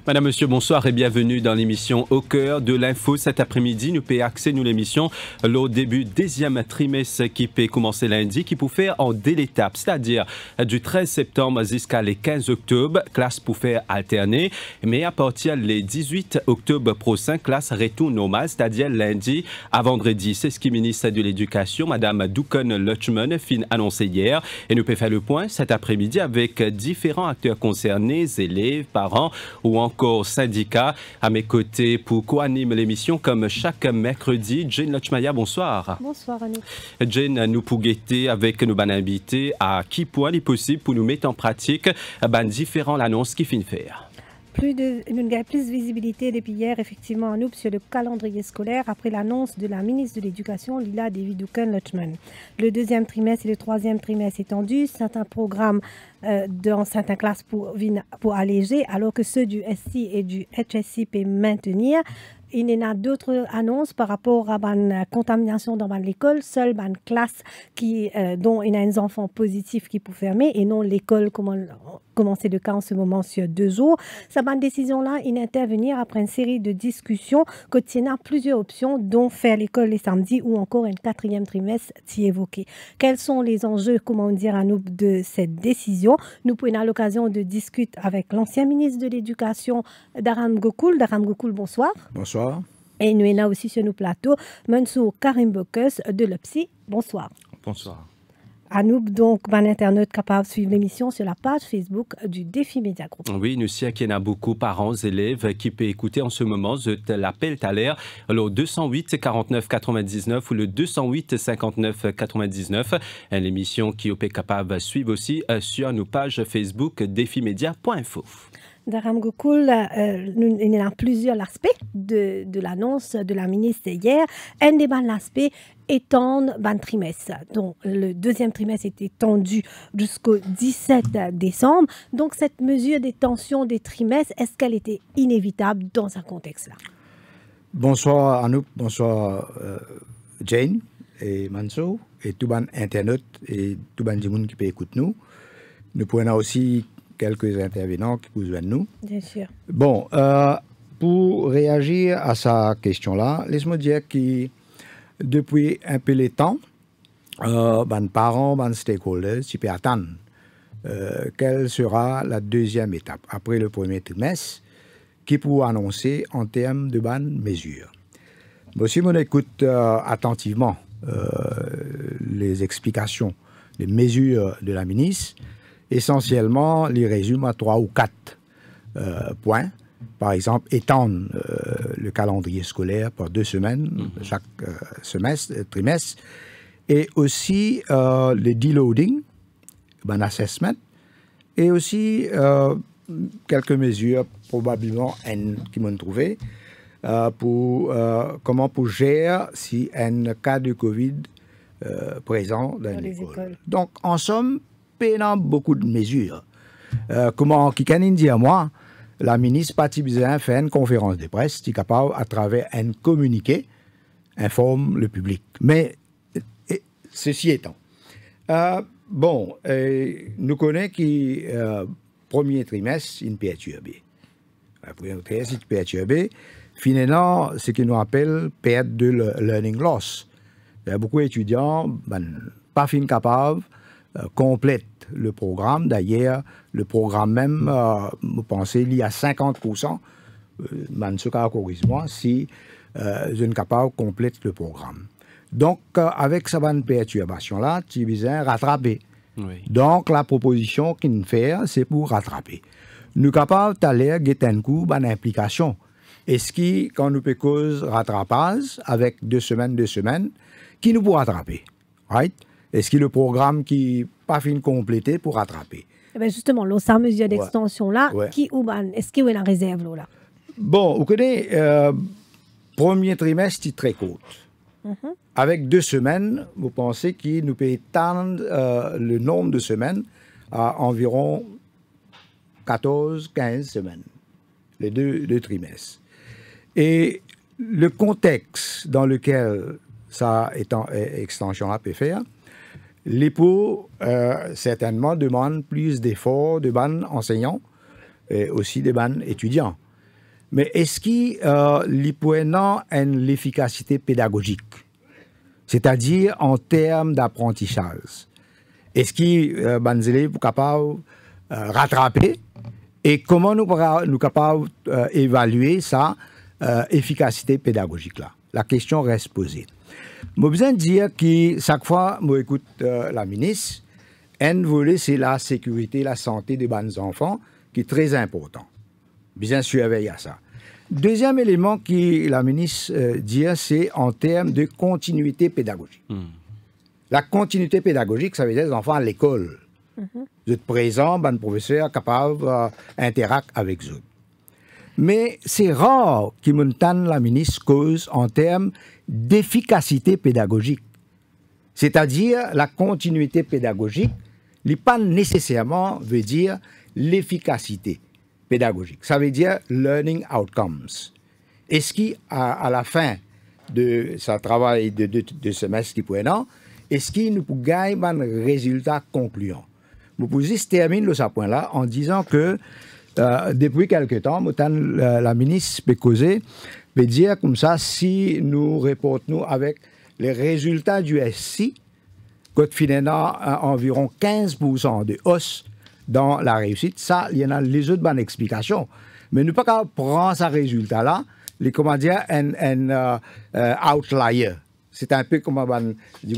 Madame, Monsieur, bonsoir et bienvenue dans l'émission Au cœur de l'info. Cet après-midi, nous pouvons axer l'émission au début deuxième trimestre qui peut commencer lundi, qui peut faire en deux étapes, c'est-à-dire du 13 septembre jusqu'à le 15 octobre, classe pour faire alterner, mais à partir du 18 octobre prochain, classe retour normale, c'est-à-dire lundi à vendredi. C'est ce que le ministre de l'Éducation, Madame Duncan Lutchman, fin annoncé hier. Et nous pouvons faire le point cet après-midi avec différents acteurs concernés, élèves, parents ou encore syndicats. À mes côtés pour co-animer l'émission comme chaque mercredi, Jane Lutchmaya, bonsoir. Bonsoir à nous. Jane, nous pour guetter avec nos invités à qui point il est possible pour nous mettre en pratique différentes annonces qui finissent faire. Plus de visibilité depuis hier, effectivement, à nous, sur le calendrier scolaire, après l'annonce de la ministre de l'Éducation, Lila David-Duncan-Lutchman. Le deuxième trimestre et le troisième trimestre étendus, certains programmes dans certaines classes pour alléger, alors que ceux du SI et du HSI peuvent maintenir. Il y en a d'autres annonces par rapport à la contamination dans l'école. Seule une classe dont il y a des enfants positifs qui peuvent fermer et non l'école comme c'est le cas en ce moment sur 2 jours. Cette décision-là, il intervenir après une série de discussions contenant plusieurs options, dont faire l'école les samedis ou encore un 4e trimestre t'y évoquer. Quels sont les enjeux, à nous, de cette décision? Nous prenons l'occasion de discuter avec l'ancien ministre de l'Éducation, Daram Gokoul. Daram Gokoul, bonsoir. Bonsoir. Et nous sommes aussi sur nos plateaux, Mansour Karim Bokus de l'OPSI. Bonsoir. Bonsoir. À nous, donc, un internaute capable de suivre l'émission sur la page Facebook du Défi Média Group. Oui, nous savons qu'il y en a beaucoup, parents, élèves, qui peuvent écouter en ce moment l'appel à l'air, le 208 49 99 ou le 208 59 99. L'émission qui est capable de suivre aussi sur nos pages Facebook défimédia.info. Daram Gokoul, il y a plusieurs aspects de l'annonce de la ministre hier. Un des aspects étendre le trimestre. Donc, le deuxième trimestre est étendu jusqu'au 17 décembre. Donc, cette mesure d'étension des trimestres, est-ce qu'elle était inévitable dans un contexte-là? Bonsoir Anouk, bonsoir Jane et Mansour et tout le internaute et tout le monde qui peut écouter nous. Nous prenons aussi quelques intervenants qui vous joignent nous. Bien sûr. Bon, pour réagir à sa question-là, laisse-moi dire que depuis un peu de temps, les parents, les stakeholders, ils peuvent attendre quelle sera la deuxième étape après le premier trimestre qui pourra annoncer en termes de bonnes mesures. Moi aussi, on écoute attentivement les explications, les mesures de la ministre. Essentiellement, les résume à 3 ou 4 points. Par exemple, étendre le calendrier scolaire pour 2 semaines, chaque trimestre. Et aussi le deloading, assessment. Et aussi quelques mesures, probablement, qui m'ont trouvé, pour gérer si un cas de Covid présent dans l'école. Donc, en somme, beaucoup de mesures. Comment qui can dire moi, la ministre Patti Bizin fait une conférence de presse qui est capable, à travers un communiqué, informe le public. Mais ceci étant, nous connaissons que premier trimestre, une perturbée. Premier trimestre, une perturbée. Finalement, ce que nous appelle perte de learning loss. Il y a beaucoup d'étudiants, pas fin capable, complète le programme. D'ailleurs, le programme même, vous pensez, il y a 50%, si je ne capable complète le programme. Donc, avec cette bonne perturbation-là, tu viens rattraper. Oui. Donc, la proposition qu'il nous fait, c'est pour rattraper. Nous sommes capables d'aller guetter un coup dans l'implication. Est-ce que, quand nous peut cause rattrapage, avec 2 semaines, qui nous peut rattraper? Right? Est-ce que le programme qui n'est pas fini complété pour rattraper? Eh bien justement, sa mesure d'extension-là, est-ce qu'il y a une réserve là? Bon, vous connaissez, premier trimestre, c'est très court. Avec 2 semaines, vous pensez qu'il nous peut étendre le nombre de semaines à environ 14-15 semaines, les deux trimestres. Et le contexte dans lequel ça extension-là peut faire, l'EPO, certainement, demande plus d'efforts de bancs enseignants et aussi de bancs étudiants. Mais est-ce qu'il a l'efficacité pédagogique? C'est-à-dire en termes d'apprentissage. Est-ce qu'il les élèves sont capables de rattraper? Et comment nous sommes capables d'évaluer sa efficacité pédagogique là? La question reste posée. Je besoin de dire que chaque fois que j'écoute la ministre, un volet, c'est la sécurité, la santé des enfants, qui est très important. Bien surveiller à ça. Deuxième élément que la ministre dit, c'est en termes de continuité pédagogique. La continuité pédagogique, ça veut dire les enfants à l'école. Vous êtes présents, le professeur capable d'interagir avec eux. Mais c'est rare qu'il m'entende la ministre cause en termes d'efficacité pédagogique. C'est-à-dire la continuité pédagogique, n'est pas nécessairement veut dire l'efficacité pédagogique. Ça veut dire learning outcomes. Est-ce qu'à la fin de ce travail de semestre qui pourrait non, est-ce qu'il nous peut gagner un résultat concluant? Vous pouvez juste terminer ce point-là en disant que depuis quelque temps, la ministre peut causer, peut dire comme ça, si nous répondons avec les résultats du SI, quand finalement environ 15% de hausse dans la réussite, ça, il y en a les autres bonnes explications. Mais nous ne pouvons pas prendre ce résultat-là, les comment dire, un outlier. C'est un peu comme un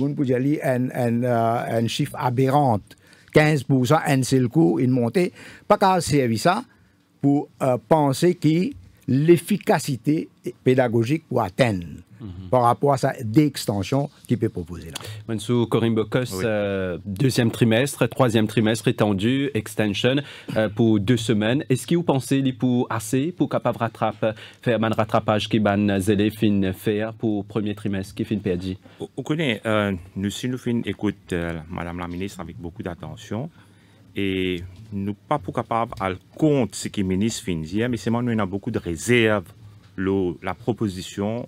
chiffre aberrant. 15%, un seul coup, une montée. Pas qu'à servir ça pour penser que l'efficacité pédagogique pour atteindre par rapport à sa d'extension qu'il peut proposer là. Mansou Corinne Bocos, oui. Deuxième trimestre, troisième trimestre étendu, extension pour 2 semaines. Est-ce que vous pensez qu'il pour assez pour capable faire un rattrapage qui ban élèves fin faire pour premier trimestre qui fin perdu? Vous connaissez, nous fin écoute Madame la ministre avec beaucoup d'attention et nous pas pour capable à compte ce que le ministre fin dire, mais c'est moi nous avons beaucoup de réserves la proposition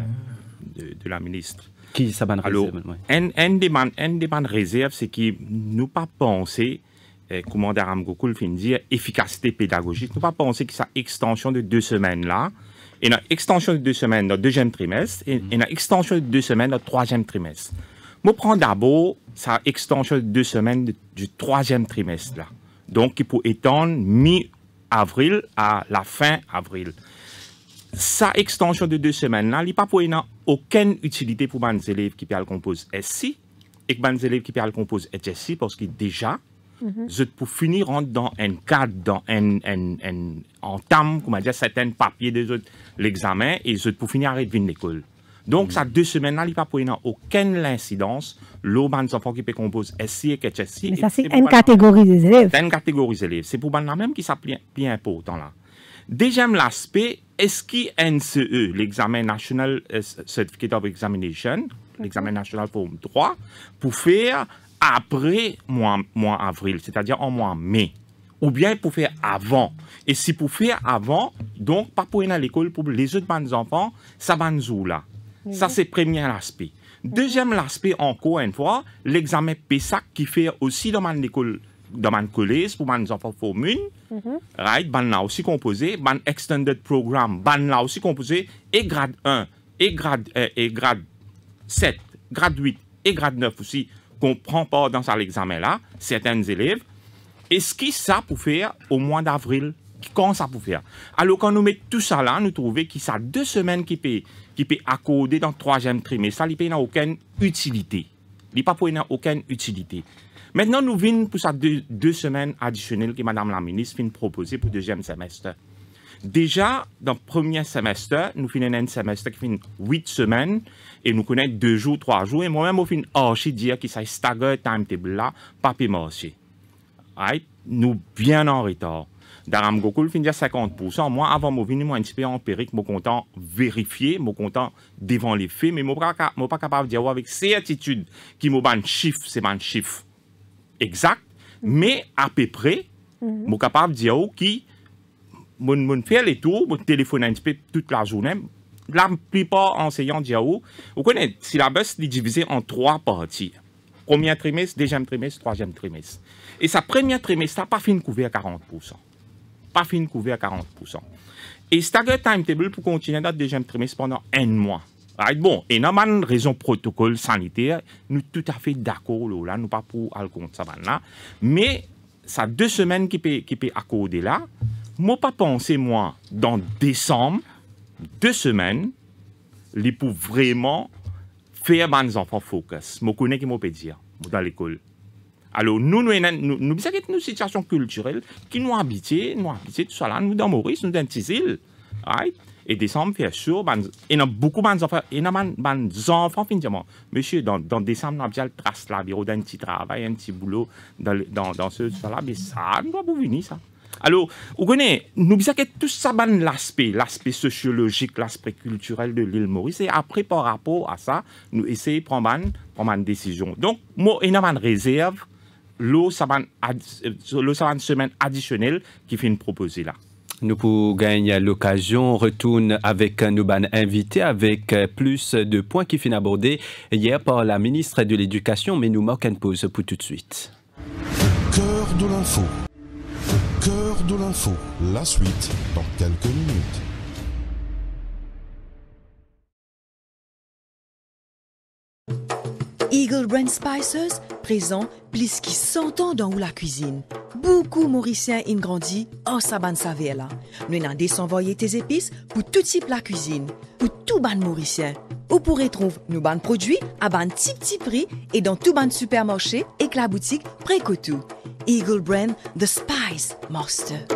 de la ministre. Qui ça ban réserve? Un des réserves, c'est que nous pas penser, comment Daram Gokul fin dire, efficacité pédagogique. Nous pas penser que ça extension de 2 semaines là, et une extension de 2 semaines dans le deuxième trimestre, et une extension de 2 semaines dans le troisième trimestre. Je prends d'abord sa extension de 2 semaines du troisième trimestre là. Donc, il peut étendre mi-avril à la fin avril. Sa extension de 2 semaines là, il n'y a pas aucune utilité pour les élèves qui peuvent composer SI et les élèves qui peuvent composer HSI parce que déjà, pour finir rentre dans un cadre, dans un entame, comment dire, certains papiers de l'examen et pour finir arrêter de l'école. Donc, ça 2 semaines là, il n'y a pas aucune incidence. Les enfants qui peuvent composer SI et HSI. Mais ça, c'est une catégorie des élèves. C'est une catégorie des élèves. C'est pour la même qui s'appelle bien important là. Deuxième aspect, est-ce que NCE, l'examen National Certificate of Examination, l'examen national Forme 3, pour faire après mois avril, c'est-à-dire en mois mai, ou bien pour faire avant. Et si pour faire avant, donc pas pour aller à l'école pour les autres enfants, ça va nous là. Ça c'est le premier aspect. Deuxième aspect, encore une fois, l'examen PESAC qui fait aussi dans l'école. Dans mon collège, pour mes enfants formules, right, ban là aussi composé, ban extended programme, ban là aussi composé, et grade 1, et grade 7, grade 8, et grade 9 aussi, qu'on prend pas dans l'examen là, certains élèves. Est-ce que ça peut faire au mois d'avril? Quand ça peut faire? Alors, quand nous mettons tout ça là, nous trouvons qu'il y a 2 semaines qui peut accorder dans le troisième trimestre. Ça, il n'a aucune utilité. Il n'a pas aucune utilité. Maintenant, nous venons pour ça 2 semaines additionnelles que Madame la ministre vient proposer pour le deuxième semestre. Déjà, dans le premier semestre, nous finissons un semestre qui fait 8 semaines et nous connaissons 2 jours, 3 jours. Et moi-même, je finis archi dire que ça stagger timetable là, pas puis marcher. Right? Nous bien en retard. Daram Gokul finit à 50%. Moi, avant de venir, moi, un petit peu empirique, je suis content vérifier, je suis content devant les faits, mais je ne suis pas capable de dire avec certitude qui me ban chiffre, c'est un chiffre exact, mais à peu près, je suis capable de dire que je fais les tours, je téléphone un petit peu toute la journée. La plupart enseignants disent, vous connaissez, si la bus est divisée en 3 parties. Premier trimestre, deuxième trimestre, troisième trimestre. Et sa premier trimestre n'a pas fini de couvrir à 40%. Pas fini de couvrir à 40%. Et stagger timetable pour continuer dans le deuxième trimestre pendant 1 mois. Right? Bon, et dans une raison protocole sanitaire, nous tout à fait d'accord là, nous pas pour aller contre ça là. Mais ça 2 semaines qui peut accorder là. Moi pas penser moi dans décembre 2 semaines, les pour vraiment faire mes enfants focus. Je connais qui peut dire dans l'école. Alors, nous avons une situation culturelle qui nous habite tout ça là, nous dans Maurice, nous dans Tizil. Right? Et décembre, bien sûr, il y a beaucoup d'enfants, finalement. Monsieur, dans décembre, on a bien le trace là, bureau d'un petit travail, un petit boulot dans ce là, mais ça, nous doit venir ça. Alors, vous connaissez, nous disons que tout ça, l'aspect sociologique, l'aspect culturel de l'île Maurice, et après, par rapport à ça, nous essayons de prendre une décision. Donc, moi, il y a une réserve, l'eau, ça va une semaine additionnelle qui fait une proposition là. Nous pour gagner l'occasion, on retourne avec nos invités avec plus de points qui finissent abordés hier par la ministre de l'Éducation, mais nous manquons une pause pour tout de suite. Cœur de l'info. Cœur de l'info. La suite dans quelques minutes. Eagle Brand Spices présent plus qui 100 ans dans la cuisine. Beaucoup Mauriciens ont grandi en saban saveur là. Nous avons désenvoyé tes épices pour tout type la cuisine, pour tout ban Mauricien. Vous pourrez trouver nos ban produits à ban petit prix et dans tout ban supermarché et la boutique Précotou. Eagle Brand, the Spice Master.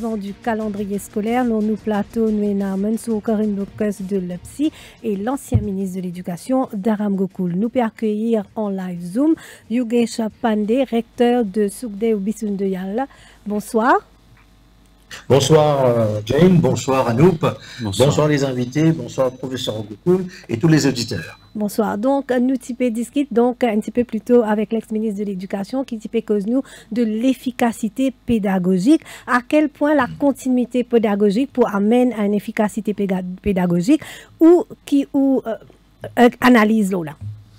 changement du calendrier scolaire. Nous plateau, nous avons sur Corinne Bocuse de l'EPSI et l'ancien ministre de l'Éducation, Daram Gokul. Nous pouvons accueillir en live Zoom Yogesh Pandey, recteur de Soukde Obisun de Yalla. Bonsoir. Bonsoir Jane, bonsoir Anouk, bonsoir les invités, bonsoir professeur Gokul et tous les auditeurs. Bonsoir. Donc, nous discutons donc un petit peu plus tôt avec l'ex-ministre de l'Éducation qui cause nous de l'efficacité pédagogique. À quel point la continuité pédagogique pour amener à une efficacité pédagogique ou analyse là.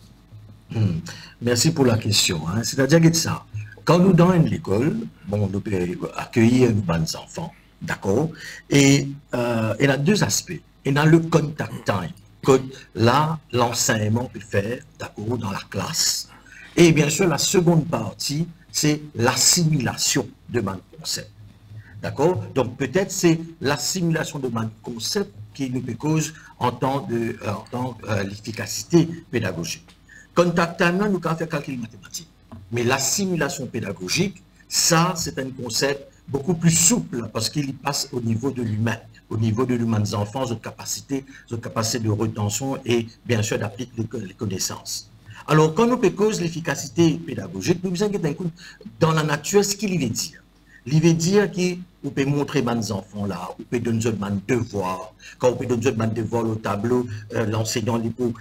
Merci pour la question. Hein. C'est-à-dire que ça. Quand nous dans une école, bon, nous pouvons accueillir nos bons enfants, d'accord? Et il y a deux aspects. Il y a le contact time, que là, l'enseignement peut faire, d'accord, dans la classe. Et bien sûr, la seconde partie, c'est l'assimilation de mon concept. D'accord? Donc peut-être c'est l'assimilation de mon concept qui nous cause en tant que l'efficacité pédagogique. Contact time, nous pouvons faire calcul mathématique. Mais l'assimilation pédagogique, ça, c'est un concept beaucoup plus souple parce qu'il passe au niveau de l'humain, au niveau de l'humain des enfants, de capacité de rétention et bien sûr d'appliquer les connaissances. Alors, quand nous cause l'efficacité pédagogique, nous besoin d'un coup dans la nature ce qu'il veut dire. Il veut dire qu'on peut montrer aux enfants là, on peut donner un devoir. Quand on peut donner un devoir au tableau, l'enseignant peut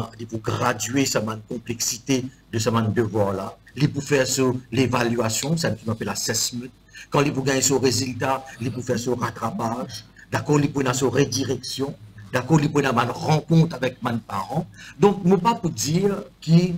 graduer sa complexité de ce devoir là. Il peut faire sur l'évaluation, ça qu'on appelle l'assessment. Quand il peut gagner son résultat, il peut faire son rattrapage. D'accord, il peut faire son redirection. D'accord, il peut faire une rencontre avec mes parents. Donc, je ne peux pas pour dire que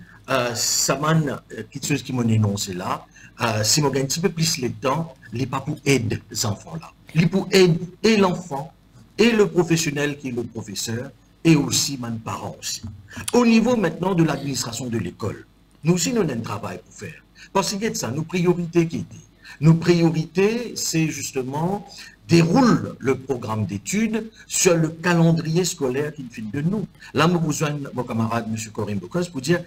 ça m'a quelque chose qui m'a énoncé là. Si je gagne un petit peu plus le temps, il n'est pas pour aider les enfants là. Il est pour aider et l'enfant, et le professionnel qui est le professeur, et aussi mes parents aussi. Au niveau maintenant de l'administration de l'école, nous aussi, nous avons un travail pour faire. Parce que ça, nos priorités qui étaient. Nos priorités, c'est justement déroule le programme d'études sur le calendrier scolaire qui fait de nous. Là, nous besoin, mon camarade, M. Corinne Bocuse, pour dire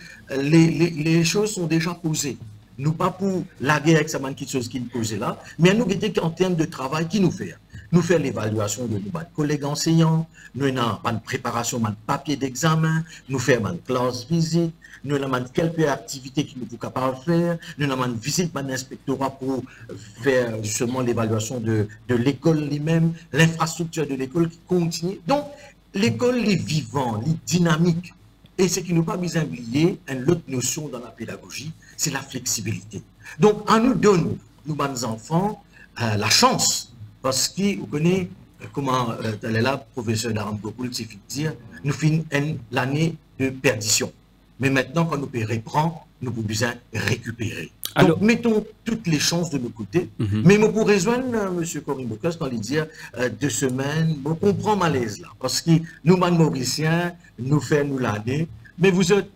les choses sont déjà posées. Nous pas pour la guerre avec quelque chose qui nous posait là, mais nous guetter en termes de travail qui nous fait. Nous faire l'évaluation de nos collègues enseignants, nous avons une préparation de papier d'examen, nous faisons une classe visite, nous avons quelques activités qui nous sommes capables de faire, nous avons une visite d'un inspectorat pour faire justement l'évaluation de l'école lui-même, l'infrastructure de l'école qui continue. Donc, l'école est vivante, est dynamique. Et ce qui nous pas besoin d'oublier, une autre notion dans la pédagogie, c'est la flexibilité. Donc, on nous donne, nous, nos enfants, la chance, parce que vous connaissez comment, là, professeur Daram Gokul, c'est dire, nous finissons l'année de perdition. Mais maintenant, quand nous reprendre, nous avons besoin de récupérer. Alors, donc, mettons toutes les chances de nos côtés. Mais pour rejoindre M. Corinne Bocuse, quand il dit 2 semaines, on comprend malaise là. Parce que nous, Mauriciens, nous faisons l'année. Mais vous êtes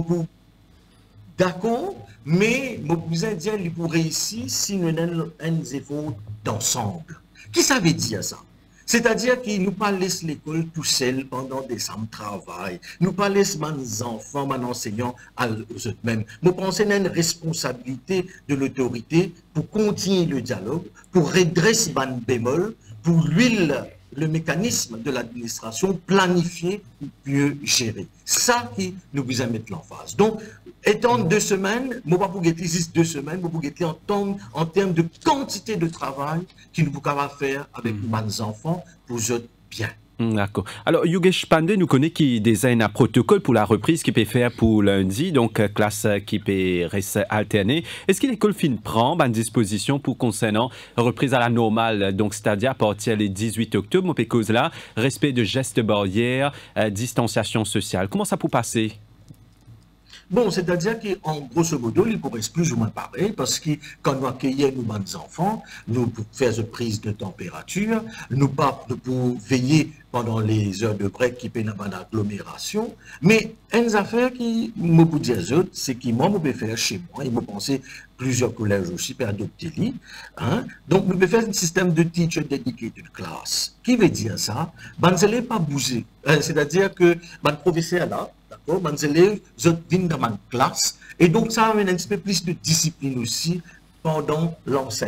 d'accord, mais vous êtes dit pour réussir si nous avons un effort d'ensemble. Qu'est-ce que ça veut dire ça? C'est-à-dire qu'ils nous pas laissent l'école tout seul pendant des ans de travail. Nous pas laissent mes enfants, mes enseignants à eux-mêmes. Nous pensons à une responsabilité de l'autorité pour continuer le dialogue, pour redresser les bémols, pour l'huile, le mécanisme de l'administration, planifier ou mieux gérer. Ça qui nous vous mettre l'emphase. Donc, étant 2 semaines, je ne vais pas pour guetter juste 2 semaines, je vais pour guetter en termes de quantité de travail qu'il nous pouvons faire avec nos enfants pour eux bien. D'accord. Alors, Yogesh Pandey nous connaît qui désigne un protocole pour la reprise qui peut faire pour lundi, donc classe qui peut rester alternée. Est-ce que l'école fin prend une disposition pour concernant reprise à la normale, donc c'est-à-dire à partir du 18 octobre, mon cause là, respect de gestes barrières, distanciation sociale. Comment ça peut passer? Bon, c'est-à-dire qu'en grosso modo, il pourrait plus ou moins pareil, parce que quand nous accueillons nos enfants, nous pour faire une prise de température, nous pas pour veiller pendant les heures de break qui peut dans l'agglomération, mais une affaire qui me peut dire c'est que moi, je peux faire chez moi, il me penser plusieurs collèges aussi pour adopter lui, hein? Donc nous pouvons faire un système de teacher dedicated class. Qui veut dire ça? Ben, vous n'allez pas bouger. C'est-à-dire que ben, le professeur là, d'accord, mes élèves viennent dans ma classe et donc ça amène un petit peu plus de discipline aussi pendant l'enseignement.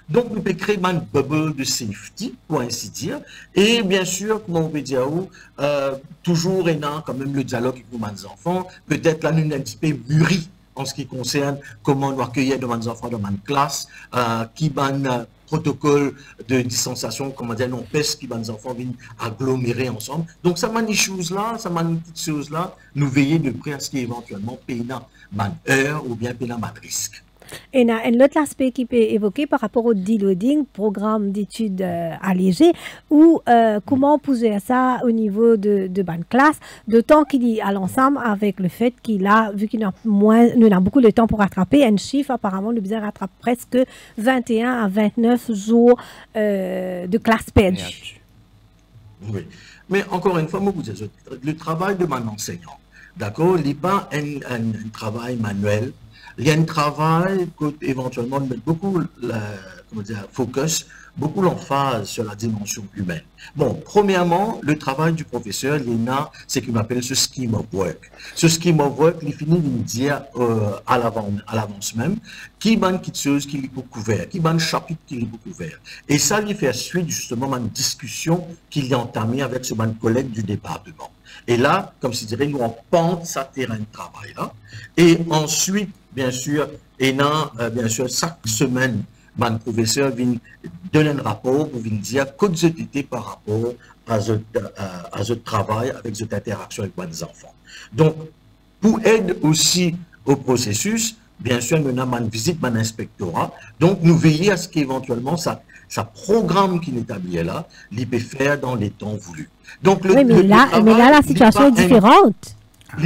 Donc, nous pouvons créer une bubble de safety, pour ainsi dire. Et bien sûr, comment on peut dire, toujours quand même le dialogue avec nos enfants. Peut-être là, nous sommes un petit peu mûris en ce qui concerne comment nous accueillir nos enfants dans une classe, qui ban protocole de distanciation, comment dire, non, peste qui nos enfants viennent agglomérer ensemble. Donc, ça m'a des choses-là, ça m'a des petites choses-là, nous veiller de près à ce qui est éventuellement payant heure ou bien payant risque. Et il y a un autre aspect qui peut évoquer par rapport au deloading, programme d'études allégées, ou comment poser ça au niveau de bonne classe, d'autant qu'il est à l'ensemble avec le fait qu'il a, vu qu'il a beaucoup de temps pour rattraper, un chiffre apparemment, le bizarre rattrape presque 21 à 29 jours de classe perdue. Oui, mais encore une fois, moi, vous dites, le travail de mon enseignant, d'accord, il n'est pas un travail manuel. Il y a un travail que, éventuellement, de mettre beaucoup focus, beaucoup l'emphase sur la dimension humaine. Bon, premièrement, le travail du professeur, Léna, c'est qu'il m'appelle ce scheme of work. Ce scheme of work, il finit de me dire à l'avance même, qui ban quelque chose qui est pour couvert, qui ban chapitre qui est pour couvert. Et ça lui fait suite justement à une discussion qu'il a entamée avec ce ban collègue du département. Et là, comme je dirais, nous on pente sa terrain de travail là. Et ensuite, bien sûr, bien sûr, chaque semaine, mon professeur vient donner un rapport pour venir dire que vous étiez par rapport à ce travail, avec cette interaction avec les enfants. Donc, pour aider aussi au processus, bien sûr, nous avons une visite, un inspectorat. Donc, nous veillons à ce qu'éventuellement, ça programme qui est établi là, il peut faire dans les temps voulus. Donc, oui, mais là, la situation est différente.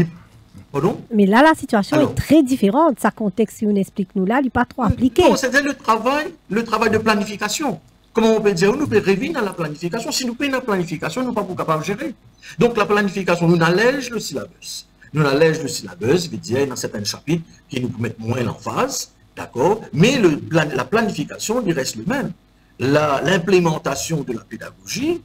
Pardon? Mais là, la situation est très différente. Ça contexte, si on explique nous là, il n'est pas trop appliqué. Non, c'était le travail de planification. Comment on peut dire? Nous pouvons revenir dans la planification. Si nous payons la planification, nous ne sommes pas capables de gérer. Donc, la planification, nous allège le syllabus. Nous allège le syllabus, veut dire dans certains chapitres qui nous mettent moins l'emphase, d'accord? Mais la planification, il reste le même. L'implémentation de la pédagogie,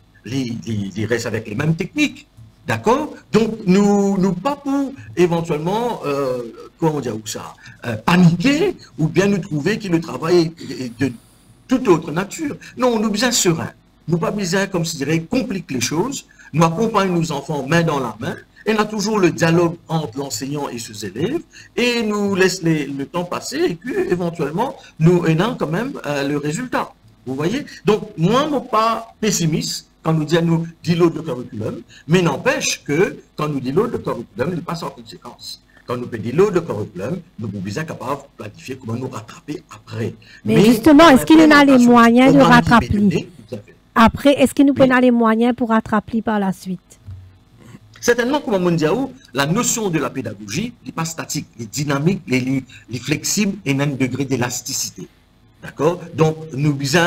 il reste avec les mêmes techniques. D'accord? Donc, nous pas pour éventuellement, comment dire ça, paniquer ou bien nous trouver que le travail est de toute autre nature. Non, nous besoin serein. Nous pas besoin, comme je dirais, compliquer les choses. Nous accompagnons nos enfants main dans la main. Et on a toujours le dialogue entre l'enseignant et ses élèves. Et nous laisse le temps passer et puis, éventuellement, nous ayons quand même le résultat. Vous voyez? Donc, moi, je ne suis pas pessimiste quand nous disons deload le curriculum, mais n'empêche que quand nous deload le curriculum, il passe en conséquence. Quand nous deload le curriculum, nous sommes bien capables de planifier comment nous rattraper après. Mais justement, est-ce qu'il y a les moyens de rattraper après? Est-ce qu'il nous peut les moyens pour rattraper par la suite? Certainement, comme on dit, la notion de la pédagogie n'est pas statique, elle est dynamique, elle est flexible et a un degré d'élasticité. D'accord? Donc, nous devons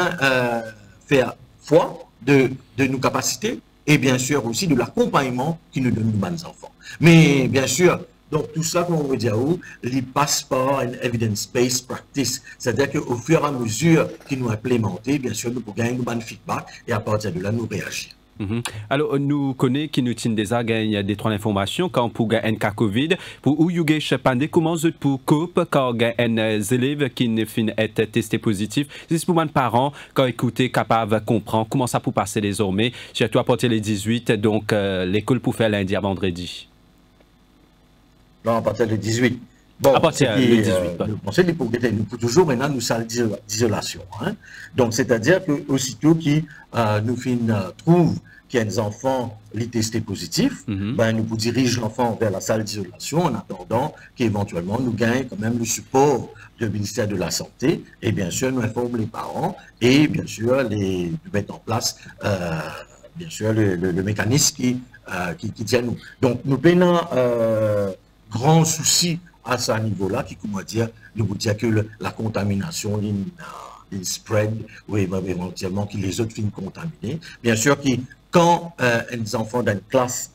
faire foi de nos capacités et bien sûr aussi de l'accompagnement qui nous donne nos enfants. Mais bien sûr, donc tout ça, comme on veut dire, il passe par une evidence-based practice. C'est-à-dire qu'au fur et à mesure qu'ils nous implémentent, bien sûr, nous pouvons gagner un feedback et à partir de là, nous réagir. Alors, nous connaissons qui nous tient déjà gagner des trois informations quand pour gagner un cas Covid, pour où vous avez comment vous pour couper quand gagner un élève qui ne finit être testé positif. C'est pour mes parents quand écouter capable de comprendre comment ça peut passer désormais. Surtout à partir des 18, donc l'école pour faire lundi à vendredi. Non, à partir des 18. Bon, à partir des 18. Le conseil pour toujours maintenant nous salles d'isolation. Hein? Donc, c'est-à-dire que aussitôt qu'ils nous trouvent qu'il y a des enfants les testés positifs, ben, nous vous dirigeons l'enfant vers la salle d'isolation en attendant qu'éventuellement nous gagnons quand même le support du ministère de la Santé et bien sûr nous informons les parents et bien sûr nous mettre en place bien sûr le mécanisme qui tient nous. Donc, nous prenons grand souci à ce niveau-là, qui, comment dire, nous vous dire que la contamination, il spread, ou éventuellement que les autres finissent contaminés. Bien sûr, quand les enfants d'une classe,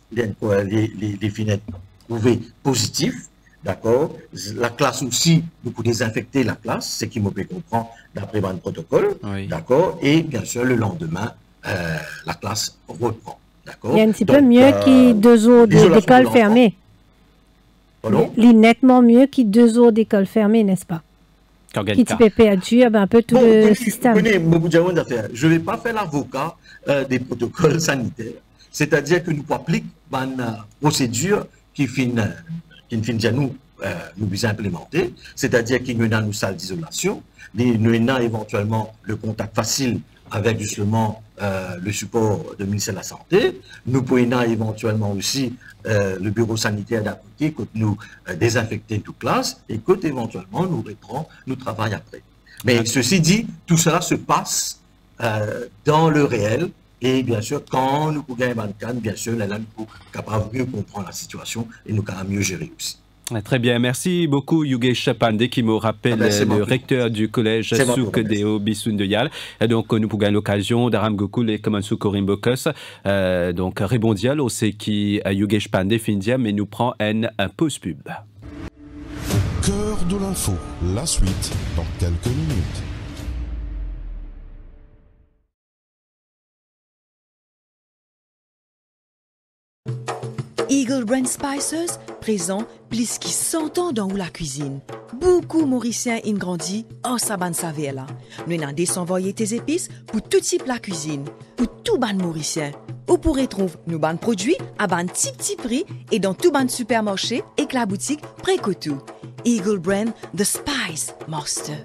les finissent trouvés positifs, d'accord, la classe aussi, nous pouvons désinfecter la classe, ce qui me fait comprendre d'après mon protocole, oui. D'accord, et bien sûr, le lendemain, la classe reprend, d'accord. Il y a un petit peu mieux que 2 jours d'école fermée. Il est nettement mieux que 2 jours d'école fermée, n'est-ce pas? Qui type perdu un peu tout le système. Je ne vais pas faire l'avocat des protocoles sanitaires. C'est-à-dire que nous appliquons une procédure qui finit nous implémenter, c'est-à-dire qu'il y a une salle d'isolation, nous avons éventuellement le contact facile avec justement le support du ministère de la Santé. Nous pouvons éventuellement aussi le bureau sanitaire d'à côté, que nous désinfecter toute classe et que éventuellement nous travaillons après. Mais ceci dit, tout cela se passe dans le réel. Et bien sûr, quand nous pouvons gagner une bien sûr, là, nous sommes capables de mieux comprendre la situation et nous pouvons mieux gérer aussi. Très bien, merci beaucoup Yogesh Pandey qui me rappelle le recteur du collège Soukdeo Bissoundoyal. Donc nous pouvons l'occasion d'Aram Gokul et Kamansou Korim Bokus. Donc rebondir aussi qui Yogesh Pandey finit mais nous prend un pause pub. Au cœur de l'info, la suite dans quelques minutes. Eagle Brand Spices présent plus qui 100 ans dans la cuisine. Beaucoup Mauriciens ont grandi en saban saveur là. Nous avons désenvoyé tes épices pour tout type la cuisine, pour tout ban Mauricien. Vous pourrez trouver nos ban produits à ban petit prix et dans tout ban supermarché et que la boutique Précotou. Eagle Brand The Spice Master.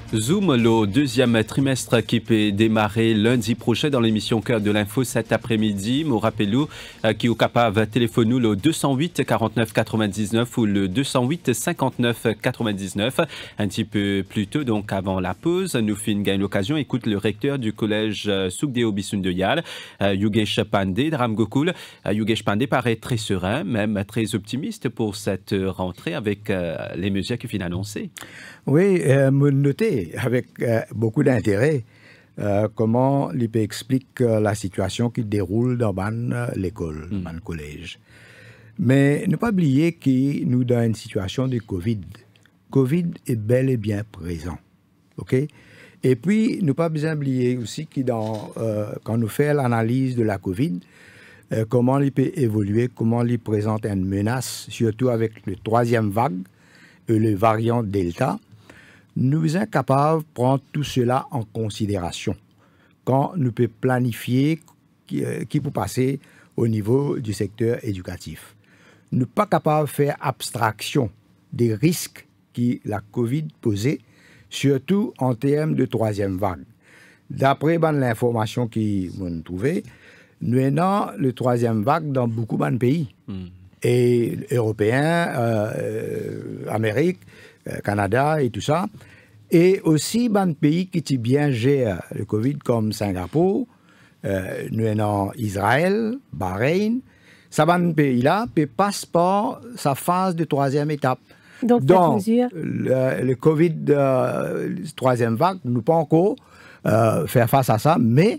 Zoom, le deuxième trimestre qui peut démarrer lundi prochain dans l'émission Cœur de l'info cet après-midi. Me rappelez-vous qui est capable de téléphoner le 208 49 99 ou le 208 59 99. Un petit peu plus tôt, donc avant la pause, nous finissons l'occasion. Écoute le recteur du collège Soukdeo Bissoun-de-Yal, Yogesh Pandey, Dram Gokul. Yogesh Pandey paraît très serein, même très optimiste pour cette rentrée avec les mesures qui viennent annoncées. Oui, me noter avec beaucoup d'intérêt comment l'IP explique la situation qui déroule dans l'école, dans le collège. Mais ne pas oublier que nous dans une situation de Covid. Covid est bel et bien présent. OK? Et puis, ne pas bien oublier aussi que quand nous faisons l'analyse de la Covid, comment il peut évoluer, comment il présente une menace, surtout avec le troisième vague et le variant Delta. Nous sommes capables de prendre tout cela en considération quand nous pouvons planifier qui peut passer au niveau du secteur éducatif. Nous ne sommes pas capables de faire abstraction des risques que la COVID posait, surtout en termes de troisième vague. D'après l'information que nous trouvons, nous avons le troisième vague dans beaucoup de pays, et européens, Amérique, Canada et tout ça. Et aussi, dans des pays qui bien gèrent le Covid, comme Singapour, nous avons Israël, Bahreïn. Ces pays-là passent par sa phase de troisième étape. Donc le Covid, troisième vague, nous ne pouvons pas encore faire face à ça, mais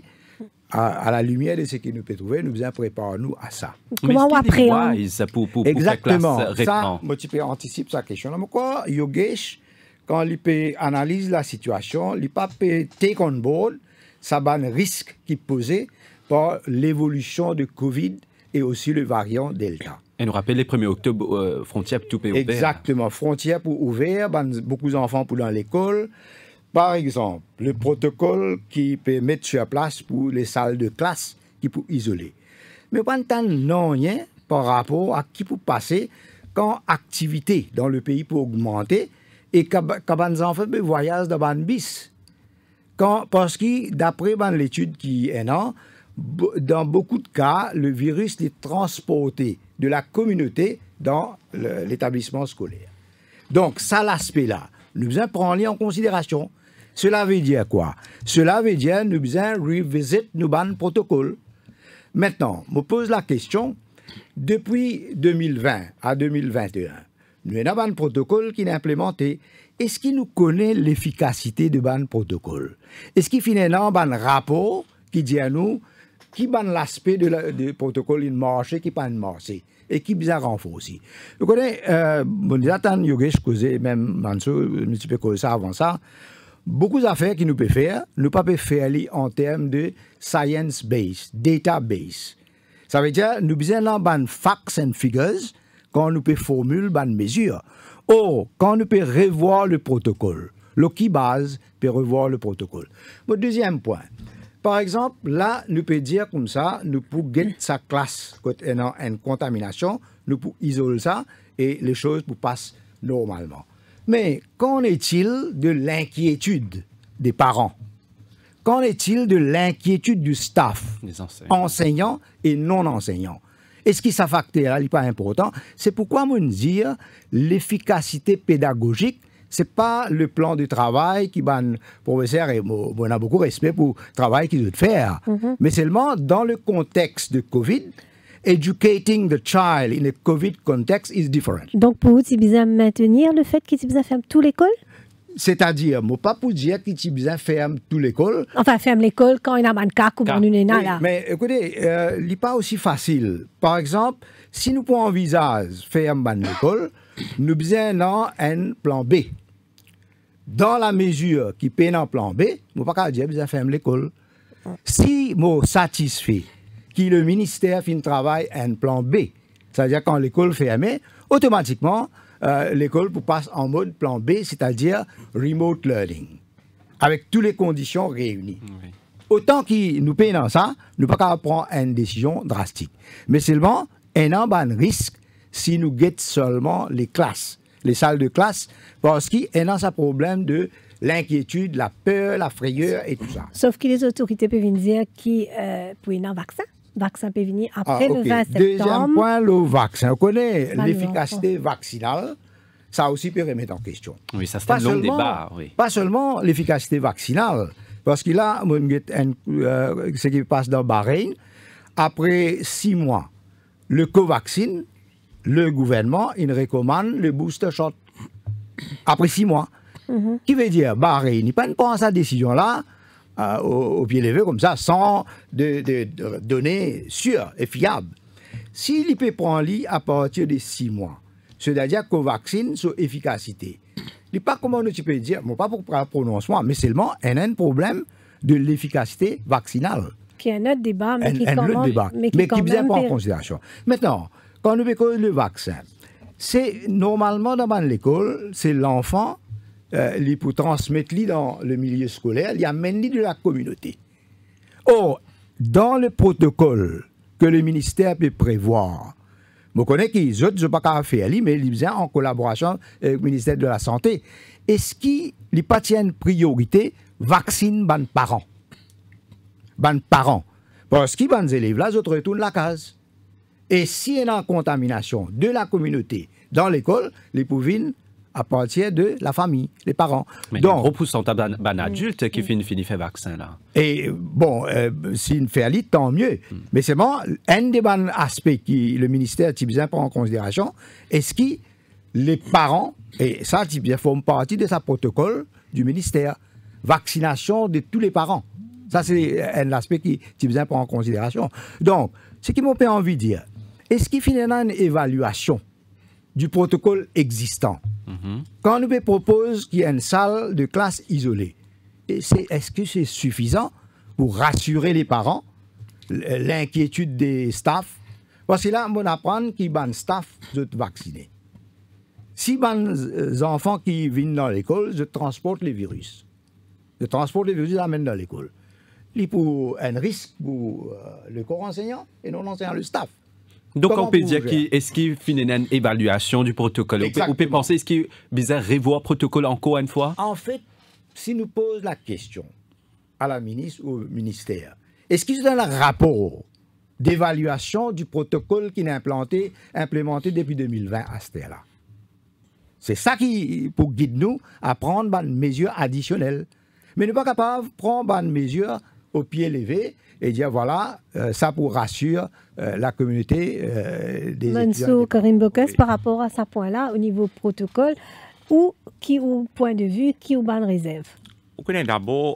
à la lumière de ce que nous pouvons trouver, nous préparons-nous à ça. Comment on appréhende exactement. Ça, moi, tu peux anticiper sa question. Pourquoi Yogesh, quand il peut analyse la situation, il peut take on board ça risque qui posé par l'évolution de Covid et aussi le variant Delta. Et nous rappelle les 1er octobre, frontières tout est ouvert. Exactement, frontières pour ouvert, beaucoup d'enfants pour dans l'école. Par exemple, le protocole qui peut mettre sur place pour les salles de classe qui peut isoler. Mais pas non rien par rapport à qui peut passer quand l'activité dans le pays peut augmenter et quand les enfants voyagent dans un bis. Parce que d'après l'étude qui est là, dans beaucoup de cas, le virus est transporté de la communauté dans l'établissement scolaire. Donc, ça, l'aspect-là, nous devons prendre en considération. Cela veut dire quoi? Cela veut dire que nous devons revisiter nos protocoles. Maintenant, je me pose la question, depuis 2020 à 2021, nous avons un protocole qui est implémenté. Est-ce qu'il nous connaît l'efficacité de ce protocole? Est-ce qu'il finalement un rapport qui dit à nous qui est l'aspect du protocole il marche, qui pas marché et qui bien renforcé? Vous connaissez, j'attends Yogesh causer même Mansour, un petit peu causer ça avant ça. Beaucoup d'affaires qui nous peuvent faire, nous pas faire en termes de science-based, data-based. Ça veut dire nous besoin de facts and figures quand nous pouvons formuler des mesures. Or, quand nous pouvons revoir le protocole, le qui base peut revoir le protocole. Mon deuxième point. Par exemple, là, nous pouvons dire comme ça, nous pouvons get sa classe quand il y a une contamination, nous pouvons isoler ça et les choses passent normalement. Mais qu'en est-il de l'inquiétude des parents? Qu'en est-il de l'inquiétude du staff, enseignants et non enseignants? Est-ce que ça facteur n'est pas important? C'est pourquoi je dire l'efficacité pédagogique, ce n'est pas le plan de travail qui ban professeur et on a beaucoup de respect pour le travail qu'ils doivent faire. Mais seulement dans le contexte de Covid, educating the child in a COVID context is different. Donc pour vous, c'est besoin de maintenir le fait qu'ils besoin fermer toute l'école? C'est-à-dire, moi pas pour dire qu'ils besoin fermer toute l'école. Enfin, ferme l'école quand il y a un cas ou une nena là. Mais écoutez, il n'est pas aussi facile. Par exemple, si nous pouvons envisager fermer l'école, nous besoin un plan B. Dans la mesure qui paye un plan B, nous ne pouvons pas dire besoin fermer l'école. Si nous satisfait que le ministère fait un travail un plan B, c'est-à-dire quand l'école fermée, automatiquement, l'école passe en mode plan B, c'est-à-dire remote learning, avec toutes les conditions réunies. Oui. Autant que nous payons ça, nous ne pouvons pas prendre une décision drastique. Mais seulement, il y a un risque si nous guettons seulement les classes, les salles de classe, parce qu'il y a un problème de l'inquiétude, la peur, la frayeur et tout ça. Sauf que les autorités peuvent dire qui pour un vaccin. Vaccin peut venir après le 20 septembre. Deuxième point, le vaccin. On connaît Bah, l'efficacité vaccinale. Ça aussi peut remettre en question. Oui, ça c'est un long débat. Oui. Pas seulement l'efficacité vaccinale, parce que là, ce qui passe dans Bahreïn, après 6 mois, le Covaxin, le gouvernement, il recommande le booster shot. Après 6 mois. Qui veut dire, Bahreïn, il ne prend pas sa décision-là au pied levé comme ça, sans de données sûres et fiables. S'il peut prendre à partir de 6 mois, c'est-à-dire Covaxin sur efficacité. Il n'est pas comment tu peux dire, bon, pas pour prononcement, mais seulement un problème de l'efficacité vaccinale. Qui est un autre débat, mais qui bien prend en considération. Maintenant, quand nous parlons le vaccin, c'est normalement dans l'école, c'est l'enfant, pour transmettre dans le milieu scolaire, il amène de la communauté. Or, dans le protocole que le ministère peut prévoir, je connais qu'ils autres, je ne sais pas faire, mais ils faisaient en collaboration avec le ministère de la Santé. Est-ce qu'ils n'ont pas une priorité vaccine les parents? Les parents. Parce que les élèves, là, ils retournent la case. Et s'il y a une contamination de la communauté dans l'école, les pouvines à partir de la famille, les parents. Mais donc, gros pourcentage d'adultes qui finissent faire vaccin là. Et bon, s'il fait aller, tant mieux. Mais c'est bon, un des bons aspects que le ministère Tibizien prend en considération, est-ce que les parents, et ça Tibizien forme partie de sa protocole du ministère, vaccination de tous les parents. Ça c'est un aspect que Tibizien prend en considération. Donc, ce qui m'a fait envie de dire, est-ce qu'il finit une évaluation du protocole existant? Quand on nous propose qu'il y ait une salle de classe isolée, est-ce que c'est suffisant pour rassurer les parents, l'inquiétude des staffs? Parce que là, on apprend qu'il y a un staff vacciné. Si les enfants qui viennent dans l'école, je transporte les virus. Je transporte les virus, je les amène dans l'école. Il y a un risque pour le corps enseignant et non l'enseignant, le staff. Donc, on peut dire est-ce qu'il finit une évaluation du protocole? On peut penser, est-ce qu'il est bizarre revoir le protocole encore une fois? En fait, si nous posons la question à la ministre ou au ministère, est-ce qu'ils ont un rapport d'évaluation du protocole qui est implémenté depuis 2020 à ce là? C'est ça qui, pour guider nous, à prendre des mesures additionnelles. Mais nous ne sommes pas capables de prendre des mesures au pied levé et dire voilà, ça pour rassurer la communauté des étudiants. Mansour Karim Bokes, par rapport à ce point-là, au niveau protocole, qui au point de vue, qui au bonne réserve? Vous connaissez d'abord,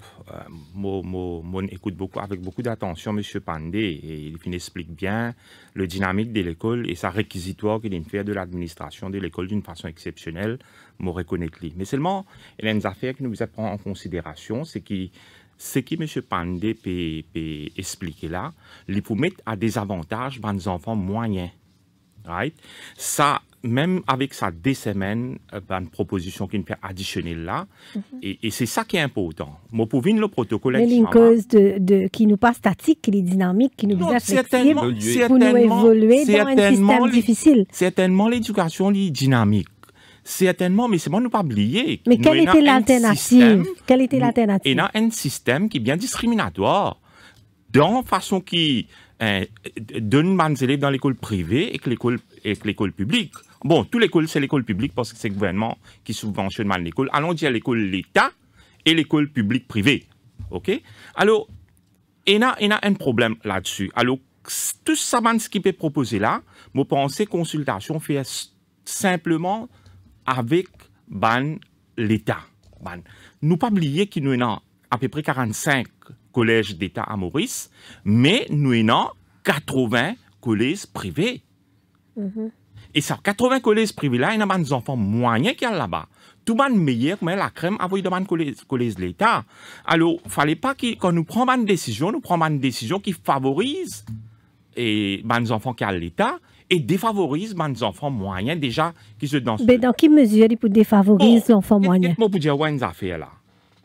on écoute avec beaucoup d'attention M. Pandé et il explique bien le dynamique de l'école et sa réquisitoire qu'il fait de l'administration de l'école d'une façon exceptionnelle, je reconnais. Mais seulement, il y a une affaire que nous devons prendre en considération, c'est que ce que M. Pandé peut expliquer là, il peut mettre à des avantages pour les enfants moyens. Right? Ça, même avec sa 2 semaines, une proposition qui nous fait additionnelle là, et c'est ça qui est important. Moi, pour venir le protocole, mais une cause qui nous pas statique, qui est dynamique, qui nous est flexible, pour nous évoluer dans un système difficile. Certainement, l'éducation est dynamique. Certainement, mais c'est bon, nous pas oublier. Mais quelle était l'alternative? Quelle était l'alternative? Il y a un système qui est bien discriminatoire, dans la façon qui donne les élèves dans l'école privée et que l'école publique. Bon, toute l'école, c'est l'école publique parce que c'est le gouvernement qui subventionne l'école. Allons dire l'école l'État et l'école publique privée. OK? Alors, il y a un problème là-dessus. Alors, tout ça, ce qui peut proposer là, je pense que consultation fait simplement avec l'État. Nous pas oublier qu'il y a à peu près 45 collèges d'État à Maurice, mais nous avons 80 collèges privés. Et ces 80 collèges privés-là, il y a des enfants moyens qui sont là-bas. Tout le monde meilleur, mais la crème a dans les collèges de l'État. Alors, il ne fallait pas que, quand nous prenons une décision, nous prenons une décision qui favorise les enfants qui sont à l'État et défavorise les enfants moyens déjà qui se dansent. Mais dans quelle mesure il peut défavoriser les enfants moyens? Moi, pour dire, une affaire là.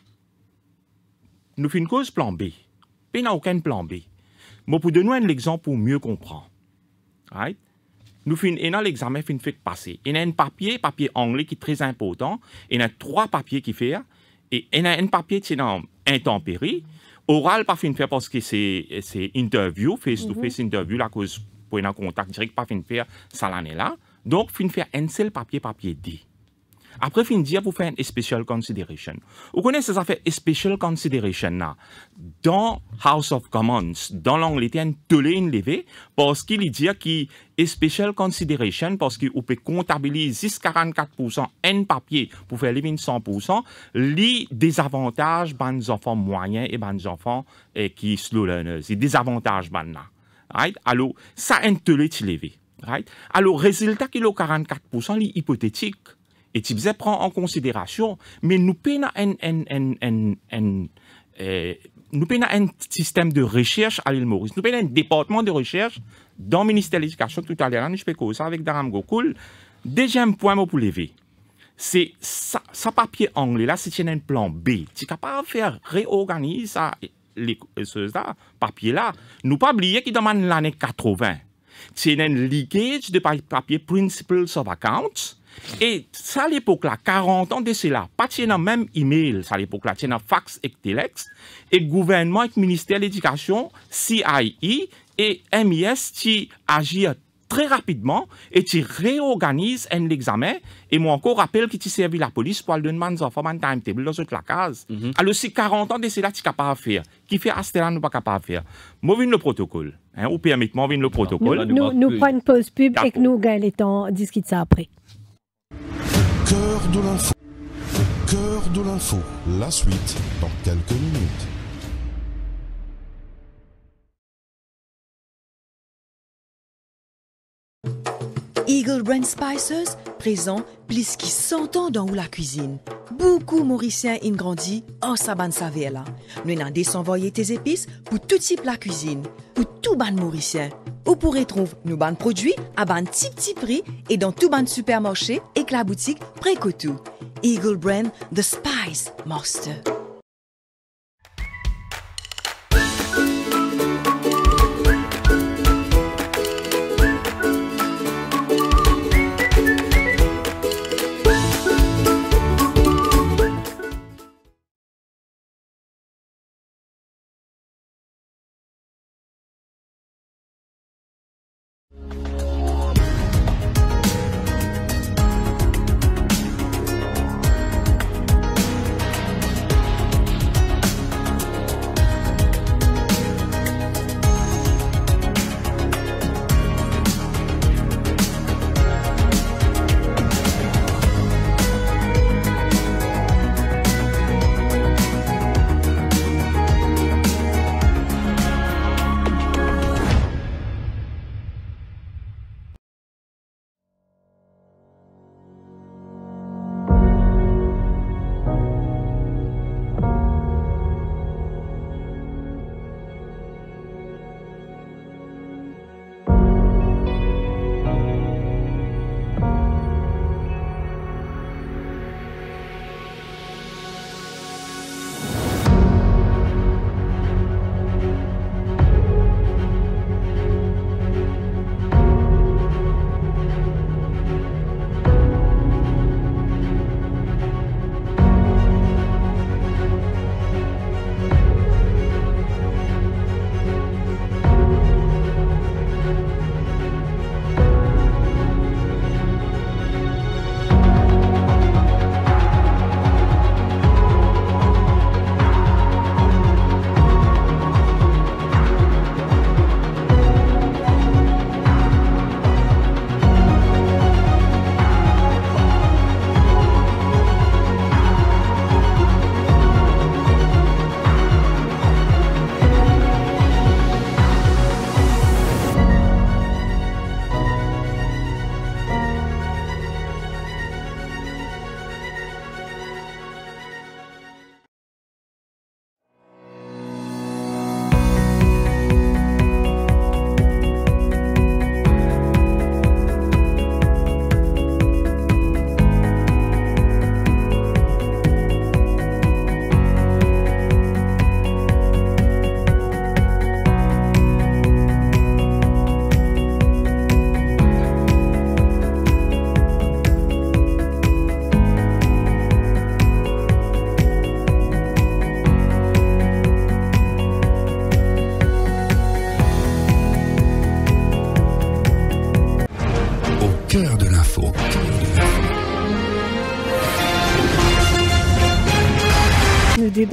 Nous faisons une cause plan B. Il n'y a aucun plan B. Moi, pour donner un exemple pour mieux comprendre. Right? Nous faisons l'examen fait passer. Il y a un papier anglais qui est très important. Il y a 3 papiers qui fait. Et il y a un papier qui est dans intempérie. Oral, pas fin faire parce que c'est interview, face-to-face interview, la cause pour un contact direct, pas fin faire ça l'année là. Donc, fin faire un seul papier D. Après, fin dire pour faire une special consideration. Vous connaissez ça fait special consideration là. Dans House of Commons, dans l'Angleterre, un télé une levée, parce qu'il dit qu'il est special consideration, parce qu'il peut comptabiliser 44% en papier pour faire lever 100%, les désavantages des enfants moyens et des enfants qui slow learners. C'est des avantages là. Right? Alors, ça un télé levé. Right? Alors, résultat qu'il a 44%, c'est hypothétique. Et tu faisais prendre en considération, mais nous payons un système de recherche à l'île Maurice. Nous payons un département de recherche dans le ministère de l'Éducation tout à l'heure. Je fais ça avec Daram Gokul. Deuxième point pour lever, c'est ça papier anglais là, c'est un plan B. Tu es capable de faire réorganiser ça, papier là. Nous pas oublier qu'il demande l'année 80. C'est un leakage de papier Principles of Accounts. Et ça, à l'époque là, 40 ans de cela, pas dans le même email, ça à l'époque là, dans fax et telex, et gouvernement et ministère de l'Éducation, CIE et MIS qui agissent très rapidement et qui réorganisent un examen. Et moi encore rappelle que tu servis la police pour aller donner aux enfants un timetable dans la case. Alors si 40 ans de cela, tu es capable de faire, qui fait Astera nous pas capable de faire. Moi, je le protocole. Ou permettez-moi, je le protocole. Nous prenons une pause pub et que nous gagnons le temps, discuter ça après. Cœur de l'info. Cœur de l'info. La suite dans quelques minutes. Eagle Brand Spices présent plus qui 100 ans dans la cuisine. Beaucoup Mauriciens ont grandi en saban saveur là. Nous avons désenvoyé tes épices pour tout type la cuisine, pour tout ban Mauricien. Vous pourrez trouver nos ban produits à ban petit prix et dans tout ban supermarché et que la boutique Précotou. Eagle Brand The Spice Master.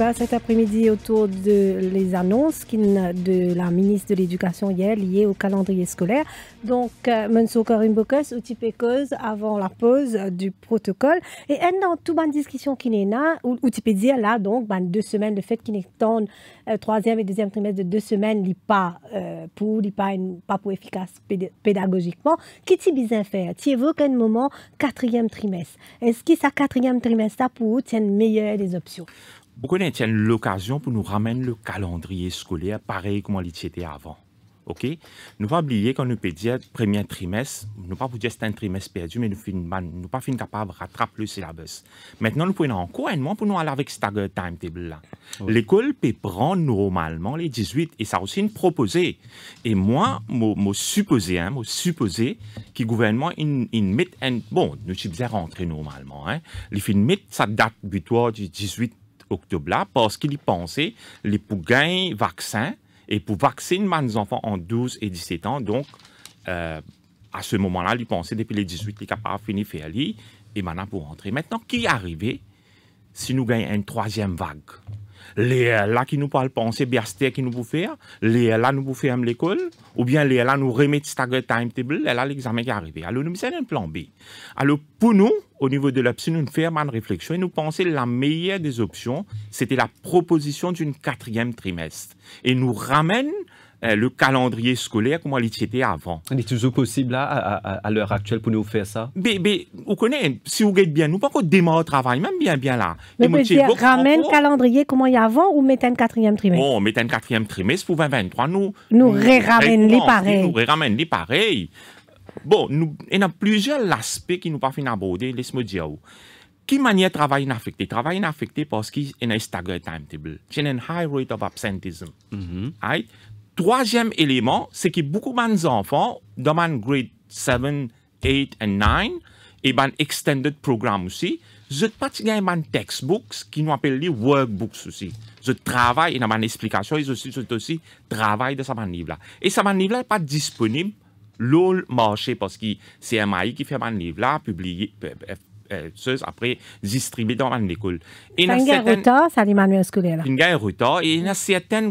débat cet après-midi autour de les annonces de la ministre de l'Éducation hier liées au calendrier scolaire. Donc, Monsieur Corinne Bocus, ou type cause avant la pause du protocole. Et dans toute bonne discussion qui n'est là, ou type dire là, donc, 2 semaines, le fait qu'il est temps, 3e et 2e trimestre de 2 semaines, il pas pour efficace pédagogiquement. Qu'est-ce qu'il bien faire? Tu évoques un moment 4e trimestre. Est-ce que ça 4e trimestre pour vous tient meilleure des options? Vous connaissez l'occasion pour nous ramener le calendrier scolaire pareil comme il était avant. OK? Nous pas oublier quand nous peut dire premier trimestre, nous pas vous dire c'est un trimestre perdu, mais nous pas fin capable de rattraper le syllabus. Maintenant, nous prenons encore un mois pour nous aller avec stagger timetable là. Oui. L'école peut prendre normalement les 18 et ça aussi une proposé. Et moi, moi supposé que le gouvernement il met un bon, nous sommes bien rentré normalement hein. Il met sa date butoir du 18 octobre là parce qu'il y pensait les pour gagner vaccin. Et pour vacciner les enfants en 12 et 17 ans, donc, à ce moment-là, ils pensaient depuis les 18, ils sont capables de finir faire et maintenant pour rentrer. Maintenant, qui est arrivé si nous gagnons une 3e vague? Les là qui nous parlent penser, Biaster qui nous peut faire, les là nous peut faire l'école, ou bien les là nous remettent stagger timetable, là l'examen qui est arrivé. Alors, nous avons un plan B. Alors, pour nous, au niveau de l'option, nous faisons une réflexion et nous pensons que la meilleure des options, c'était la proposition d'une 4e trimestre. Et nous ramène le calendrier scolaire comme il était avant. Il est toujours possible là, à l'heure actuelle pour nous faire ça? Mais vous connaissez, si vous êtes bien, nous pas qu'on démarre le travail, même bien là. Mais vous dire, ramène le calendrier comme il y a avant ou mettez un 4e trimestre? Bon, mettez un 4e trimestre pour 2023. Nous ramène les pareils. Nous ramène les pareils. Bon, il y a plusieurs aspects qui nous pas fin aborder, laisse-moi dire. Qui manière travail inaffecté? Travail inaffecté parce qu'il y a un stagger timetable. Il y a un high rate of absenteeism. Right? 3e élément, c'est que beaucoup d'enfants, dans le grade 7, 8 et 9, et dans extended programme aussi, je pas un textbooks qui nous appelle les workbooks aussi. Je travaille et dans mon explication, je aussi travaille de ce livre-là. Et ce livre-là n'est pas disponible le marché parce que c'est MAI qui fait un livre-là, publié, après distribué dans l'école. Il y a un retard, ça, les manuels scolaires. Il y a un retard et il y a certains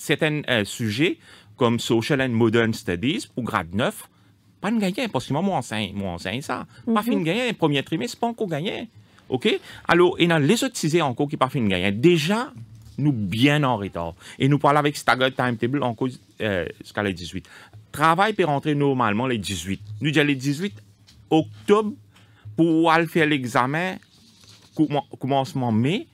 sujets comme Social and Modern Studies pour grade 9, pas de gagner parce que moi enseigne ça. Pas fin de gagner, premier trimestre, pas encore gagné. OK? Alors, il y a les autres sujets encore qui pas fin de gagner. Déjà, nous bien en retard. Et nous parlons avec stagger timetable en cause jusqu'à les 18. Travail peut rentrer normalement les 18. Nous disons les 18 octobre pour aller faire l'examen commencement mai.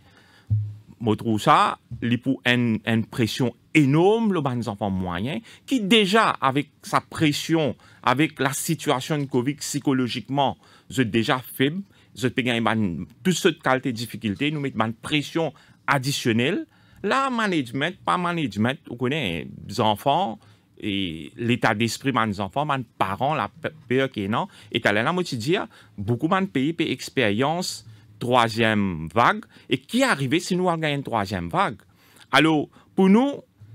Je trouve ça, il pour une pression énorme, les enfants moyens, qui déjà, avec sa pression, avec la situation de Covid psychologiquement, sont déjà faibles, ils ont gagné toutes sortes de qualités de difficultés, nous mettons une pression additionnelle. Là, management, pas management, vous connaissez, les enfants, et l'état d'esprit des enfants, des parents, la peur qui est non, et là, moi, je dis, beaucoup de pays ont expérience 3e vague, et qui est arrivé si nous avons gagné une 3e vague. Alors, pour nous,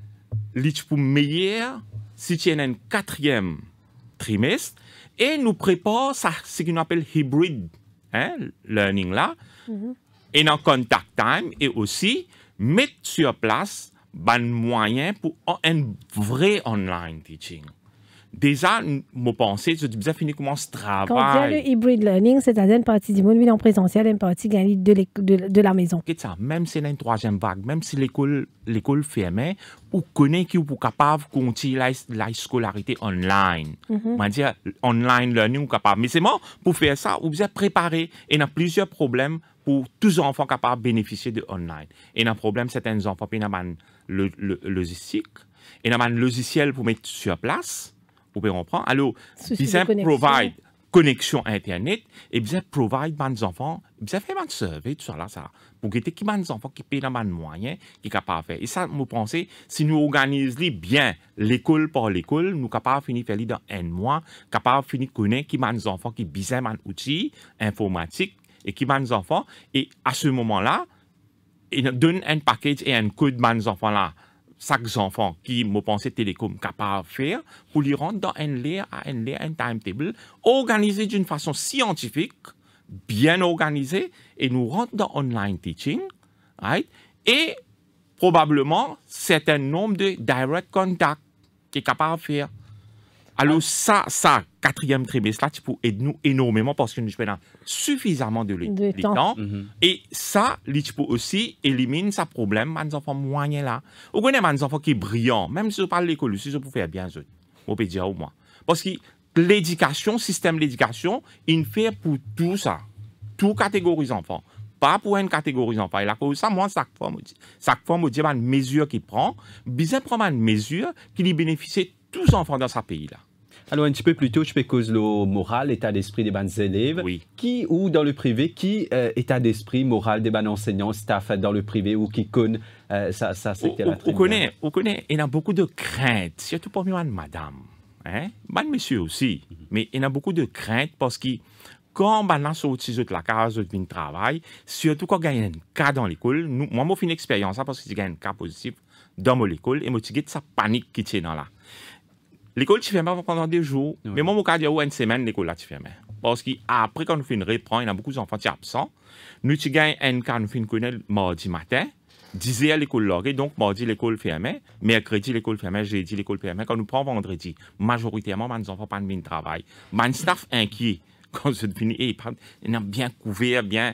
pour meilleur, si tu as un 4e trimestre, et nous prépare ça, ce qu'on appelle hybrid learning là, et dans contact time, et aussi mettre sur place un moyen pour un vrai online teaching. Déjà, je pensais, je disais, fini comment ce travail. Quand il y a le hybrid learning, c'est-à-dire une partie du monde en présentiel et une partie gagnée de la maison. Ça, même si c'est une 3e vague, même si l'école fermée, vous connaissez que vous êtes capable de continuer la scolarité online. On dire online learning, vous capable. Mais c'est bon, pour faire ça, vous êtes préparé. Et il y a plusieurs problèmes pour tous les enfants capables de bénéficier de online. Et il y a un problème, certains enfants, il y a le logistique, et il y a un logiciel pour mettre sur place. Vous pouvez comprendre. Alors, ils provide connexion Internet et ils provide des enfants, ils fait un survey, tout ça là, ça. Pour que les enfants qui payent dans les moyens, qui sont capables de faire. Et ça, vous pensez, si nous organisons bien l'école par l'école, nous sommes capables de finir faire dans un mois, capables de finir connaître qui les enfants qui besoin d'un outil informatique et qui les enfants. Et à ce moment-là, ils donnent un package et un code des enfants là. Chaque enfant qui me pensait télécom capable de faire pour lui rendre dans un timetable organisé d'une façon scientifique, bien organisé, et nous rentre dans online teaching, right? Et probablement certain nombre de direct contact qui est capable de faire. Alors ça, quatrième trimestre, là, tu peux aider nous énormément parce que nous avons suffisamment de temps. Et ça, tu peux aussi éliminer ce problème, les enfants moyens là. Vous connaissez les enfants qui sont brillants, même si vous parlez de l'école, si vous pouvez faire bien, vous pouvez dire au moins. Parce que l'éducation, système d'éducation, il fait pour tout ça, toute catégorie d'enfants. Pas pour une catégorie d'enfants. Et là, pour ça, moi, chaque fois, je dis une mesure qu'il prend, bien prendre une mesure qui lui bénéficie tous les enfants dans ce pays-là. Alors, un petit peu plus tôt, je peux causer le moral, l'état d'esprit des bonnes élèves. Oui. Qui, ou dans le privé, qui état d'esprit moral des bonnes enseignants, staff dans le privé, ou qui connaît ça c'est on connaît, il y a beaucoup de craintes, surtout pour madame. Hein? Madame, monsieur aussi. Mais il y a beaucoup de craintes parce que quand on sorti de la case de travail, surtout quand il y a un cas dans l'école, moi, j'ai fait une expérience parce que j'ai un cas positif dans mon école et j'ai sa panique qui tient là. L'école, tu fermes pendant 2 jours. Oui. Mais moi, je dis une semaine, l'école, là, tu fermes. Parce qu'après, quand nous faisons une reprend, il y a beaucoup d'enfants qui sont absents. Nous, tu gagnes un cas, nous faisons une mardi matin. 10h à l'école lorée, donc mardi, l'école fermée. Mercredi, l'école fermée. Jeudi, l'école fermée. Quand nous prenons vendredi, majoritairement, nos enfants pas de travail. Mon staff inquiet. Quand c'est fini, ils sont bien couverts, bien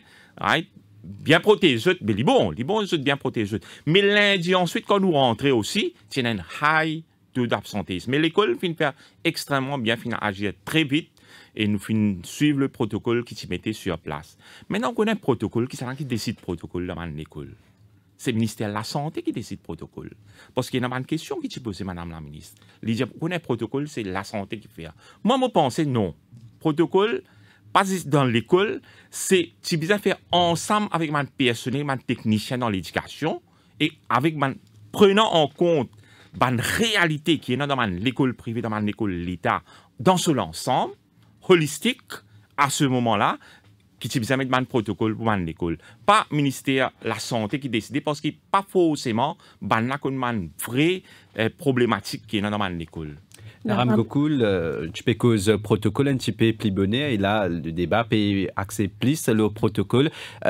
protégés. Mais ils sont bien protégés. Mais lundi, ensuite, quand nous rentrons aussi, il y a un high taux d'absentéisme. Mais l'école finit faire extrêmement bien, finit agir très vite et nous finit suivre le protocole qui s'y mettait sur place. Maintenant, on connaît un protocole qui décide protocole dans l'école. C'est le ministère de la Santé qui décide protocole. Parce qu'il y a une question qui s'est posée, Madame la ministre. Il dit, on connaît protocole, c'est la santé qui fait. Moi, je pense non. Protocole, pas dans l'école, c'est tu besoin faire ensemble avec mon personnel, mon technicien dans l'éducation et avec prenant en compte la réalité qui est dans l'école privée, dans l'école l'État, dans son ensemble, holistique, à ce moment-là, qui a besoin de mettre un protocole pour l'école. Pas le ministère de la Santé qui décide, parce qu'il n'y a pas forcément une vraie problématique qui est dans l'école. Ram Gokul, tu peux cause protocole un petit peu plus bonnet, et là, le débat peut accepter plus le protocole.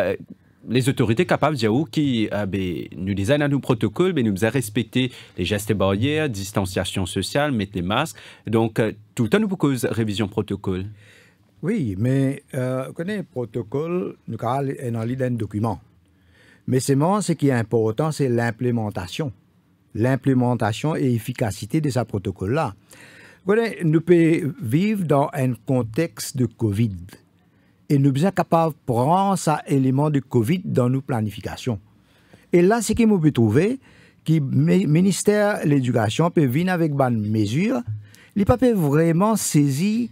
Les autorités capables de dire que nous designons nos protocoles, mais nous avons respecté les gestes barrières, distanciation sociale, mettre les masques. Donc, tout le temps, nous pouvons révision protocole. Oui, mais connaît le protocole, nous avons un document. Mais ce qui est important, c'est l'implémentation. L'implémentation et l'efficacité de ce protocole-là. Nous pouvons vivre dans un contexte de COVID. Et nous sommes capables de prendre ces éléments de COVID dans nos planifications. Et là, ce que nous pouvons trouver, que le ministère de l'Éducation peut venir avec une mesure, il ne peut pas vraiment saisir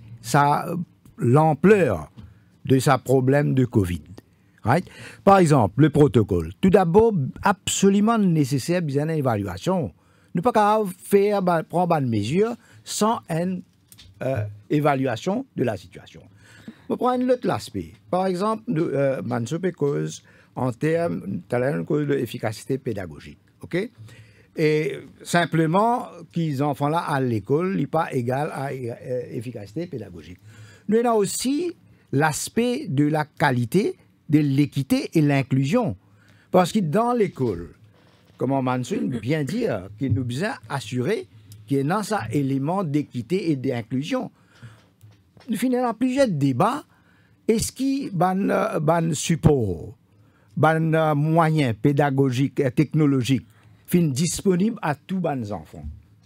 l'ampleur de ce problème de COVID. Right? Par exemple, le protocole. Tout d'abord, absolument nécessaire besoin d'une évaluation. Nous ne pouvons pas prendre une mesure sans une évaluation de la situation. On prend un autre aspect. Par exemple, Mansope cause en termes de l'efficacité pédagogique. OK? Et simplement, qu'ils enfants là à l'école n'est pas égal à efficacité pédagogique. Nous avons aussi l'aspect de la qualité, de l'équité et l'inclusion. Parce que dans l'école, comme Mansoun bien dire, qu'il nous besoin assurer qu'il y a un élément d'équité et d'inclusion. Nous finissons plusieurs débats. Est-ce qu'il y a un support, un moyen pédagogique et technologique disponible à tous les enfants?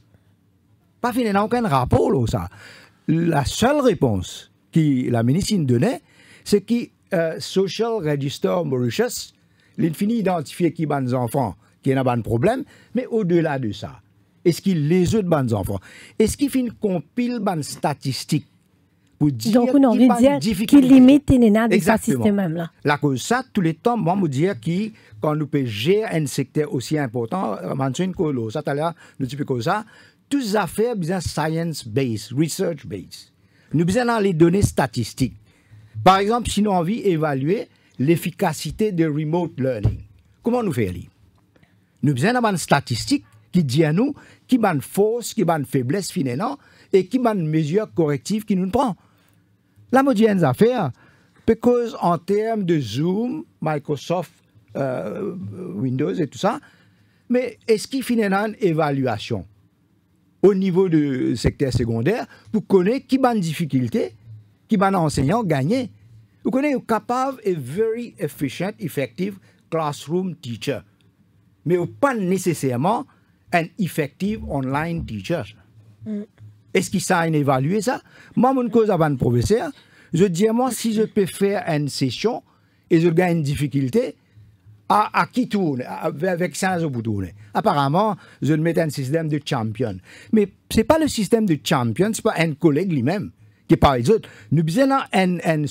Pas finalement aucun rapport là, ça. La seule réponse que la ministre donnait, c'est que Social Register Mauritius, il finit d'identifier qui les enfants qui ont un problème, mais au-delà de ça, est-ce qu'il les autres les enfants? Est-ce qu'il finit compile les statistiques? Donc, on a envie de dire qu'il limite les système là. La cause ça, tous les temps, moi, je dire que quand nous pouvons gérer un secteur aussi important, ça, tout à l'heure, nous disons ça, toutes les affaires besoin science-based, research-based. Nous besoin dans les données statistiques. Par exemple, si nous avons envie d'évaluer l'efficacité de remote learning, comment nous faisons? Nous besoin d'avoir une statistique qui dit à nous qui a une force, qui a une faiblesse finalement et qui a une mesure corrective qui nous prend. La modienne affaire, parce qu'en termes de Zoom, Microsoft, Windows et tout ça, Mais est-ce qu'il finit une évaluation au niveau du secteur secondaire pour connaître qui a une difficulté, qui a un enseignant gagné? Vous connaissez, capable et very efficient, effective classroom teacher. Mais pas nécessairement un effective online teacher. Est-ce qu'il sait évaluer ça? Moi, mon cause avant le professeur, je dis moi, si je peux faire une session et je gagne une difficulté, à qui tourne? Avec ça, je peux tourner. Apparemment, je mets un système de champion. Mais ce n'est pas le système de champion, ce n'est pas un collègue lui-même qui parle des autres. Nous avons un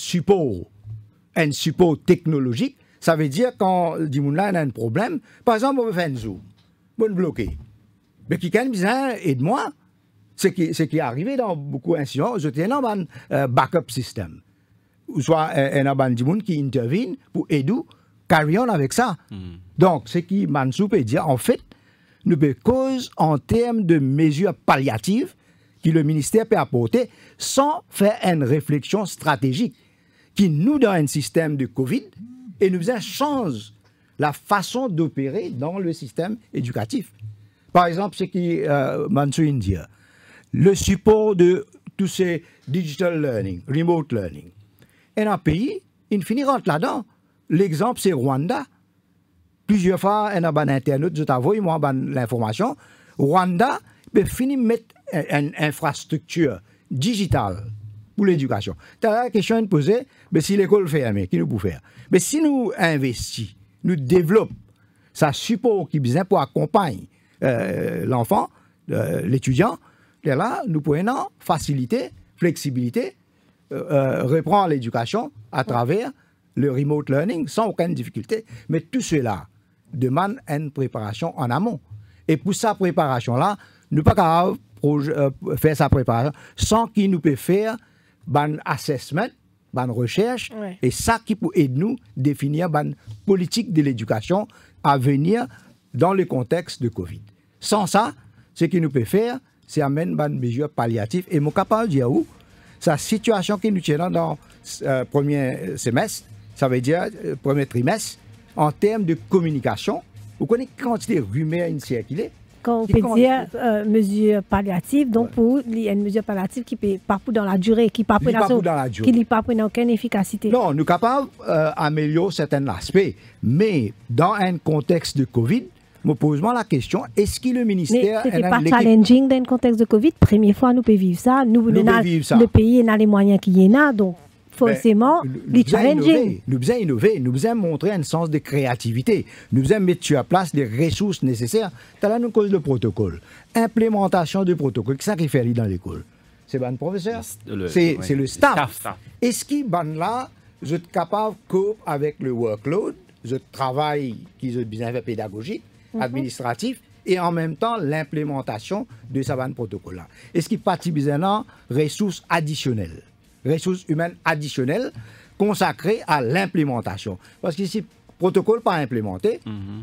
support technologique. Ça veut dire quand on a un problème, par exemple, on veut faire un zoom, on veut bloquer. Mais quelqu'un besoin aide-moi. Ce qui est arrivé dans beaucoup d'incidents, je tiens un backup system. Ou soit un monde qui intervient pour aider, carry on avec ça. Donc, ce qui Mansou peut dire, en fait, nous peut cause en termes de mesures palliatives que le ministère peut apporter sans faire une réflexion stratégique qui nous donne un système de COVID et nous change la façon d'opérer dans le système éducatif. Par exemple, ce qui Mansou dit, le support de tous ces digital learning, remote learning. Et un pays, il finit rentre là-dedans. L'exemple, c'est Rwanda. Plusieurs fois, on a un internet, je t'avoue, moi, l'information. Rwanda peut finir mettre une infrastructure digitale pour l'éducation. Tu as la question de poser, mais si l'école ferme, qui nous peut faire? Mais si nous investissons, nous développons ça support qui besoin pour accompagner l'enfant, l'étudiant, là, nous pouvons faciliter, flexibilité, reprendre l'éducation à travers le remote learning sans aucune difficulté. Mais tout cela demande une préparation en amont. Et pour sa préparation-là, nous ne pouvons pas faire sa préparation sans qu'il nous peut faire un assessment, une recherche, et ça qui peut aider nous définir une politique de l'éducation à venir dans le contexte de Covid. Sans ça, ce qu'il nous peut faire, c'est amener une mesure palliative. Et mon capable de dire où, sa situation qui nous tient dans le premier semestre, ça veut dire premier trimestre, en termes de communication, vous connaissez quantité de rumeurs qui circulent. Quand on peut dire mesure palliative, donc pour il y a une mesure palliative qui peut pas dans la durée, qui pas qui pas prendre aucune efficacité. Non, nous sommes capables d'améliorer certains aspects, mais dans un contexte de Covid, me pose la question, est-ce que le ministère... Mais ce n'est pas challenging dans un contexte de Covid. Première fois, nous pouvons vivre ça. Le pays a les moyens qu'il y en a, donc forcément, les challenging. Nous devons innover, nous devons montrer un sens de créativité. Nous devons mettre sur place les ressources nécessaires. Tu as là, nous cause le protocole. Implémentation du protocole, qu'est-ce qui fait dans l'école? C'est le professeur, c'est le staff. Est-ce que là, je suis capable de cope avec le workload, je travaille qui est bien pédagogique, administratif, et en même temps l'implémentation de ce protocole-là. Est-ce qu'il partit besoin de ressources additionnelles, ressources humaines additionnelles consacrées à l'implémentation? Parce que si le protocole n'est pas implémenté,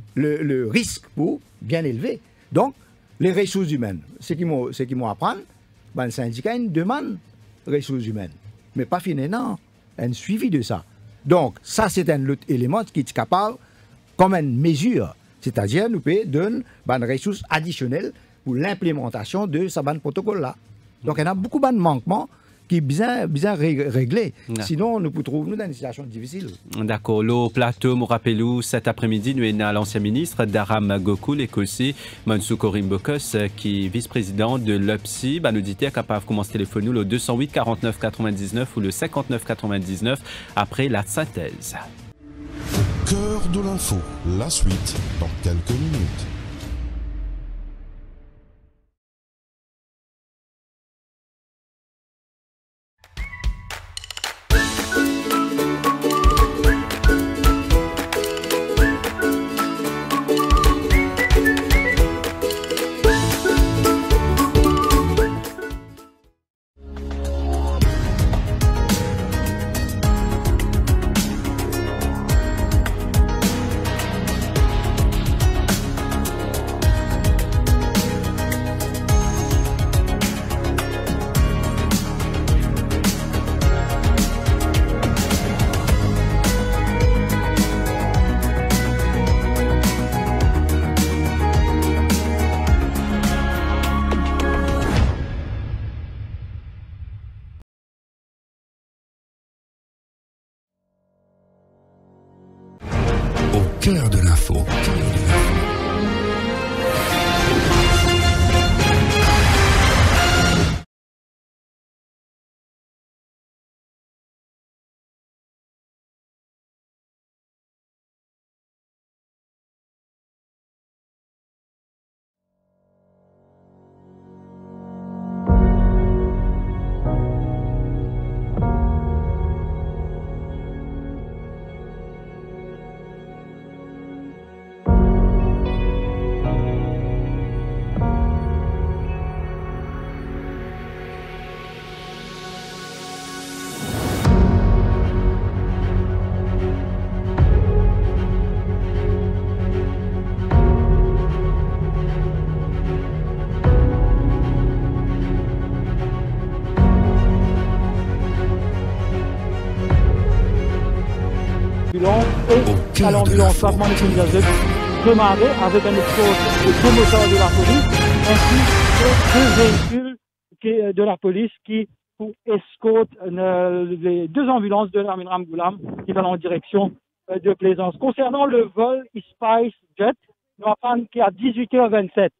le risque pour bien élevé. Donc, les ressources humaines, ce qui m'ont appris, le syndicat demande ressources humaines, mais pas finalement un suivi de ça. Donc, ça, c'est un autre élément qui est capable, comme une mesure, c'est-à-dire nous pouvons donner des ressources additionnelles pour l'implémentation de ce protocole-là. Donc, il y a beaucoup de manquements qui sont bien réglés. Sinon, nous pouvons trouver dans une situation difficile. D'accord. Le plateau, me rappelez-vous, cet après-midi, nous avons l'ancien ministre Daram Gokul et aussi Mansou Korimbokos, qui est vice-président de l'UPSI. Nous dit capable de commencer téléphoner le 208 49 99 ou le 59 99 après la synthèse. Cœur de l'info, la suite dans quelques minutes. cœur de l'info. Et à l'ambulance Batman et Kinjazet démarrer avec un escorte de 2 moteurs de la police ainsi que 2 véhicules de la police qui escortent les 2 ambulances de l'armée Ramgoulam qui vont en direction de Plaisance. Concernant le vol Spice Jet, nous apprenons qu'à 18h27,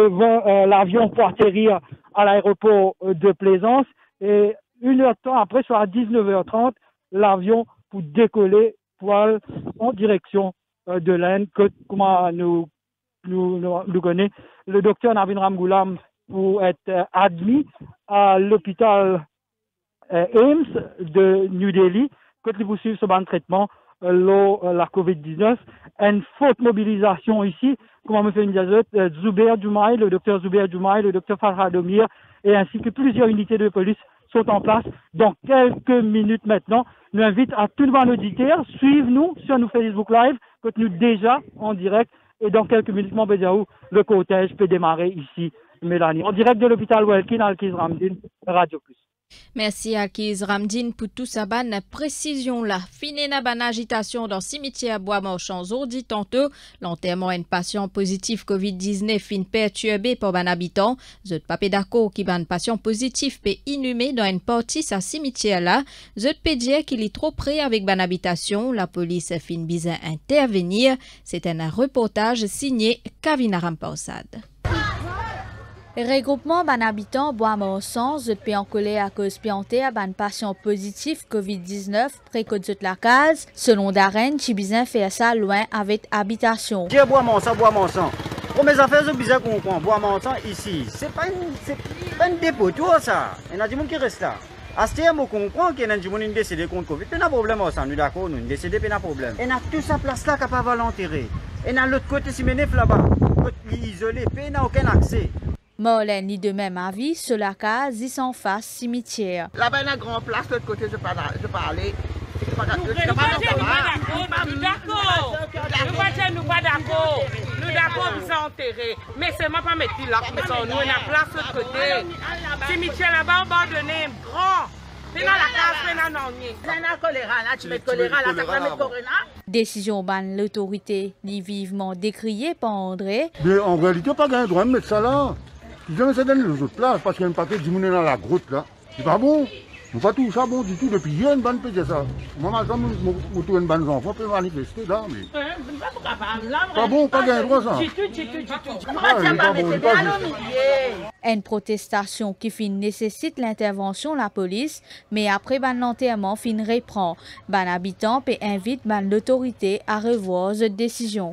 l'avion peut atterrir à l'aéroport de Plaisance et 1 heure de temps après, soit à 19h30, l'avion peut décoller en direction de l'Inde, comment nous connaît le docteur Navin Ramgoulam pour être admis à l'hôpital Ames de New Delhi, quand il vous suivre ce bon traitement, la COVID-19. Une forte mobilisation ici, comme on fait une diazette, Zubair Jumaï, le docteur Zubair Jumaï, le docteur Farhad Omir, et ainsi que plusieurs unités de police sont en place. Dans quelques minutes maintenant, nous invite à tout le monde auditeur, suivez-nous sur nos Facebook Live, que nous déjà en direct, et dans quelques minutes, le cortège peut démarrer ici, Mélanie. En direct de l'hôpital Welkin, Alkiz Ramdin, Radio Plus. Merci Alkiz Ramdin pour tout ça ban précision là. Fini na ban agitation dans cimetière bois marchand dit tantôt l'enterrement un patient positif COVID-19 fin perturbé par ban habitant. Zot pas d'accord qui ban patient positif peut inhumé dans une partie sa cimetière là. Zot peut dire qu'il est trop près avec ban habitation. La police fin bizarre intervenir. C'est un reportage signé Kavina Rampausad. Regroupement ban habitant bois morsan zot pe en colère à cause pianté à ban patient positif COVID-19 près que zot la case selon Darren Chibizin fait ça loin avec habitation. Dieu bois morsan. Pour mes affaires c'est bizarre qu'on comprend bois morsan ici. C'est pas un dépôt tout ça. Il y a des gens qui restent là. À ce moment on comprend qu'il y a des gens qui décédé contre Covid. Pas de problème ça, nous d'accord, nous décédé pas de problème. Et a toute sa place là capable l'enterrer. Et à l'autre côté Simenef là-bas, isolé, pas n'a aucun accès. Morlaine ni de même avis, sur la case, ils sont face cimetière. Là-bas, il y a une grande place, de l'autre côté, je parlais. Nous pas d'accord. Nous d'accord, ils sont enterrés. Mais c'est moi pas mettre là, mais nous on a place de l'autre côté. Cimetière là-bas, abandonné, grand. C'est dans la case, c'est dans l'année. C'est dans le choléra, là, tu mets choléra, là, ça va mettre choléra. Décision ban l'autorité, ni vivement décriée par André. Mais en réalité, pas gagné droit de mettre ça là. Ils ont essayé de les autres places parce qu'il y a un paquet de dans la grotte là. C'est pas bon. Nous pas tout ça bon du tout depuis hier une bonne pédé ça. Moi maintenant je trouve une bonne enfant peut manifester là mais. Pas bon, pas gagné droit ça. Une protestation qui fin nécessite l'intervention de la police, mais après ban l'enterrement fin reprend. Ban habitant peut invite ban l'autorité à revoir cette décision.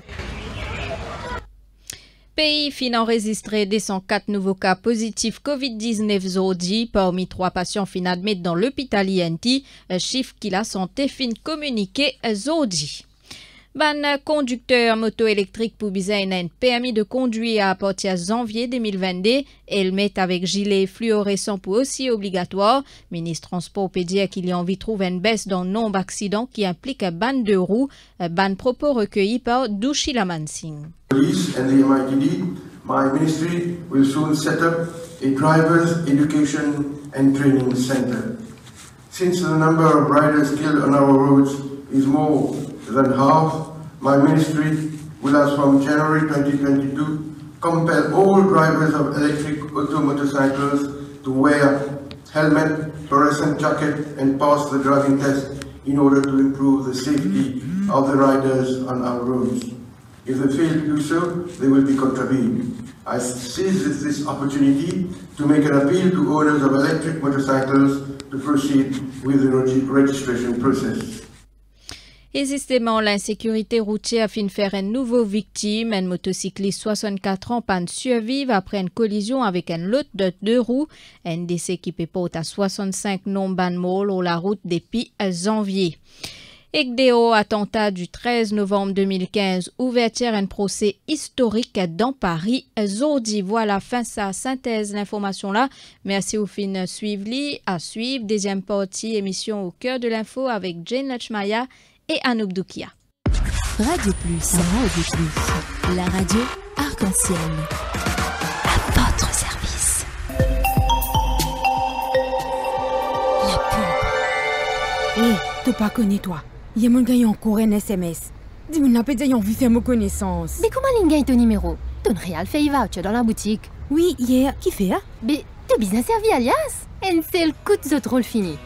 Pays fin enregistré 204 nouveaux cas positifs COVID-19 zodi, parmi 3 patients fin admis dans l'hôpital INT, chiffre qui la santé fin communiqué zodi. Ban conducteur moto électrique pour bisaï un permis de conduire à partir de janvier 2022. Helmet avec gilet fluorescent pour aussi obligatoire. Ministre Transport peut dire qu'il y a envie de trouver une baisse dans le nombre d'accidents qui impliquent un ban de roues. Ban propos recueillis par Douchila Mansing. Police and the MITD, my ministry will soon set up a drivers education and training center. Since the number of riders killed on our roads is more than half, my ministry will, as from January 2022, compel all drivers of electric auto motorcycles to wear helmet, fluorescent jacket and pass the driving test in order to improve the safety of the riders on our roads. If they fail to do so, they will be contravened. I seize this opportunity to make an appeal to owners of electric motorcycles to proceed with the registration process. Existément, l'insécurité routière fin faire une nouvelle victime, un motocycliste 64 ans panne survivre après une collision avec un lot de 2 roues. Un décès qui porte à 65 nombres sur la route depuis janvier. ECDEO, attentat du 13 novembre 2015, ouverture un procès historique dans Paris. Zodi, voilà fin sa synthèse l'information là. Merci au fin suivre à suivre. Deuxième partie, émission au cœur de l'info avec Jane Lachmaya et Anouk Doukia. Radio Plus, la radio arc-en-ciel. À votre service. La pub. Hé, t'as pas connu toi. Y'a mon gars encore un SMS. Dis-moi, n'a pas dit envie de faire ma connaissance. Mais comment l'on gagne ton numéro? Ton réal fait voucher dans la boutique. Oui, hier, qui fait? Mais t'as bien servi alias. Un seul coup de drôle fini.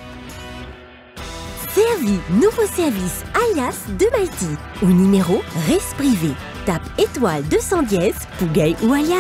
Servi, nouveau service alias de Malti. Au numéro Res Privé. Tape étoile 210 pour gay ou alias.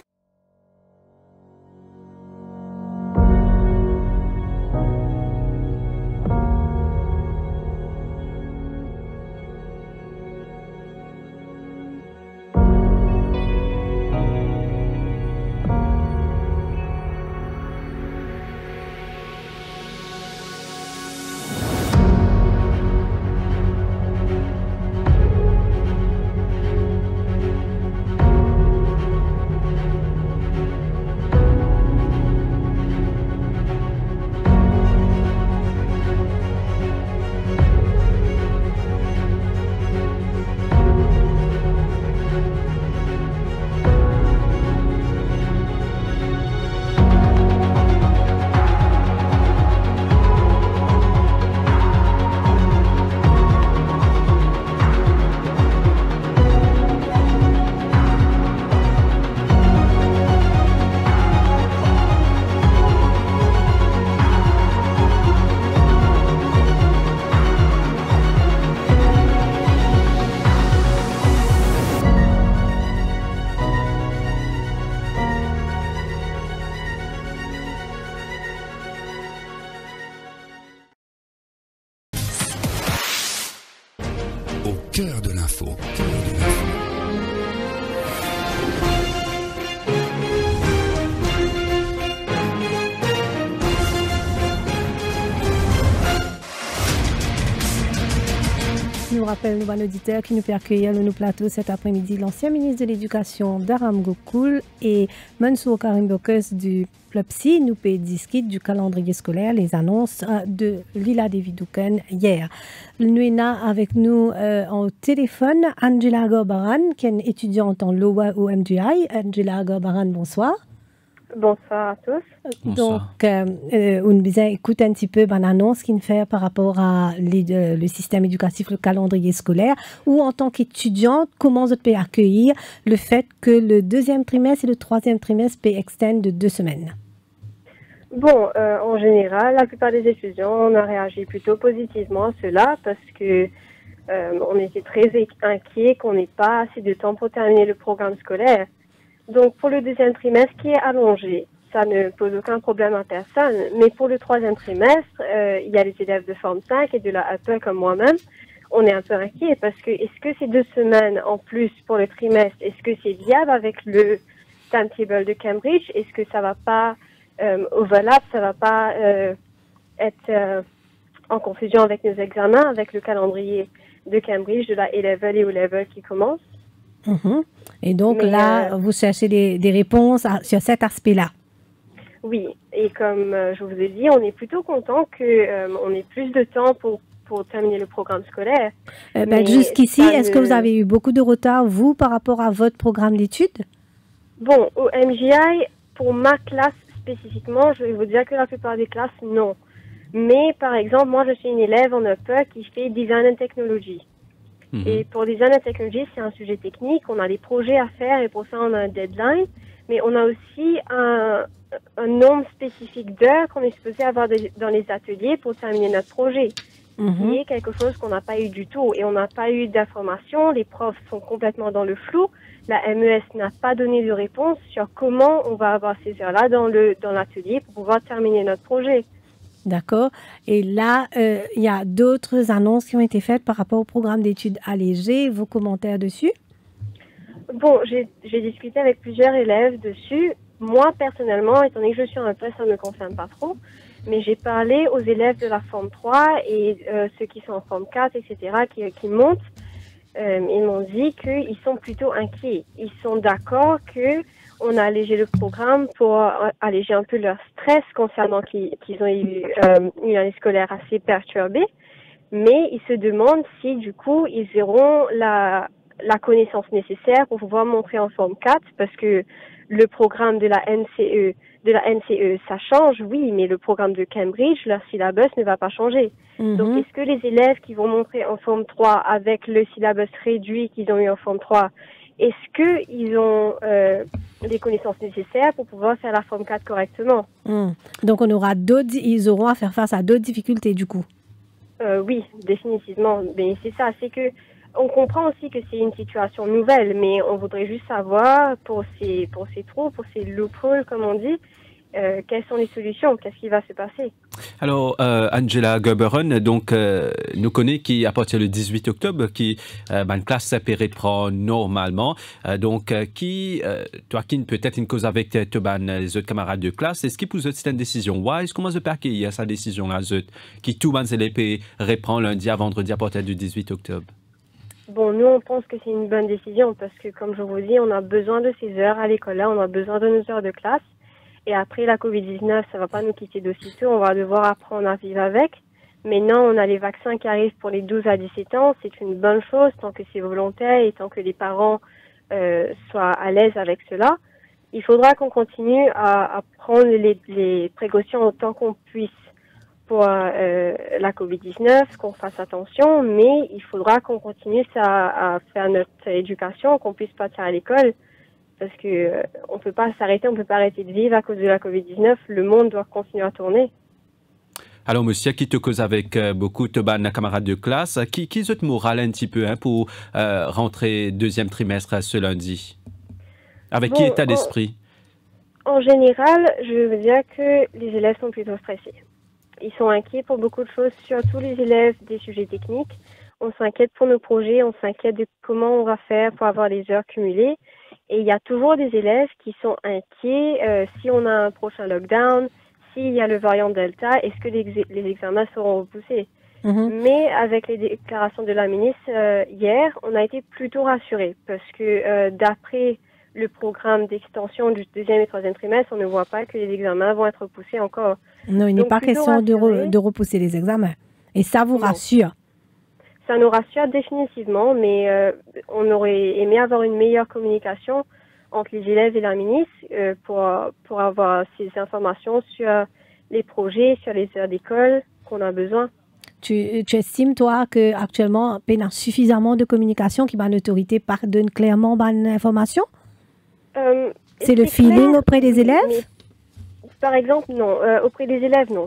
Cœur de l'info. Nous rappelle nos auditeurs qui nous peut accueillir dans nos plateaux cet après-midi l'ancien ministre de l'Éducation Daram Gokul et Mansour Karim Bokes du PLOPSI nous peut discuter du calendrier scolaire, les annonces de Lila Davidouken hier. Nous avons avec nous au téléphone Angela Gorbaran, qui est une étudiante en LOA au MGI. Angela Gorbaran, bonsoir. Bonsoir à tous. Donc, on nous écoute un petit peu l'annonce qu'il fait par rapport à le système éducatif, le calendrier scolaire, ou en tant qu'étudiante, comment vous pouvez accueillir le fait que le deuxième trimestre et le troisième trimestre peuvent extendre de 2 semaines? Bon, en général, la plupart des étudiants, on a réagi plutôt positivement à cela parce que on était très inquiets qu'on n'ait pas assez de temps pour terminer le programme scolaire. Donc, pour le deuxième trimestre qui est allongé, ça ne pose aucun problème à personne. Mais pour le troisième trimestre, il y a les élèves de Forme 5 et de la APE comme moi-même. On est un peu inquiets parce que est-ce que ces 2 semaines en plus pour le trimestre, est-ce que c'est viable avec le timetable de Cambridge? Est-ce que ça va pas overlap, ça va pas être en confusion avec nos examens, avec le calendrier de Cambridge, de la A-Level et O-Level qui commence? Et donc là, vous cherchez des réponses sur cet aspect-là. Oui, et comme je vous ai dit, on est plutôt content qu'on ait plus de temps pour terminer le programme scolaire. Jusqu'ici, est-ce que vous avez eu beaucoup de retard, vous, par rapport à votre programme d'études? Bon, au MGI, pour ma classe spécifiquement, je vais vous dire que la plupart des classes, non. Mais par exemple, moi, je suis une élève en upper qui fait Design and Technology. Et pour Design and Technology, c'est un sujet technique. On a des projets à faire et pour ça, on a un deadline. Mais on a aussi un nombre spécifique d'heures qu'on est supposé avoir dans les ateliers pour terminer notre projet. qui est quelque chose qu'on n'a pas eu du tout. Et on n'a pas eu d'informations, les profs sont complètement dans le flou. La MES n'a pas donné de réponse sur comment on va avoir ces heures-là dans l'atelier pour pouvoir terminer notre projet. D'accord. Et là, il y a d'autres annonces qui ont été faites par rapport au programme d'études allégées. Vos commentaires dessus? Bon, j'ai discuté avec plusieurs élèves dessus. Moi, personnellement, étant donné que je suis en classe, ça ne me concerne pas trop. Mais j'ai parlé aux élèves de la forme 3 et ceux qui sont en forme 4, etc., qui montent. Ils m'ont dit qu'ils sont plutôt inquiets. Ils sont d'accord qu'on a allégé le programme pour alléger un peu leur stress concernant qu'ils ont eu une année scolaire assez perturbée. Mais ils se demandent si, du coup, ils auront la connaissance nécessaire pour pouvoir montrer en forme 4, parce que le programme de la NCE, ça change, oui, mais le programme de Cambridge, leur syllabus ne va pas changer. Donc, est-ce que les élèves qui vont montrer en forme 3 avec le syllabus réduit qu'ils ont eu en forme 3, est-ce qu'ils ont les connaissances nécessaires pour pouvoir faire la forme 4 correctement? Donc, ils auront à faire face à d'autres difficultés, du coup? Oui, définitivement. Mais c'est ça, c'est que on comprend aussi que c'est une situation nouvelle, mais on voudrait juste savoir pour ces trous, pour ces loopholes, comme on dit, quelles sont les solutions, qu'est-ce qui va se passer. Alors, Angela Gerberen, donc, nous connaît qu'à partir du 18 octobre, une classe s'apparaît prend normalement. Donc, toi qui peut-être une cause avec les autres camarades de classe, est-ce que vous avez une décision wise? Comment se fait qu'il y a cette décision-là, qui tout le monde reprend lundi à vendredi à partir du 18 octobre? Bon, nous, on pense que c'est une bonne décision parce que, comme je vous dis, on a besoin de ces heures à l'école-là, on a besoin de nos heures de classe. Et après, la COVID-19, ça va pas nous quitter d'aussitôt, on va devoir apprendre à vivre avec. Maintenant, on a les vaccins qui arrivent pour les 12 à 17 ans, c'est une bonne chose tant que c'est volontaire et tant que les parents soient à l'aise avec cela. Il faudra qu'on continue à prendre les précautions autant qu'on puisse pour la COVID-19, qu'on fasse attention, mais il faudra qu'on continue à faire notre éducation, qu'on puisse partir à l'école, parce que on peut pas s'arrêter, on peut pas arrêter de vivre à cause de la COVID-19. Le monde doit continuer à tourner. Alors, monsieur, qui te cause avec beaucoup de camarades de classe, qui te morale un petit peu pour rentrer deuxième trimestre ce lundi? Avec qui état d'esprit? En général, je veux dire que les élèves sont plutôt stressés. Ils sont inquiets pour beaucoup de choses, surtout les élèves des sujets techniques. On s'inquiète pour nos projets, on s'inquiète de comment on va faire pour avoir les heures cumulées. Et il y a toujours des élèves qui sont inquiets si on a un prochain lockdown, s'il y a le variant Delta, est-ce que les examens seront repoussés? Mais avec les déclarations de la ministre hier, on a été plutôt rassurés parce que d'après le programme d'extension du deuxième et troisième trimestre, on ne voit pas que les examens vont être repoussés encore. Non, il n'est pas question de repousser les examens. Et ça vous rassure? Ça nous rassure définitivement, mais on aurait aimé avoir une meilleure communication entre les élèves et la ministre pour avoir ces informations sur les projets, sur les heures d'école qu'on a besoin. Tu estimes, toi, qu'actuellement, il y a suffisamment de communication qui l'autorité donne clairement l'information? C'est le feeling clair, auprès des élèves? Par exemple, non. Auprès des élèves, non.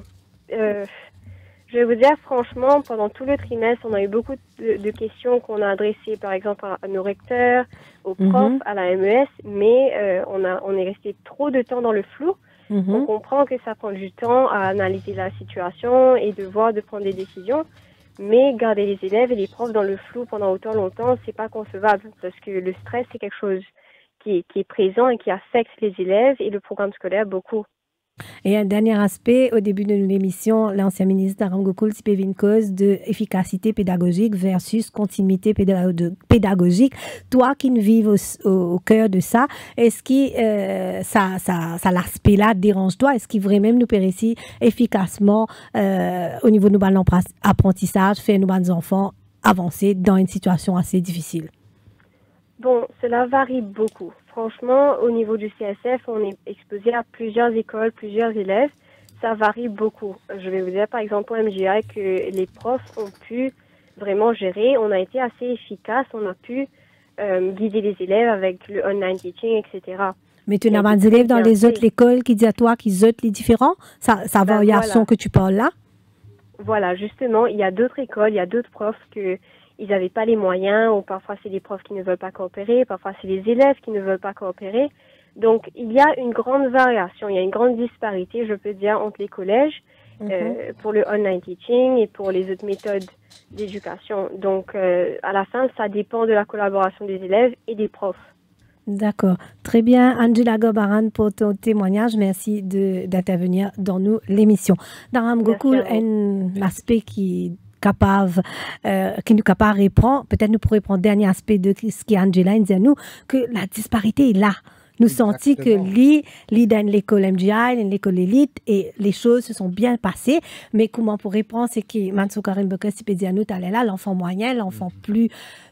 Je vais vous dire, franchement, pendant tout le trimestre, on a eu beaucoup de questions qu'on a adressées, par exemple, à nos recteurs, aux profs, à la MES, mais on est resté trop de temps dans le flou. On comprend que ça prend du temps à analyser la situation et de prendre des décisions, mais garder les élèves et les profs dans le flou pendant autant longtemps, c'est pas concevable, parce que le stress, c'est quelque chose qui est présent et qui affecte les élèves et le programme scolaire beaucoup. Et un dernier aspect, au début de l'émission, l'ancien ministre Arangokul Sipé une cause de efficacité pédagogique versus continuité pédagogique. Toi qui ne vives au cœur de ça, est-ce que ça l'aspect-là dérange-toi? Est-ce qu'il vraiment nous réussir efficacement au niveau de nos apprentissage, faire nos enfants avancer dans une situation assez difficile? Bon, cela varie beaucoup. Franchement, au niveau du CSF, on est exposé à plusieurs écoles, plusieurs élèves. Ça varie beaucoup. Je vais vous dire, par exemple, au MJA, que les profs ont pu vraiment gérer. On a été assez efficace. On a pu guider les élèves avec le online teaching, etc. Mais tu n'as pas d'élèves dans les autres écoles qui disent à toi qu'ils ont les différents? Ça variation que tu parles là? voilà, justement, il y a d'autres écoles, il y a d'autres profs que ils n'avaient pas les moyens, ou parfois c'est les profs qui ne veulent pas coopérer, parfois c'est les élèves qui ne veulent pas coopérer. Donc, il y a une grande variation, il y a une grande disparité, je peux dire, entre les collèges pour le online teaching et pour les autres méthodes d'éducation. Donc, à la fin, ça dépend de la collaboration des élèves et des profs. D'accord. Très bien, Angela Gobaran, pour ton témoignage. Merci d'intervenir dans l'émission. Daram Gokul, un aspect qui capable, qui nous capable répondre, peut-être nous pourrions prendre dernier aspect de ce qu'Angela dit à nous, que la disparité est là. Nous sentons que dans l'école MGI, dans l'école élite, et les choses se sont bien passées, mais comment pour répondre, c'est que Mansour Karim Bekessi peut dire nous, là, l'enfant moyen, l'enfant plus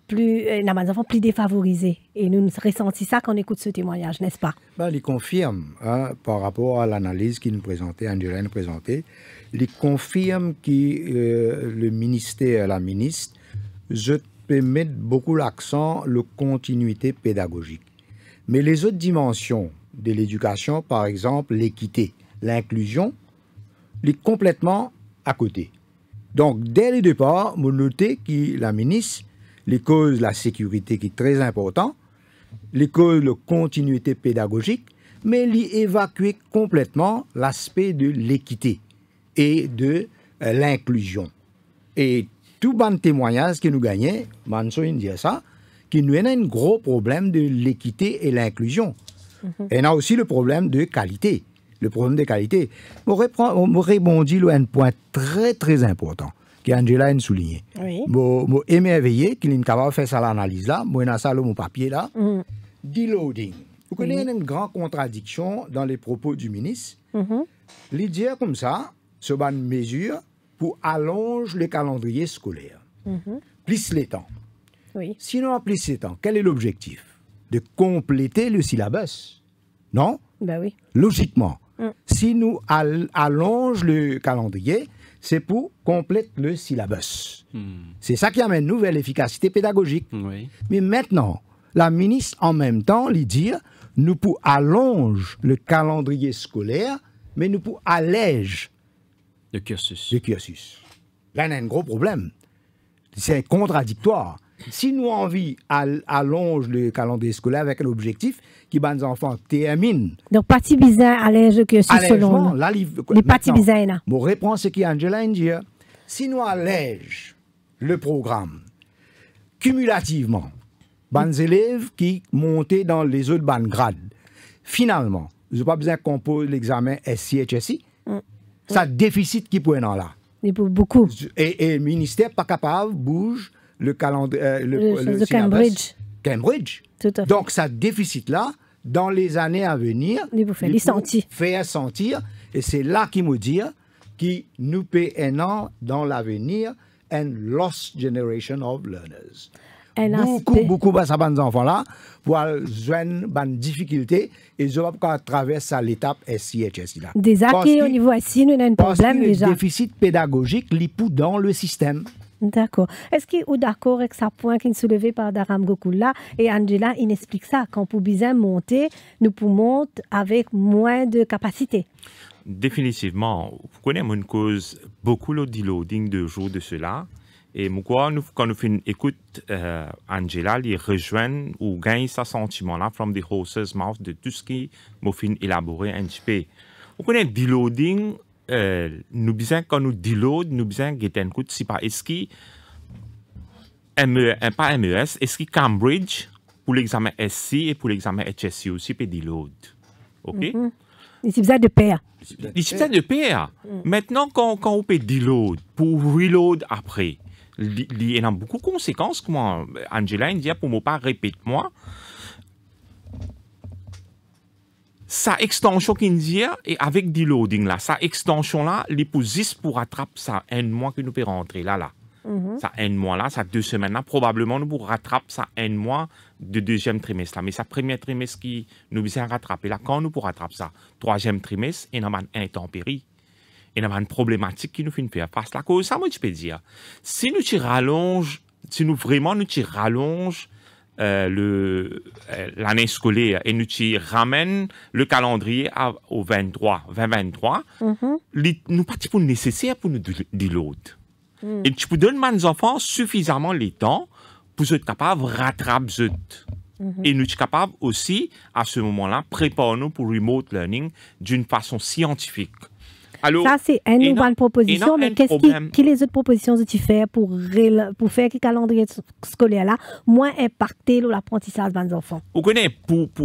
défavorisé. Et nous ressentons ça quand on écoute ce témoignage, n'est-ce pas? Il confirme, par rapport à l'analyse qu'il nous présentait, Angela nous présentait, il confirme que le ministère, la ministre, je peux mettre beaucoup l'accent sur la continuité pédagogique. Mais les autres dimensions de l'éducation, par exemple l'équité, l'inclusion, sont complètement à côté. Donc, dès le départ, vous notez que la ministre, les causes de la sécurité qui est très important, les causes de la continuité pédagogique, mais il évacue complètement l'aspect de l'équité et de l'inclusion. Et tout bon témoignage que nous gagnons, Mansour dit ça, qui nous a un gros problème de l'équité et l'inclusion. Et on a aussi le problème de qualité. Le problème de qualité. On rebondit à un point très très important qu'Angela a souligné. Je suis émerveillé qu'il est capable de faire ça l'analyse là. Moi, j'ai ça mon papier là. Deloading. Vous connaissez une grande contradiction dans les propos du ministre. Il dit comme ça, ce bonne mesure pour allonger le calendrier scolaire. Plus les temps. Sinon, plus les temps, quel est l'objectif? De compléter le syllabus. Non? Ben oui. Logiquement. Si nous allongeons le calendrier, c'est pour compléter le syllabus. C'est ça qui amène nous vers l'efficacité pédagogique. Mais maintenant, la ministre, en même temps, lui dit, nous pour allonger le calendrier scolaire, mais nous pour alléger le cursus. Là, on a un gros problème. C'est contradictoire. Si nous envie allonge le calendrier scolaire avec un objectif qui les enfants terminent. Donc, parti bizarre allège le cursus selon nous. Les partis bizarres là. Mon réponse c'est qu'Angela dit, si nous allège le programme cumulativement, les élèves qui montent dans les autres grades, finalement, ils n'ont pas besoin qu'on pose l'examen SCHSI. Ça déficit qui peut être là. Et pour beaucoup. Et le ministère pas capable bouge le calendrier le Cambridge. Donc ça déficit là dans les années à venir il faire sentir et c'est là qu'il me dit qui nous paie un an dans l'avenir and lost generation of learners. Beaucoup de ces enfants-là pour joindre une difficulté et je vais traverser l'étape SCHS. Des acquis au niveau SCI, nous avons un problème déjà. Le déficit pédagogique l'ipou dans le système. D'accord. Est-ce qu'il est d'accord avec ce point qui est soulevé par Daram Gokul là et Angela, il explique ça, quand pour bien monter, nous pouvons monter avec moins de capacité. Définitivement. Vous connaissez une cause, beaucoup de deloading de jours de cela. Et quand nous écoute Angela, il rejoint ou gagne ce sentiment-là from the horse's mouth de tout ce qui m'a fait élaborer un petit peu. Vous connaissez deloading, quand nous deload, nous besoin de un coup de si pas. Est-ce qu'il pas MES, est-ce qu'il Cambridge pour l'examen SC et pour l'examen HSC aussi peut deload? OK? Il s'est besoin de pair. Il s'est besoin de pair. Maintenant, quand on peut deload pour reload après, il y a beaucoup de conséquences, comme Angela dit, pour ne pas répéter moi. Sa extension qu'il dit, et avec deloading là, sa extension là, il pour 10 pour rattraper ça un mois que nous peut rentrer là. Ça un mois là, ça 2 semaines là, probablement nous pour rattraper ça un mois de deuxième trimestre là. Mais ça premier trimestre qui nous besoin rattraper là, quand nous pour rattraper ça, troisième trimestre, il y a une intempérie. Il y a une problématique qui nous fait faire face à la cause. Ça, moi, je peux dire. Si nous rallonge l'année scolaire et nous ramène le calendrier au 2023, nous pas pour nécessaire pour nous dire l'autre. Et tu peux donner aux enfants suffisamment le temps pour être capable de rattraper. Et nous sommes capables aussi, à ce moment-là, préparer nous pour remote learning d'une façon scientifique. Alors, ça, c'est une nouvelle proposition, mais quelles les autres propositions que tu fais pour faire que le calendrier scolaire-là moins impacté l'apprentissage des enfants? Vous connaissez,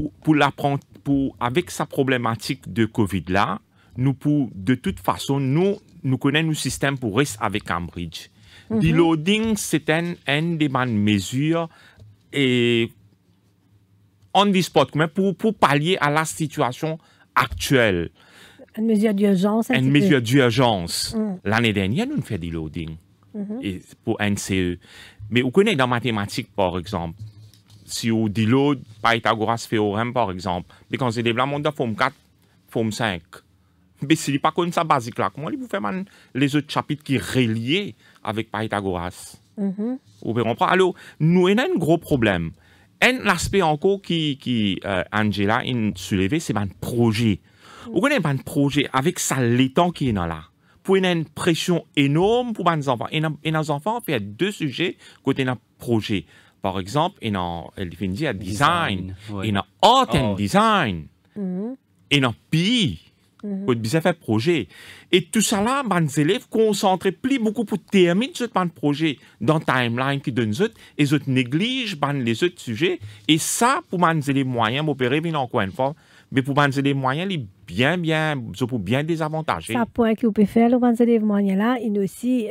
avec sa problématique de Covid-là, de toute façon, nous connaissons nos systèmes pour rester avec Cambridge. Le loading, c'est une des mesures et on the spot, mais pour pallier à la situation actuelle. Une mesure d'urgence. Une mesure d'urgence. L'année dernière, nous avons fait du loading pour NCE. Mais vous connaissez dans mathématiques, par exemple, si vous dites load, Pythagoras théorème, par exemple, mais quand c'est des blancs, de forme 4, forme 5. Mais si ce n'est pas comme ça basique là, comment vous faites les autres chapitres qui sont reliés avec Pythagoras? Vous pouvez comprendre. Alors, nous avons un gros problème. L'aspect encore qui Angela a soulevé, c'est un projet. Vous connaissez un projet avec ça, les temps qui est là. Pour une pression énorme pour les enfants. Et les enfants font deux sujets côté d'un projet. Par exemple, il y a design, il y a art and design, il y a PI. Pour bien faire projet. Et tout ça là, les élèves concentrent plus beaucoup pour terminer ce projet dans la timeline qui donne eux, et ils négligent les autres sujets. Et ça, pour les élèves moyens, m'opérer encore une fois, mais pour les élèves moyens, bien désavantagés. Ça point que vous pouvez faire, les élèves moyens là, il aussi,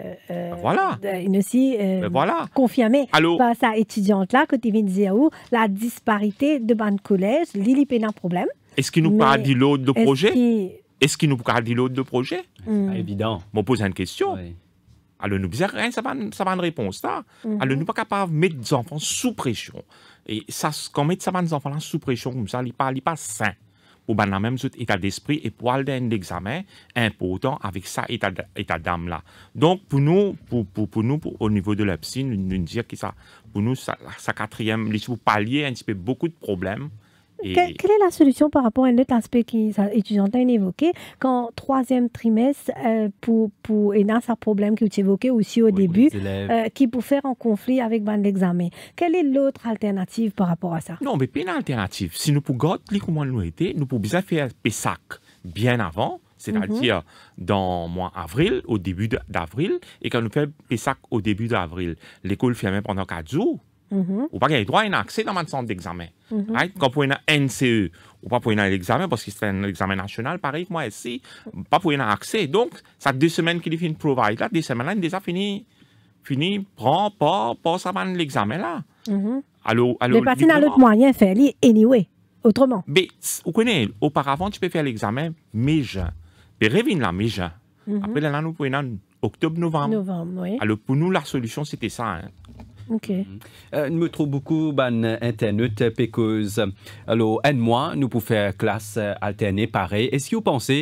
confirmé par sa étudiante là, que tu viens de dire où, la disparité de ban collège, il y a un problème. Est-ce qu'il nous parle de l'autre de projet? Est-ce qu'il nous parle de l'autre de projet? Évident. Je me pose une question. Oui. Alors, nous disons rien, ça va une réponse là. Alors, nous ne sommes pas capables de mettre des enfants sous pression. Et ça, quand on met des enfants là sous pression comme ça, il n'est pas sain. Pour le même état d'esprit et pour aller un examen important avec ça état d'âme là. Donc, pour nous, au niveau de la psy, nous dire que ça, pour nous, ça quatrième, il faut pallier un petit peu beaucoup de problèmes. Quelle est la solution par rapport à un autre aspect qui étudiante a évoqué quand troisième trimestre pour un problème que tu évoquais aussi au début qui peut faire en conflit avec l'examen. Quelle est l'autre alternative par rapport à ça? Non, mais pas une alternative. Si nous pouvons garder comment nous était, nous pouvons bien faire PESAC bien avant, c'est-à-dire dans le mois d'avril, au début d'avril, et quand nous faisons PESAC au début d'avril, l'école fermée pendant 4 jours. Ou pas qu'il y ait droit à un accès dans le centre d'examen. Quand pour un NCE, ou pas pour un examen, parce que c'est un examen national, pareil que moi ici, pas pour un accès. Donc, ça 2 semaines qu'il finit de provide là, 2 semaines là, il a déjà fini, prend pas ça l'examen là. Mais parce qu'il y a l'autre moyen de faire, anyway, autrement. Mais, vous connaissez, auparavant, tu peux faire l'examen mai-juin. Puis, reviens là, mai-juin. Après, là, nous pouvons aller octobre-novembre. Oui. Alors, pour nous, la solution, c'était ça. Ok. Nous me trouve beaucoup Internet parce que alors un mois nous pouvons faire classe alternée pareil. Est-ce que vous pensez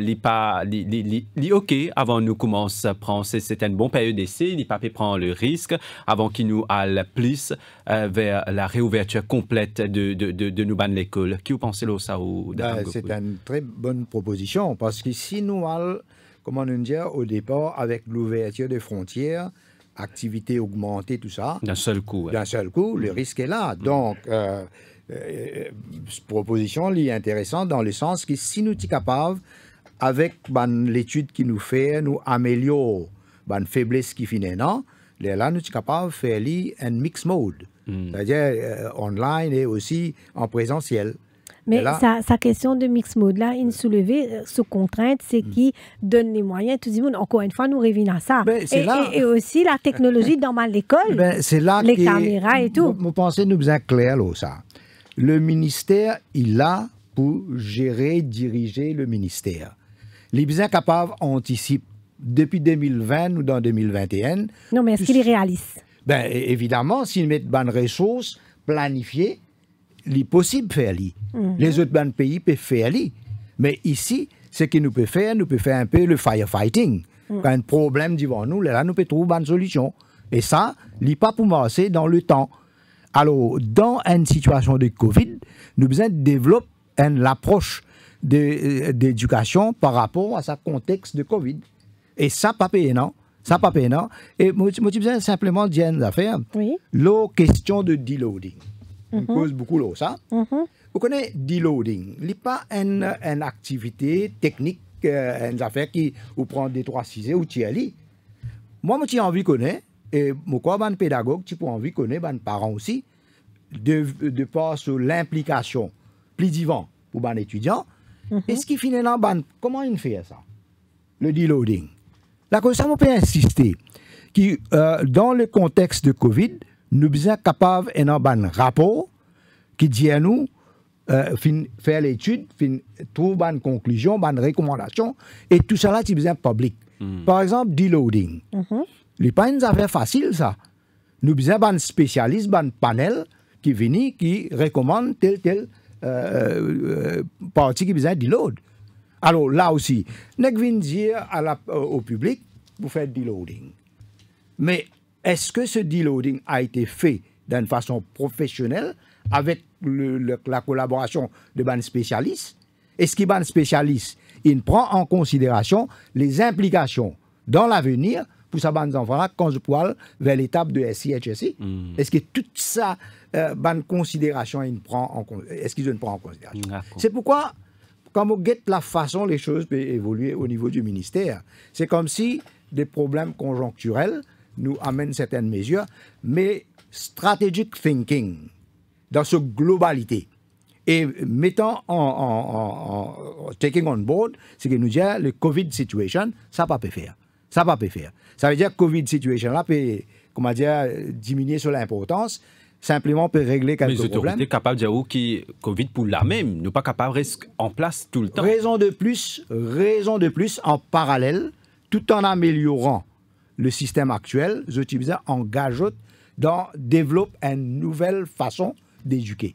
ok avant nous commence à prendre c'est une bonne période d'essai, il pas prendre le risque avant qu'il nous aille plus vers la réouverture complète de nous ban l'école. Qui vous pensez là ça ou c'est une très bonne proposition parce que si nous allons, comment on dit au départ avec l'ouverture des frontières, activité augmentée, tout ça. D'un seul coup. D'un seul coup, le risque est là. Donc, cette proposition est intéressante dans le sens que si nous sommes capables, avec l'étude qui nous fait, nous améliorer la faiblesse qui finit, non? Là, nous sommes capables de faire un mix mode. C'est-à-dire online et aussi en présentiel. Mais sa question de mix mode là, il soulevait sous contrainte, c'est qui donne les moyens. Tout le monde, encore une fois, nous revenons à ça. Et aussi la technologie dans l'école, c'est là les caméras et tout. Vous pensez nous besoin clair là ça. Le ministère, il a pour gérer, diriger le ministère. Les besoins capables anticiper depuis 2020 ou dans 2021. Non, mais est-ce qu'il est réaliste? Évidemment, s'ils mettent bonnes ressources planifiées, il est possible de faire. Les autres pays peuvent faire. Mais ici, ce que nous pouvons faire un peu le firefighting. Quand il y a un problème devant nous, là, nous pouvons trouver une bonne solution. Et ça, il n'est pas pour marcher dans le temps. Alors, dans une situation de Covid, nous avons besoin de développer une approche d'éducation par rapport à ce contexte de Covid. Et ça, pas payé, non? Ça, pas payé, non? Et moi, je besoin simplement dire une affaire. Oui. La question de deloading. On cause beaucoup de ça. Vous connaissez deloading. Il n'est pas une activité technique, une affaire qui vous prend des 3-6 ou tiers. Moi, j'ai envie de connaître, et moi, je suis pédagogue, j'ai envie de connaître, mes parents aussi, de par sur l'implication plus vivant pour les étudiants. Est-ce qu'il finit là, comment il fait ça? Le deloading. La cause, ça, on peut insister que dans le contexte de Covid, nous sommes capables d'un rapport qui dit à nous faire l'étude, trouver une conclusion, une recommandation, et tout ça là, c'est besoin public. Par exemple, deloading. Ce n'est pas une affaire facile, ça. Nous avons un spécialiste, un panel qui vient, qui recommande telle partie qui a besoin de deload. Alors là aussi, nous venons dire au public, vous faites deloading. Mais est-ce que ce deloading a été fait d'une façon professionnelle avec la collaboration de ban spécialistes? Est-ce qu'il ban spécialiste, il prend en considération les implications dans l'avenir pour sa bande enfants quand je poil vers l'étape de SIHSI? Est-ce que toute ça, ban considération, est-ce qu'ils ne prend en considération? C'est pourquoi, quand on guette la façon les choses peuvent évoluer au niveau du ministère, c'est comme si des problèmes conjoncturels nous amènent certaines mesures, mais strategic thinking, dans cette globalité, et mettant taking on board, c'est que nous dit le COVID situation, ça ne peut pas faire. Ça ne peut pas faire. Ça veut dire que COVID situation là peut, comment dire, diminuer sur l'importance, simplement peut régler quelques problèmes. Mais les autorités capables de dire que COVID pour la même, nous pas capables de rester en place tout le temps. Raison de plus, en parallèle, tout en améliorant le système actuel, les utilisateurs engagent dans développer une nouvelle façon d'éduquer.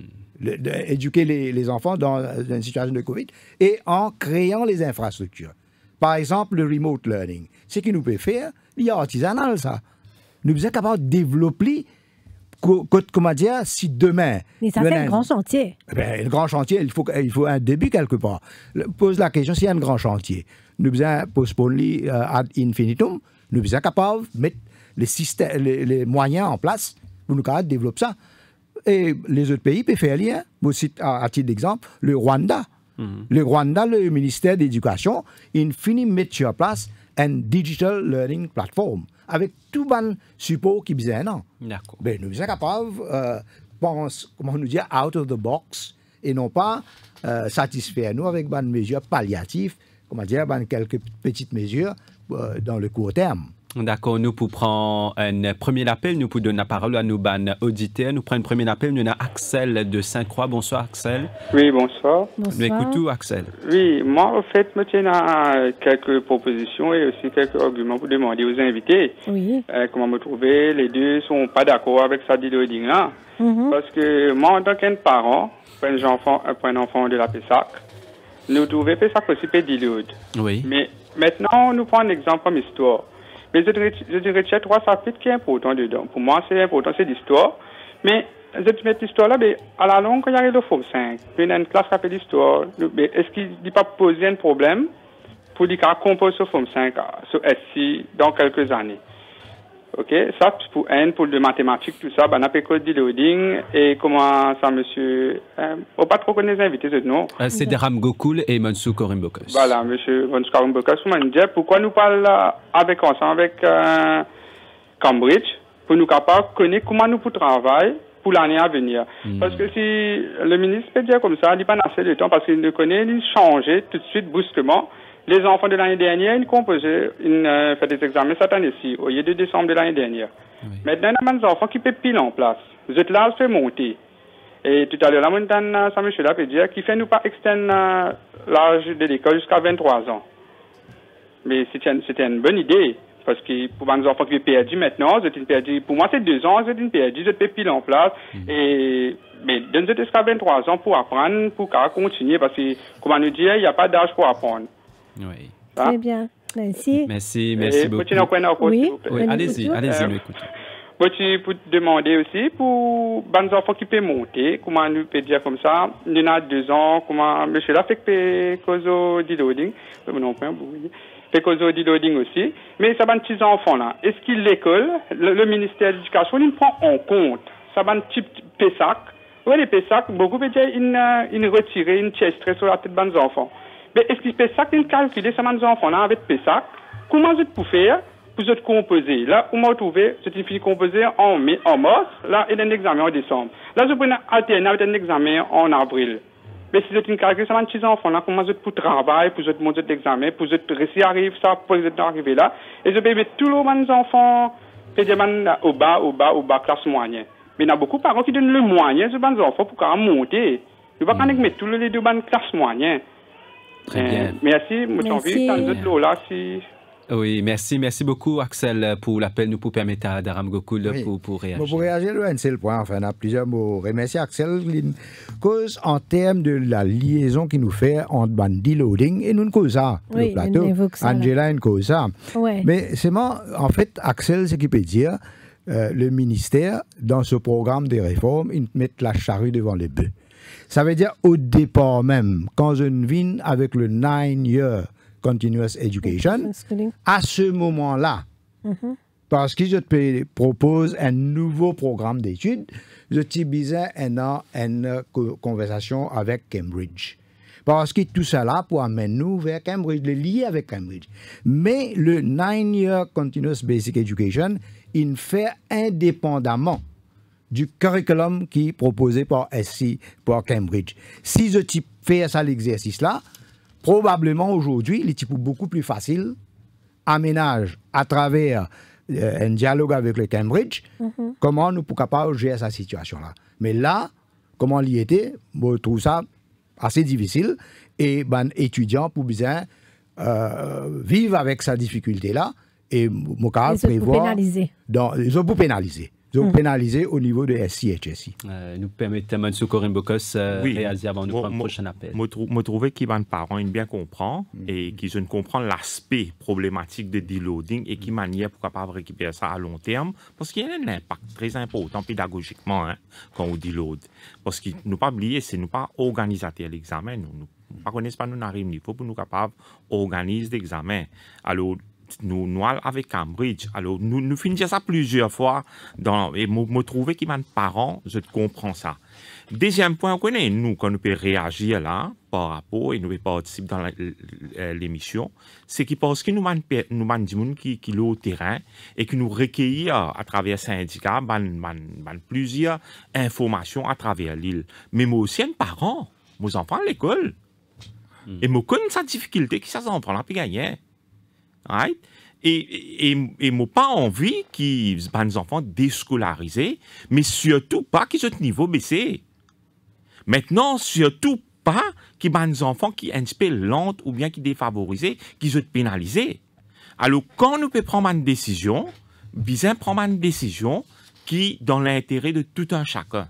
Éduquer les enfants dans une situation de COVID et en créant les infrastructures. Par exemple, le remote learning. Ce qu'il nous peut faire, il y a artisanal, ça. Nous sommes capables de développer, comment dire, si demain... Mais ça fait un grand chantier. Ben, le grand chantier, il faut un début quelque part. Pose la question, s'il y a un grand chantier, nous sommes postponer ad infinitum, nous sommes capables de mettre les moyens en place pour nous développer ça. Et les autres pays peuvent faire lien. Moi, à titre d'exemple, le Rwanda. Le Rwanda, le ministère de l'Éducation, il finit de mettre sur place une digital learning platform avec tout le support qui besoin. D'accord. Ben, nous sommes capables comment nous dire, out of the box et non pas satisfaire nous avec des mesures palliatives, comment dire, quelques petites mesures dans le court terme. D'accord, nous pour prendre un premier appel, nous pour donner la parole à nos auditeurs. Nous prenons un premier appel, nous avons Axel de Sainte-Croix. Bonsoir Axel. Oui, bonsoir. Nous écoutons Axel. Oui, moi en fait, je tiens à quelques propositions et aussi quelques arguments pour demander aux invités comment me trouver. Les deux ne sont pas d'accord avec ça deloading là. Parce que moi en tant qu'un parent, pour un enfant de la PESAC, nous trouvons PESAC aussi peut deload. Oui. Mais maintenant, nous prenons un exemple comme histoire. Mais je dirais que trois chapitres qui est important dedans. Pour moi, c'est important, c'est l'histoire. Mais je vais mettre l'histoire là, mais à la longue, quand il y a le FOM 5, puis il y a une classe qui appelle l'histoire, est-ce qu'il ne pas poser un problème pour dire qu'on compose ce FOM 5 sur SI dans quelques années? Ok, ça pour le mathématiques, tout ça, on a fait code deloading et comment ça, monsieur, on pas trop connaître les invités, non? C'est Deram Gokul et Monsou Korimbokas. Voilà, monsieur Monsou Korimbokas, vous m'avez dit pourquoi nous parlons ensemble avec Cambridge pour nous capables de connaître comment nous pouvons travailler pour l'année à venir. Parce que si le ministre peut dire comme ça, il n'a pas assez de temps parce qu'il ne connaît, il change tout de suite brusquement. Les enfants de l'année dernière, ils composaient, ils fait des examens cette année-ci, au lieu de décembre de l'année dernière. Oui. Maintenant, il y a des enfants qui peuvent pile en place. Vous êtes là, fait monter. Et tout à l'heure, la montagne, ça me peut dire, qui fait nous pas extendre l'âge de l'école jusqu'à 23 ans. Mais c'était une bonne idée. Parce que pour les enfants qui sont perdus maintenant, pour moi, c'est 2 ans, c'est une perdue, je peux pile en place. Mais donnez jusqu'à 23 ans pour apprendre, pour continuer. Parce que, comme on nous dit, il n'y a pas d'âge pour apprendre. Oui. Très bien. Merci. Merci beaucoup. Oui, allez-y, nous écoutons. Moi, tu peux te demander aussi pour les enfants qui peuvent monter, comment nous peut dire comme ça, il y en a 2 ans, comment monsieur là fait que cause du loading, fait cause du loading aussi, mais ça va un petits enfants là. Est-ce que l'école, le ministère de l'Éducation, il prend en compte, ça va un petit PESAC, oui les PESAC, beaucoup peut dire ils retirent, ils chesteraient sur la tête des enfants. Mais est-ce que PESAC, ils calculent ça des enfants là avec PESAC, comment vous pouvez faire? Vous êtes composé. Là, où m'a trouvé, c'est une fille composée en mars. Là, il y a un examen en décembre. Là, je peux alterner avec un examen en avril. Mais si c'est une calcul, ça va petits enfants là, comment vous êtes pour travail, pour vous monter l'examen, pour vous réussir à arriver, ça, pour vous êtes arrivé là. Et je peux mettre tous les enfants, au bas, classe moyenne. Mais il y a beaucoup de parents qui donnent le moyen, aux enfants, pour qu'ils monter. Nous ne pouvons pas mettre tous les deux classe moyenne. Très bien. Merci, moi, envie, dans les autres là, si. Oui, merci beaucoup Axel pour l'appel. Nous pour permettre à Daram Gokul pour réagir. Pour réagir, c'est le point. Enfin, on a plusieurs mots. Remercie Axel. Cause en termes de la liaison qu'il nous fait entre bandit loading et nous une cause ça. Oui, le plateau. Angela une cause ça. Ouais. Mais c'est en fait Axel, ce qu'il peut dire, le ministère dans ce programme des réformes, ils mettent la charrue devant les bœufs. Ça veut dire au départ même, quand je viens avec le 9-year Continuous Education, à ce moment-là, parce que je te propose un nouveau programme d'études, je te disais une conversation avec Cambridge. Parce que tout cela pour amener nous vers Cambridge, le lier avec Cambridge. Mais le 9-year Continuous Basic Education, il fait indépendamment du curriculum qui est proposé par SC, par Cambridge. Si je fais ça l'exercice-là, probablement aujourd'hui, il est beaucoup plus facile à ménage à travers un dialogue avec le Cambridge, comment nous sommes capables de gérer cette situation-là. Mais là, comment il y était, je trouve ça assez difficile et les étudiants pour bien vivre avec cette difficulté-là et nous prévoir. Ils ont pénalisé. Ils ont pénalisé au niveau de SCHSI. Nous permettons de Corinne Bocos réagir avant de prendre le prochain appel. Je trouve que les parents bien comprennent et qu'ils comprennent l'aspect problématique de deloading et qui manière pour capable récupérer ça à long terme parce qu'il y a un impact très important pédagogiquement quand on deload. Parce que nous pas oublier, c'est nous pas organisateurs de l'examen, nous ne connaissons pas nous arrivons niveau pour nous capables organiser l'examen. Alors nous avec Cambridge. Alors, nous finissons ça plusieurs fois et me trouver qu'il y a des parents, je comprends ça. Deuxième point, on connaît, nous, quand nous pouvons réagir là, par rapport, et nous pouvons participer dans l'émission, c'est que parce que nous avons des gens qui sont au terrain et qui nous recueillent à travers syndicats, plusieurs informations à travers l'île. Mais moi aussi, un parent, mes enfants à l'école. Et moi, connais sa difficulté que ça enfants là, puis gagner. Right? Et moi pas envie qu'ils les enfants déscolarisés, mais surtout pas qu'ils aient niveau baissé. Maintenant, surtout pas qu'ils les enfants qui inspirent lents ou bien qui défavorisés, qu'ils soient pénalisés. Alors, quand nous pouvons prendre une décision, bien prendre une décision qui dans l'intérêt de tout un chacun.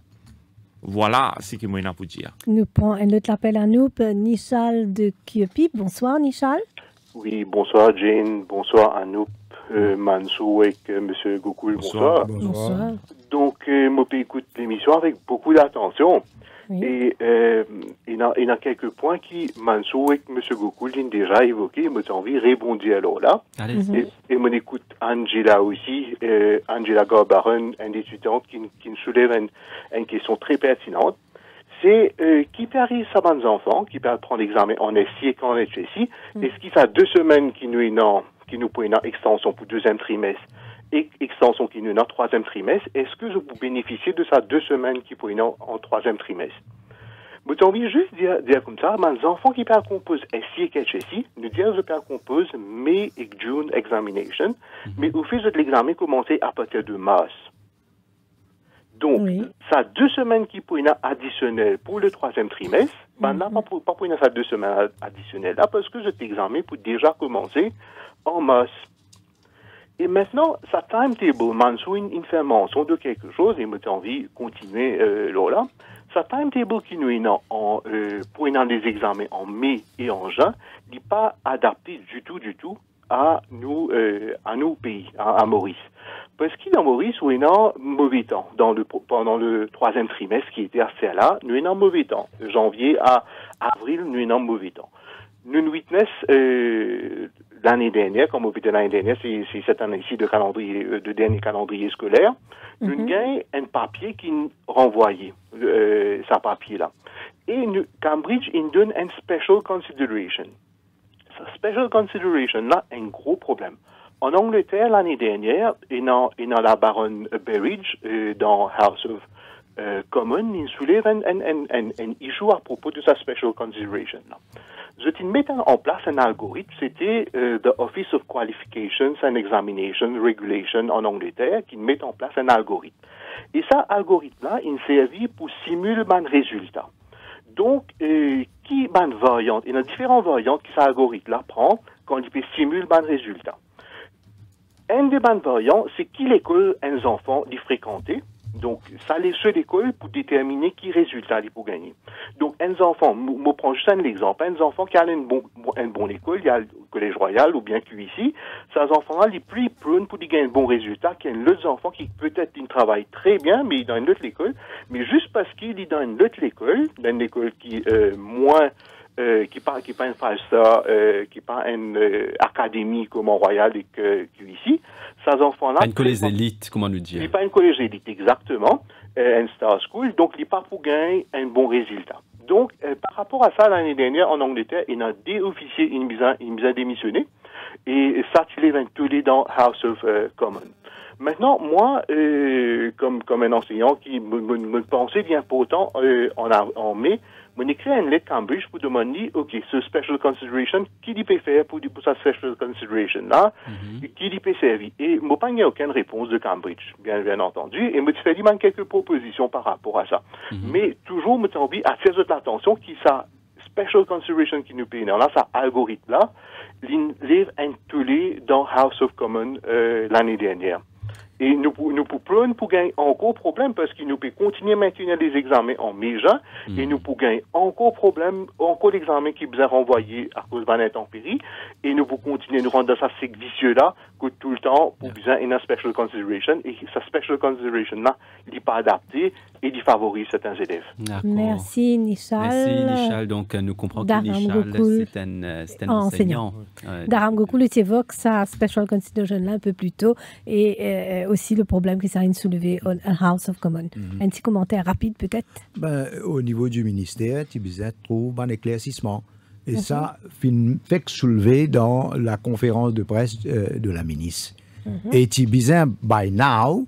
Voilà ce que moi j'ai pour dire. Nous prenons un autre appel à nous, Nishal de Kiepi. Bonsoir, Nishal. Oui, bonsoir Jane, bonsoir Anouk, Mansou et M. Gokul, bonsoir. Bonsoir. Donc, moi j'écoute l'émission avec beaucoup d'attention. Oui. Et il y a quelques points qui Mansou et M. Gokul ont déjà évoqués, moi j'ai envie de répondre alors là. Et moi écoute Angela aussi, Angela Garbaron, une étudiante qui nous soulève une question très pertinente. C'est qui peut arriver à des enfants, qui peut prendre l'examen en SI et en HSI, est-ce qu'il fait 2 semaines qui nous pour une extension pour 2e trimestre et extension qui nous en 3e trimestre, est-ce que je peux bénéficier de ça 2 semaines qui pour une en 3e trimestre? Mais j'ai envie juste de dire comme ça, les enfants qui peuvent composer SI et HSI, nous disons je peux composer May et June examination, mais au fait de l'examen commencer à partir de mars. Donc, ça 2 semaines qui pour une additionnelle pour le 3e trimestre, pas pour une ça 2 semaines additionnelles là, parce que cet examen peut déjà commencer en mars. Et maintenant, ça timetable, Mansou, il fait mention de quelque chose, et moi j'ai envie de continuer là. Ça timetable qui nous est pour des examens en mai et en juin, n'est pas adapté du tout à nous pays, à Maurice. Parce que dans Maurice, nous avons mauvais temps. Pendant le 3e trimestre qui était assez là, nous avons mauvais temps. De janvier à avril, nous avons mauvais temps. Nous witness l'année dernière, comme on dit l'année dernière, c'est cette année-ci de dernier calendrier scolaire, nous avons un papier qui nous renvoyait, ce papier-là. Et Cambridge, il donne un special consideration. Ce special consideration là, un gros problème. En Angleterre, l'année dernière, et dans la baronne Berridge, dans House of Commons, il soulève un issue à propos de sa special consideration. Ils mettent en place un algorithme, c'était the Office of Qualifications and Examination Regulation en Angleterre, qui met en place un algorithme. Et ça, algorithme-là, il servait pour simuler un résultat. Donc, qui ban variante? Il y a différentes variantes que cet algorithme-là prend quand il peut simuler un résultat. Un des bandes variants, c'est qui l'école un enfant d'y fréquenter. Donc, ça les ceux d'école pour déterminer qui résultat il pour gagner. Donc, un enfant, je prends juste un exemple, un enfant qui a une bonne école, il y a le collège royal ou bien QIC, ces enfants-là, les plus prônes pour gagner un bon résultat qu'un autre enfant qui peut-être il travaille très bien, mais dans une autre école, mais juste parce qu'il est dans une autre école, dans une école qui moins qui pas une falsa, qui pas une académie comme en Royal et que ici, ces enfants-là. Pas une collège élite, comment nous dire? Il pas une collège élite, exactement, un star school, donc il pas pour gagner un bon résultat. Donc, par rapport à ça, l'année dernière, en Angleterre, il y a des officiers, ils ont démissionné, et ça, il est ventilé dans House of Commons. Maintenant, moi, comme un enseignant qui me pensait bien important en mai, j'ai écrit une lettre à Cambridge pour demander, OK, ce special consideration, qui dit peut faire pour sa special consideration là, qui dit peut servir. Et je n'ai pas eu aucune réponse de Cambridge, bien entendu, et je me suis fait quelques propositions par rapport à ça. Mais toujours, je me suis envie à faire l'attention qui ça special consideration qui nous paye là, ça algorithme là, livre un tollé dans House of Commons l'année dernière. Et nous pouvons gagner encore problème parce qu'il nous peut continuer à maintenir les examens en mai-juin et nous pouvons gagner encore problème, encore l'examen qui vous a renvoyé à cause d'un intempérie et nous pouvons continuer à nous rendre dans ce cercle vicieux-là que tout le temps pour besoin une special consideration et cette special consideration-là, il n'est pas adapté et il favorise certains élèves. Merci Nishal. Merci Nishal. Donc nous comprenons que Nishal, c'est un enseignant. Daram Gokoul, tu évoques sa special consideration-là un peu plus tôt et aussi le problème que ça a soulevé à House of Commons. Un petit commentaire rapide peut-être? Au niveau du ministère, tu trouves un éclaircissement. Et ça fait que soulever dans la conférence de presse de la ministre. Et tu as by now,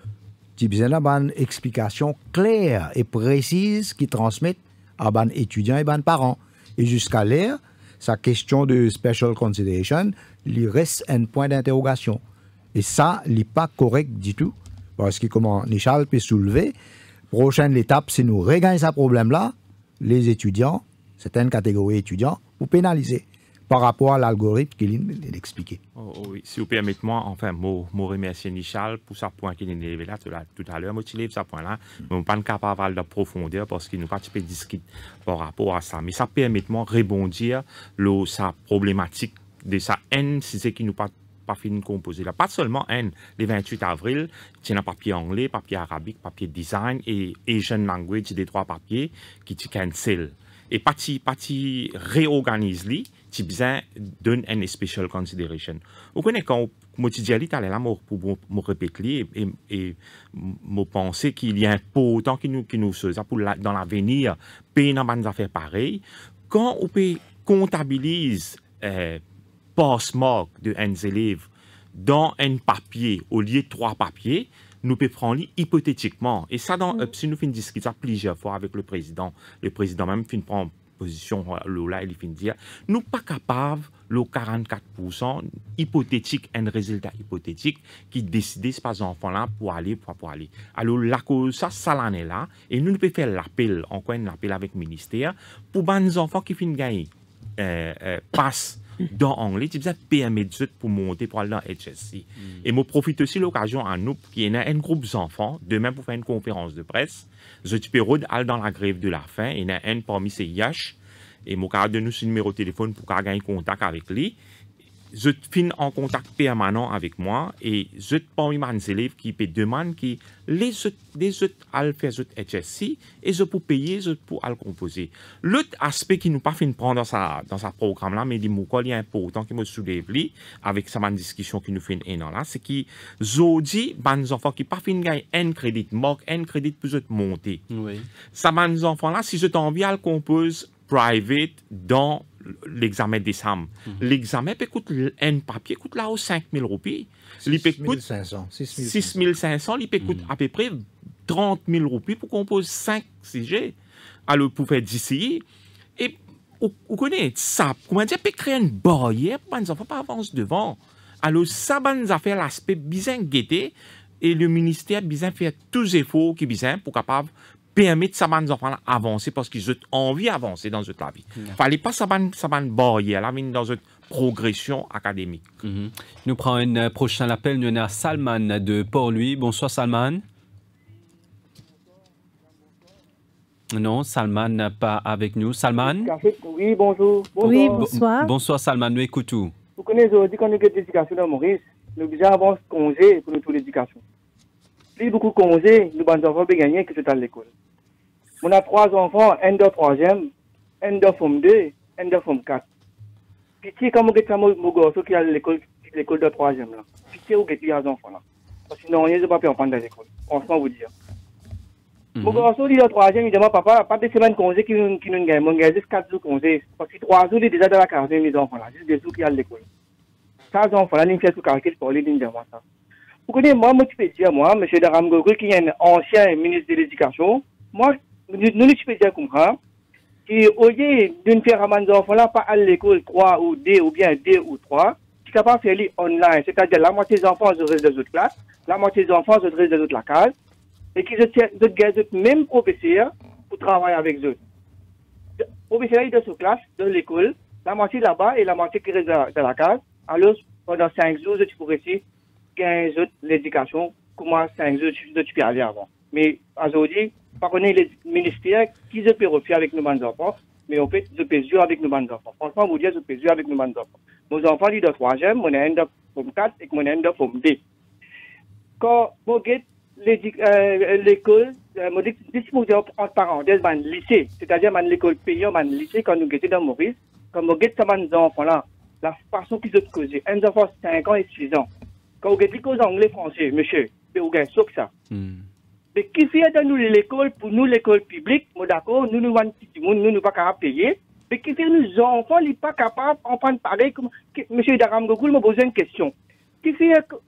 tu as une explication claire et précise qui transmet à les étudiants et les parents. Et jusqu'à là, sa question de special consideration, il reste un point d'interrogation. Et ça, il n'est pas correct du tout. Parce que, comme Nishal peut soulever, prochaine étape, c'est nous regagner ce problème-là, les étudiants, certaines catégories d'étudiants, pour pénaliser par rapport à l'algorithme qu'il a expliqué. Oui, si vous permettez-moi, enfin, je remercie Nishal pour ce point qu'il a élevé là tout à l'heure. Je ce point-là, mais je ne suis pas capable de profondeur parce qu'il nous pas peu discuter par rapport à ça. Mais ça permet-moi de rebondir sur sa problématique de sa haine, si c'est qu'il nous pas fini de composer là. Pas seulement le 28 avril, il y a papier anglais, papier arabique, papier design et Asian language, des 3 papiers qui tu cancel. Et parti réorganise li, tu besoin donne une special consideration. Vous connaissez quand moi tu dis là pour me répéter et me penser qu'il y a un autant qui nous faisait pour dans l'avenir payer dans des affaires pareilles quand on peut comptabilise post-mark de un élève dans un papier au lieu de 3 papiers, nous pouvons prendre hypothétiquement. Et ça, si nous faisons discuter plusieurs fois avec le président même fin prendre position là, il fin dire, nous pas capables le 44% hypothétique, un résultat hypothétique qui décide ce pas enfant là pour aller. Alors la cause ça l'année là et nous pouvons faire l'appel, encore un appel avec le ministère pour les enfants qui finissent gagner passe dans l'anglais, tu as permis pour monter pour aller dans HSC. Et je profite aussi de l'occasion à nous, qui y a un groupe d'enfants, demain pour faire une conférence de presse. Je peux aller dans la grève de la faim. Il y en a un parmi ces Yash. Et mon cas de nous, c'est numéro de téléphone pour gagner contact avec lui. je suis en contact permanent avec moi et je parmi mes élèves qui me demandent qui les autres à faire HSC et je peux payer, je peux le composer. L'autre aspect qui nous pas fait prendre dans sa programme là, mais dit moi il est important qui me soulève avec sa discussion qui nous fait là, c'est qui jodi les enfants qui pas fin gagner un crédit, manque un crédit pour monter. Oui. Ça les enfants là si je t'envie à le compose private dans l'examen décembre. L'examen peut coûter un papier coûte là 5 000 roupies. 6 500, il peut coûter à peu près 30 000 roupies pour qu'on pose 5 CG. Alors, pour faire d'ici, et vous connaissez ça, comment dire, peut créer une barrière pour les enfants pas avancer devant. Alors, ça, nous a fait l'aspect bien guetté et le ministère bien fait tous les efforts qui bien pour capable permettre à ces enfants d'avancer parce qu'ils ont envie d'avancer dans cette vie. Il ne fallait pas ça barrière là, mais dans une progression académique. Nous prenons un prochain appel. Nous avons Salman de Port-Louis. Bonsoir Salman. Non, Salman n'est pas avec nous. Salman? Oui, bonjour. Oui, bonsoir. Bonsoir Salman, nous écoutons. Vous connaissez aujourd'hui quand nous avons l'éducation dans Maurice, nous avons avance congé pour nous toute l'éducation. Plus beaucoup de congés, nous avons enfants qui gagner que c'est à l'école. On a 3 enfants, un de 3e, un de forme 2, un de forme 4. Pitié quand vous avez mon gosse qui est à l'école de 3e là. Pitié vous avez les enfants là. Parce que sinon, ils ne peuvent pas prendre dans l'école. Franchement, vous dire. Mon gosse qui est de 3e, il demande papa, pas de semaine congé qui nous gagne. Mon gars, juste 4 jours congé. Parce que 3 jours, il est déjà dans la quarantaine, les enfants là. Juste des jours qui est à l'école. Ça, les enfants là, ils font tout calcul pour les lignes de moi ça. Vous connaissez, moi, je peux dire, moi, M. Daram Gogol, qui est un ancien ministre de l'Éducation, moi, nous je peux dire comme ça, qu'au lieu d'une faire à mes enfants là, pas à l'école 3 ou 2 ou bien 2 ou 3, qui est capable de faire online, c'est-à-dire la moitié des enfants se restent dans d'autres classes, la moitié des enfants se restent dans d'autres classes, et qui se même professeur pour travailler avec eux. Le professeur est dans sa classe, dans l'école, la moitié là-bas et la moitié qui reste dans la case. Alors, pendant 5 jours, tu pourrais essayer 15 autres l'éducation, comment 5 jours tu peux aller avant. Mais aujourd'hui, par contre, les ministères qui se peuvent refaire avec nos enfants, mais en fait, je peux jouer avec nos enfants. Franchement, vous dire, je peux jouer avec nos enfants. Nos enfants, ils sont de 3e, mon est de forme 4 et mon est de forme 2. Quand vous regardez l'école, disposition entre parenthèses, le lycée, c'est-à-dire l'école payante, le lycée, quand nous étions dans Maurice, quand vous regardez ces enfants-là, la façon qu'ils ont causé, un enfant 5 ans et 6 ans, quand vous regardez les anglais, français, monsieur, vous regardez ça que ça. Mais qui fait dans nous l'école, pour nous l'école publique, d'accord, nous nous ne pas capables de payer, mais qui fait nous enfants, ils ne sont pas capables d'en prendre pareil, comme monsieur Daram Gogol m'a posé une question. Qui fait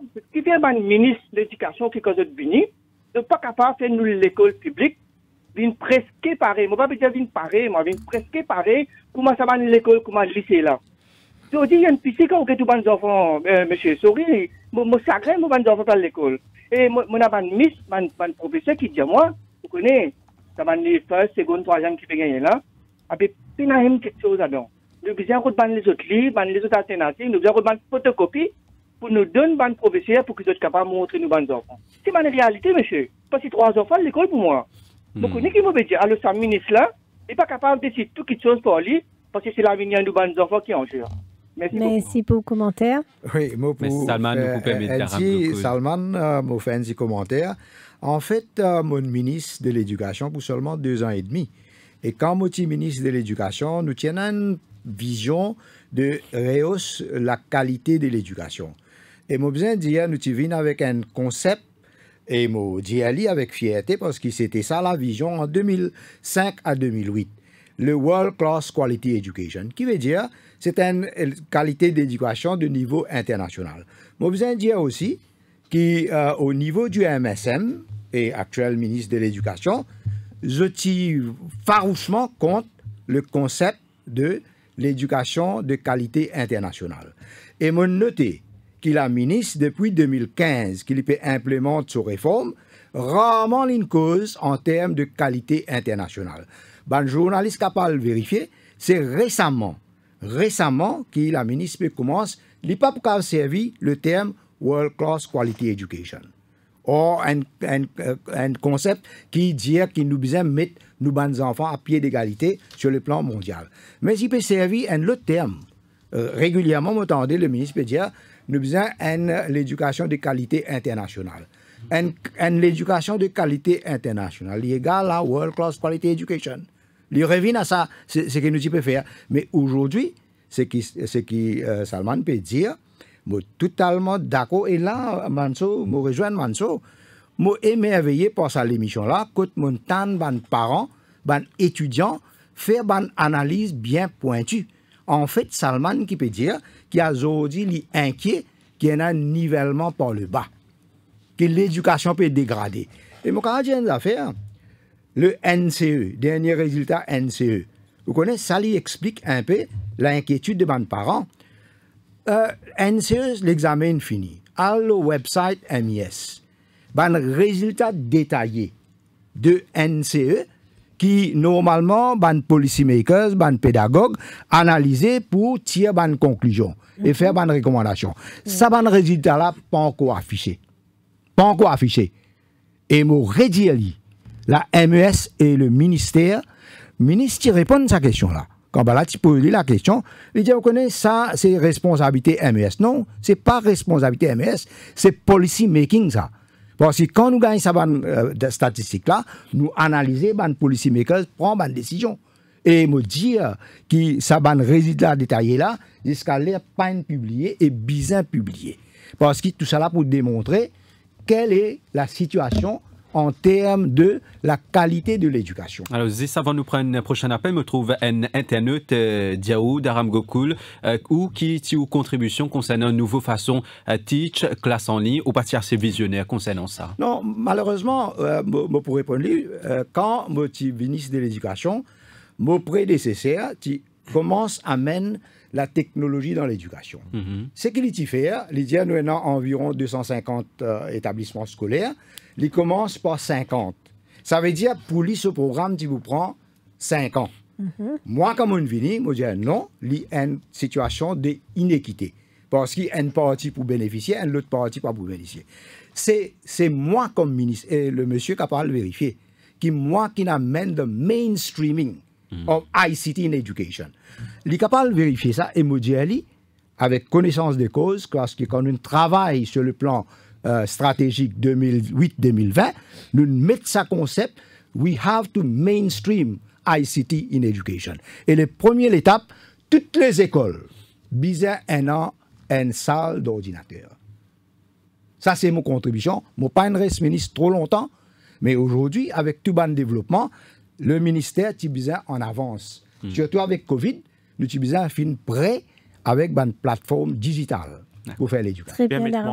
un ministre de l'éducation qui est venu, ne pas capable de faire nous l'école publique, vient presque pareil, moi pas dire vient pareil, moi vient presque pareil, comment ça va l'école, comment le lycée là. Je dis, il y a une piscine quand vous avez tous les enfants, monsieur, sorry, moi sacré, moi les enfants à l'école. Et moi, un professeur qui dit à moi, vous connaissez, ça va les first, second, 3e qui peut gagner là. Après, il y a quelque chose là-dedans. Nous avons besoin de les autres livres, les autres alternatives, nous avons besoin de photocopies pour nous donner un professeur pour qu'ils soient capables de montrer nous les enfants. C'est ma réalité, monsieur. Parce que 3 enfants à l'école pour moi. Vous connaissez qui m'a dit, alors, ce ministre-là n'est pas capable de décider toutes les choses pour lui, parce que c'est l'avenir de nos enfants qui en jeu. Merci pour le commentaire. Oui, moi pour Salman, Salman, moi fait un petit commentaire. En fait, mon ministre de l'Éducation pour seulement 2 ans et demi. Et quand moi suis ministre de l'Éducation, nous tenons une vision de rehausser la qualité de l'éducation. Et moi besoin de dire, nous venons avec un concept et moi dis avec fierté parce que c'était ça la vision en 2005 à 2008. Le World Class Quality Education, qui veut dire c'est une qualité d'éducation de niveau international. Moi, besoin de dire aussi qu'au niveau du MSM, et actuel ministre de l'Éducation, je tire farouchement contre le concept de l'éducation de qualité internationale. Et moi, noté qu'il a ministre depuis 2015, qu'il peut implémenter sa réforme, rarement une cause en termes de qualité internationale. Ben, journaliste capable de vérifier, c'est récemment que la ministre commence, il n'a pas pour servir le terme World Class Quality Education. Or, un concept qui dit qu'il nous besoin mettre nos enfants à pied d'égalité sur le plan mondial. Mais il peut servir un autre terme, régulièrement, m'entendez, le ministre peut dire, nous besoin l'éducation de qualité internationale. L'éducation de qualité internationale, il égale à World Class Quality Education. Il revient à ça, c'est ce que nous pouvons faire. Mais aujourd'hui, ce qui Salman peut dire, je suis totalement d'accord. Et là, Manso, je rejoins Manso. Je suis émerveillé par cette émission-là, quand je entends les parents, les étudiants, faire une analyse bien pointue. En fait, Salman qui peut dire qu'il y a aujourd'hui inquiet qu'il y a un nivellement par le bas, que l'éducation peut dégrader. Et mon canadien d'affaires, le NCE, dernier résultat NCE, vous connaissez, ça lui explique un peu l'inquiétude de mes parents. NCE, l'examen fini. À le website MIS, un résultat détaillé de NCE qui, normalement, les policymakers, les pédagogues, analysent pour tirer une conclusion et faire une recommandation. Ça, un résultat-là, pas encore affiché. Pas encore affiché. Et je redis, la MES et le ministère répondent à cette question-là. Quand là, tu poses la question, il dit, vous connaissez, ça, c'est responsabilité MES. Non, ce n'est pas responsabilité MES, c'est policy making, ça. Parce que quand nous gagnons cette statistique-là, nous analysons, les policy makers prennent une décision. Et me dire que ça va un résultat détaillé là, jusqu'à l'air pas publié et bien publié. Parce que tout ça là pour démontrer quelle est la situation en termes de la qualité de l'éducation. Alors, juste avant de nous prendre un prochain appel, me trouve un internaute Diaou d'Aram Gokul ou qui a une contribution concernant une nouvelle façon de teach, classe en ligne ou partir assez visionnaire concernant ça. Non, malheureusement, pour répondre, quand je suis ministre de l'Éducation, mon prédécesseur commence à mener la technologie dans l'éducation. Ce qu'il fait, il dit à nous environ 250 établissements scolaires, il commence par 50. Ça veut dire, pour lui, ce programme, tu vous prends 5 ans. Moi, comme on vient, je dis non, il y a une situation d'inéquité. Parce qu'il y a une partie pour bénéficier, et l'autre partie pas pour bénéficier. C'est moi, comme ministre, et le monsieur capable de vérifier, moi qui amène le mainstreaming of ICT in education. Il est capable de vérifier ça et me dire, avec connaissance des causes, parce que quand on travaille sur le plan stratégique 2008-2020, nous mettons ça concept, we have to mainstream ICT in education. Et la première étape, toutes les écoles, besoin un an, une salle d'ordinateur. Ça, c'est mon contribution. Je ne suis pas un ministre trop longtemps, mais aujourd'hui, avec tout le développement, le ministère est besoin en avance. Surtout avec Covid, nous avons besoin de prêt avec une plateforme digitale pour faire l'éducation.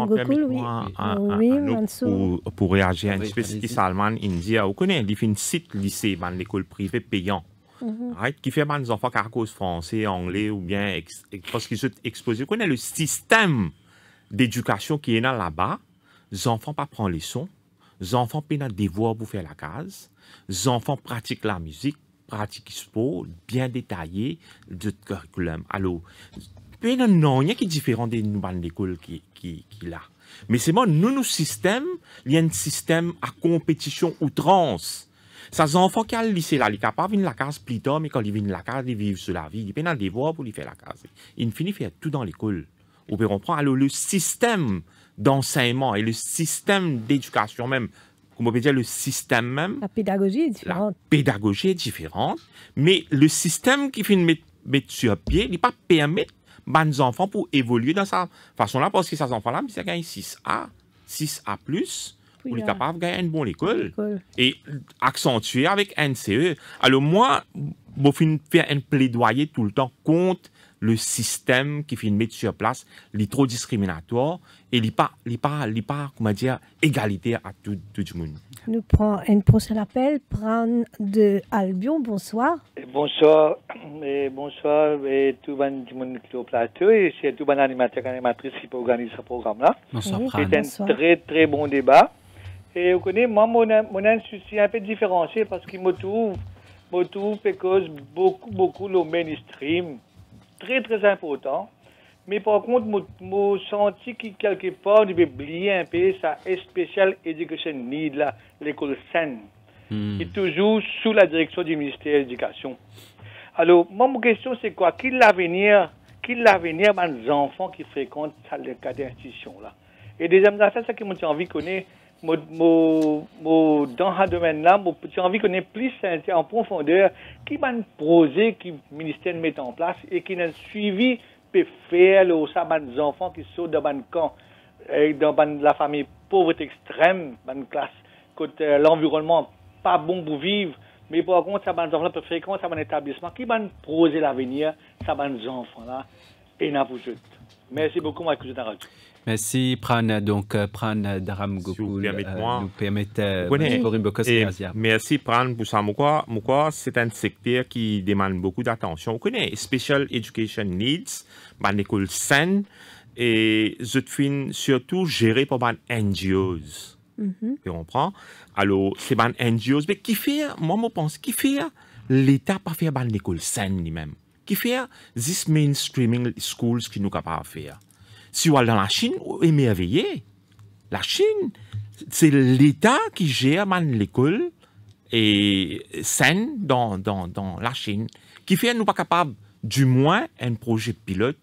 Pour réagir à un petit peu ce que Salman India, vous connaissez, il fait un site lycée, l'école privée payant, qui fait des enfants qui cause français, anglais ou bien parce qu'ils sont exposés. Vous connaissez le système d'éducation qui est là-bas, les enfants pas prendre les leçons, les enfants prennent des devoirs pour faire la case, les enfants pratiquent la musique, pratiquent le sport, bien détaillé, de curriculum. Alors, il y a un rien qui est différent des nouvelles écoles qui là. Mais c'est moi, nous système, il y a un système à compétition outrance. Ces enfants qui ont le lycée là, ils ne sont pas venus la case plus tard, mais quand ils viennent la case, ils vivent sur la vie. Ils prennent des devoirs pour faire la case. Ils finissent faire tout dans l'école. Vous pouvez comprendre. Alors, le système d'enseignement et le système d'éducation même, comme on peut dire, le système même. La pédagogie est différente. La pédagogie est différente, mais le système qui finit mettre sur pied, il ne pas permettre aux enfants pour évoluer dans sa façon-là, parce que ces enfants-là, ils gagnent 6A, 6A+, pour être capable de gagner une bonne école. Et accentuer avec NCE. Alors moi, je fais un plaidoyer tout le temps contre le système qui fait mettre sur place, il est trop discriminatoire et il n'est pas, comment dire, égalitaire à tout le monde. Nous prenons un prochain appel. Prendre de Albion, bonsoir. Bonsoir, et tout le monde qui est au plateau, et c'est tout le animateur et animatrice qui peut organiser ce programme-là. C'est un très très bon débat. Et vous connaissez, moi, mon souci un peu différencié parce qu'il me trouve parce beaucoup le mainstream. Très très important, mais par contre, je senti que quelque part, on devait oublier un peu ça Special Education Need, l'école saine, qui est toujours sous la direction du ministère de l'Éducation. Alors, moi, ma question, c'est quoi? Quel est l'avenir qui l'avenir des enfants qui fréquentent le cas d'institution là. Et deuxième affaire, c'est que moi j'ai envie de connaître dans ce domaine-là, j'ai envie de connaître plus en profondeur qui va un projet que le ministère met en place et qui a suivi peut faire des enfants qui sont dans un camp, dans la famille pauvre extrême, dans une classe, côté l'environnement pas bon pour vivre, mais par contre, ça va des enfants peuvent fréquenter un établissement qui va un projet l'avenir, ça va des enfants-là, et n'a vous jeter. Merci beaucoup, moi, que je t'ai raconté. Merci, Pran. Donc, Pran Daram Gokul nous permettait merci, Pran, pour ça. Pourquoi c'est un secteur qui demande beaucoup d'attention. On connaît Special Education Needs, une école saine, et je fin surtout géré par des NGOs. Tu comprends? Alors, c'est des NGOs, mais qui fait, moi, je pense, qui fait l'État pas faire une école saine lui-même? Qui fait this mainstreaming schools qui nous capable de faire? Si on va dans la Chine, on est émerveillé. La Chine, c'est l'État qui gère l'école et saine dans la Chine, qui fait nous pas capable, du moins, un projet pilote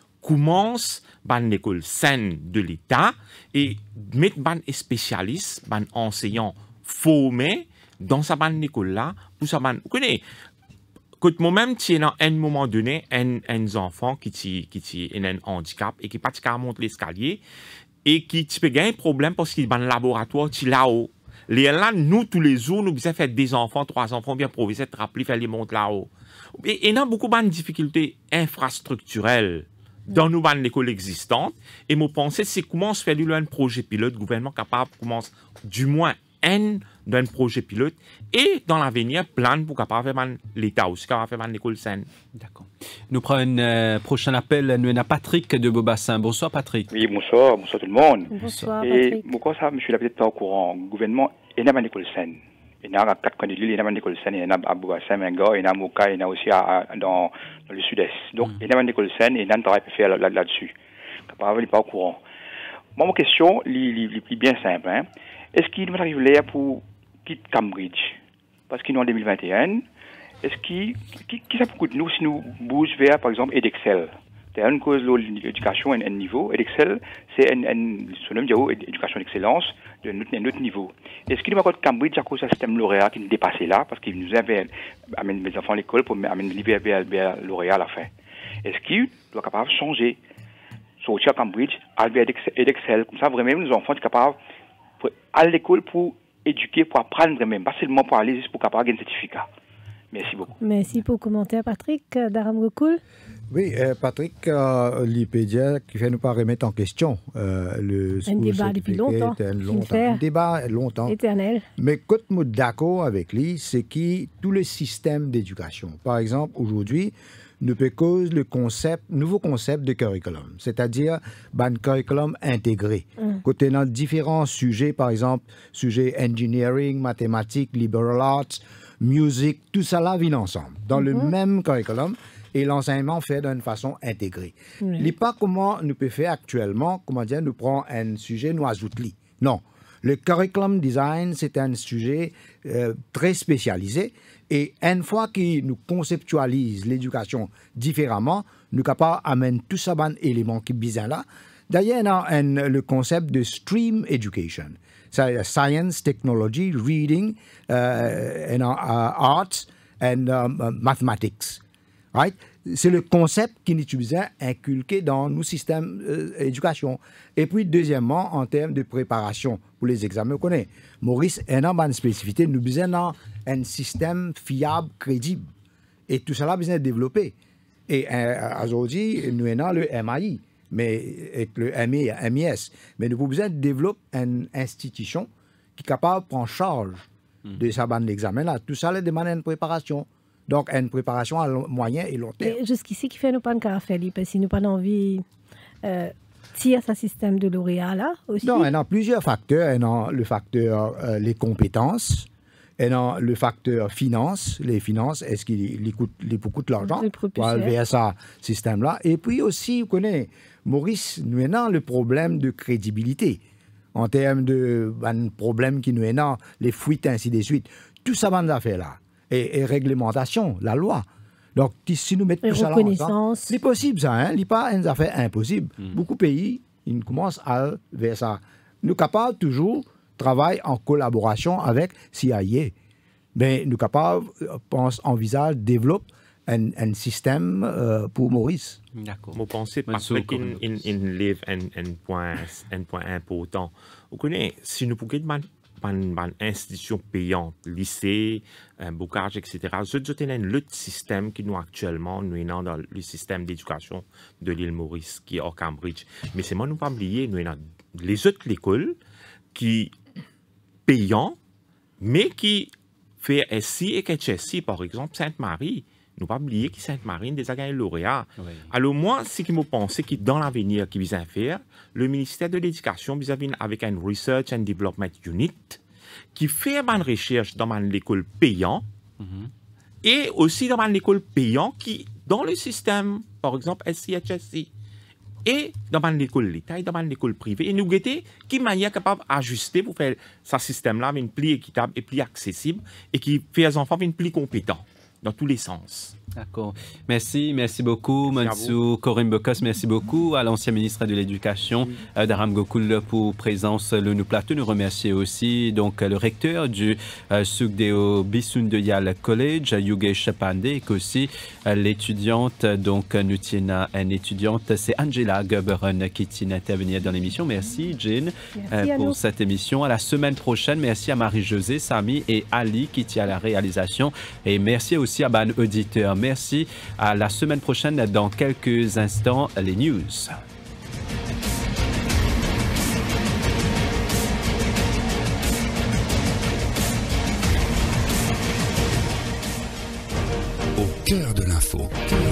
commence par l'école saine de l'État et mettre des spécialistes, des enseignants formés dans sa école-là, pour sa vous connaissez, quand moi-même, tu es à un moment donné, un enfant qui a un handicap et qui pas monter l'escalier et qui peut gagner un problème parce qu'il est dans le laboratoire, tu là-haut. Là, nous, tous les jours, nous faisons faire des enfants, 3 enfants, bien proviser, te rappeler, faire les monter là-haut. Et il y a beaucoup de difficultés infrastructurelles dans nos écoles existantes. Et mon pensée, c'est comment se faire un projet pilote, le gouvernement capable commence du moins d'un projet pilote et dans l'avenir, plan pour capable faire l'État aussi, capable faire une école saine. D'accord. Nous prenons un prochain appel. Nous avons Patrick de Beaubassin. Bonsoir, Patrick. Oui, bonsoir tout le monde. Bonsoir, et Patrick. pourquoi ça, monsieur l'habitude pas au courant, le gouvernement, il y a une école saine. Il y a 4 candidats, il y a une école saine, il y en a à Beaubassin, Menga, il y en a à Moka, il y en a aussi dans le sud-est. Donc, il y a une école saine et il y a un travail à faire là-dessus. Capable, il n'est pas au courant. Moi, ma question, est bien simple. Hein. Est-ce qu'il va arriver là pour quitter Cambridge? Parce qu'il est en 2021. Est-ce qui ça peut coûter nous si nous bougeons vers, par exemple, Edexcel? C'est une cause de l'éducation à un niveau. Edexcel, c'est son nom dit éducation d'excellence de notre niveau. Est-ce qu'il va avoir Cambridge à cause d'un système lauréat qui nous dépassait là, parce qu'il nous avait amené mes enfants à l'école pour amener les vers lauréat à la fin? Est-ce qu'il doit être capable de changer? Sortir à Cambridge, aller vers Edexcel, comme ça, vraiment, nos enfants sont capables aller à l'école pour éduquer, pour apprendre même, pas seulement pour aller juste pour avoir un certificat. Merci beaucoup. Merci pour le commentaire, Patrick. Daram Gokul. Oui, Patrick, l'IPEDIA qui fait nous pas remettre en question le un débat depuis longtemps. Un débat longtemps. Éternel. Mais quand je suis d'accord avec lui, c'est que tout le système d'éducation, par exemple, aujourd'hui, ne peut cause le nouveau concept de curriculum, c'est-à-dire un curriculum intégré. Côté dans différents sujets, par exemple, sujet engineering, mathématiques, liberal arts, musique, tout ça là vient ensemble, dans le même curriculum, et l'enseignement fait d'une façon intégrée. Il n'est pas comment nous peut faire actuellement, comment dire, nous prenons un sujet, nous ajoutons. Non. Le curriculum design, c'est un sujet très spécialisé. Et une fois que nous conceptualisons l'éducation différemment, nous sommes capables d'amener tout ça, les éléments qui sont bizarres là. D'ailleurs, il y a le concept de stream education. C'est science, technology, reading, arts and mathematics. Right? C'est le concept qui nous utilisé inculqué dans nos systèmes d'éducation. Et puis, deuxièmement, en termes de préparation pour les examens, vous connaissez, Maurice, il y a une spécificité, nous avons un système fiable, crédible. Et tout cela a besoin de développer. Et aujourd'hui, nous avons le MAI, mais avec le MIS. Mais nous avons besoin de développer une institution qui est capable de prendre charge de ça, l'examen-là. Tout ça demande une préparation. Donc, une préparation à moyen et long terme. Et jusqu'ici, qui fait nous pas de faire, parce que nous pas envie tirer ce système de lauréat là aussi. Non, il y a plusieurs facteurs. Il y a le facteur les compétences, il y a le facteur finance. Les finances, est-ce qu'il coûte de l'argent pour aller vers ce système-là? Et puis aussi, vous connaissez, Maurice, nous avons le problème de crédibilité en termes de problème qui nous avons, les fuites, ainsi de suite. Tout ça, van affaires là. Et réglementation, la loi. Donc, si nous mettons tout ça là ensemble, c'est possible ça, hein? Ce n'est pas une affaire impossible. Beaucoup de pays, ils commencent à aller vers ça. Nous sommes capables toujours de travailler en collaboration avec CIA. Mais nous sommes capables, envisage, développer un système pour Maurice. D'accord. Je pense qu'il lève un point important. Vous connaissez, si nous pouvons une institution payante, lycée, bocage, etc. Je dis un autre système qui nous actuellement, nous avons dans le système d'éducation de l'île Maurice, qui est au Cambridge. Mais c'est moi, nous ne pas oublier, nous avons les autres écoles qui payant, mais qui fait SI et HSI, par exemple, Sainte-Marie. Nous ne pas oublier que Sainte-Marie déjà gagné lauréat. Oui. Alors moi, ce qui me pensait que dans l'avenir, qui vient faire, le ministère de l'Éducation vis-à-vis avec un Research and Development Unit qui fait une recherche dans l'école payante et aussi dans l'école payante qui, dans le système, par exemple, SCHSI, et dans l'école l'État et dans l'école privée. Et nous guetter qui manière capable d'ajuster pour faire ce système-là avec une plus équitable et plus accessible et qui fait les enfants une plus compétents dans tous les sens. D'accord. Merci beaucoup, Mansour Corinne Bocas. Merci beaucoup à l'ancien ministre de l'Éducation, Dharam Gokul, pour présence le nous plateau. Nous remercions aussi donc le recteur du Sukhdeo Bisundeyal College, Yogesh Pandey, et aussi l'étudiante, donc nous tiens une étudiante, c'est Angela Goberon qui tient à intervenir dans l'émission. Merci, Jane, pour cette émission. À la semaine prochaine. Merci à Marie-Josée, Samy et Ali qui tient à la réalisation. Et merci aussi à Ban Auditeur. Merci. À la semaine prochaine, dans quelques instants, les news. Au cœur de l'info.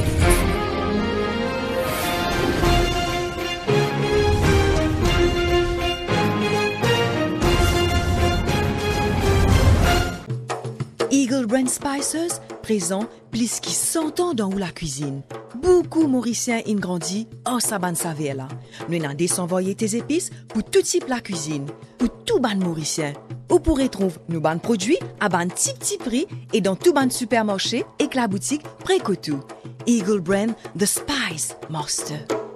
Eagle Brand Spices, présent plus qui 100 ans dans la cuisine. Beaucoup Mauriciens ont grandi en saban savela. Nous avons désenvoyé tes épices pour tout type la cuisine, pour tout ban Mauricien. Vous pourrez trouver nos ban produits à ban petit prix et dans tout ban supermarché et que la boutique Précotou. Eagle Brand, The Spice Master.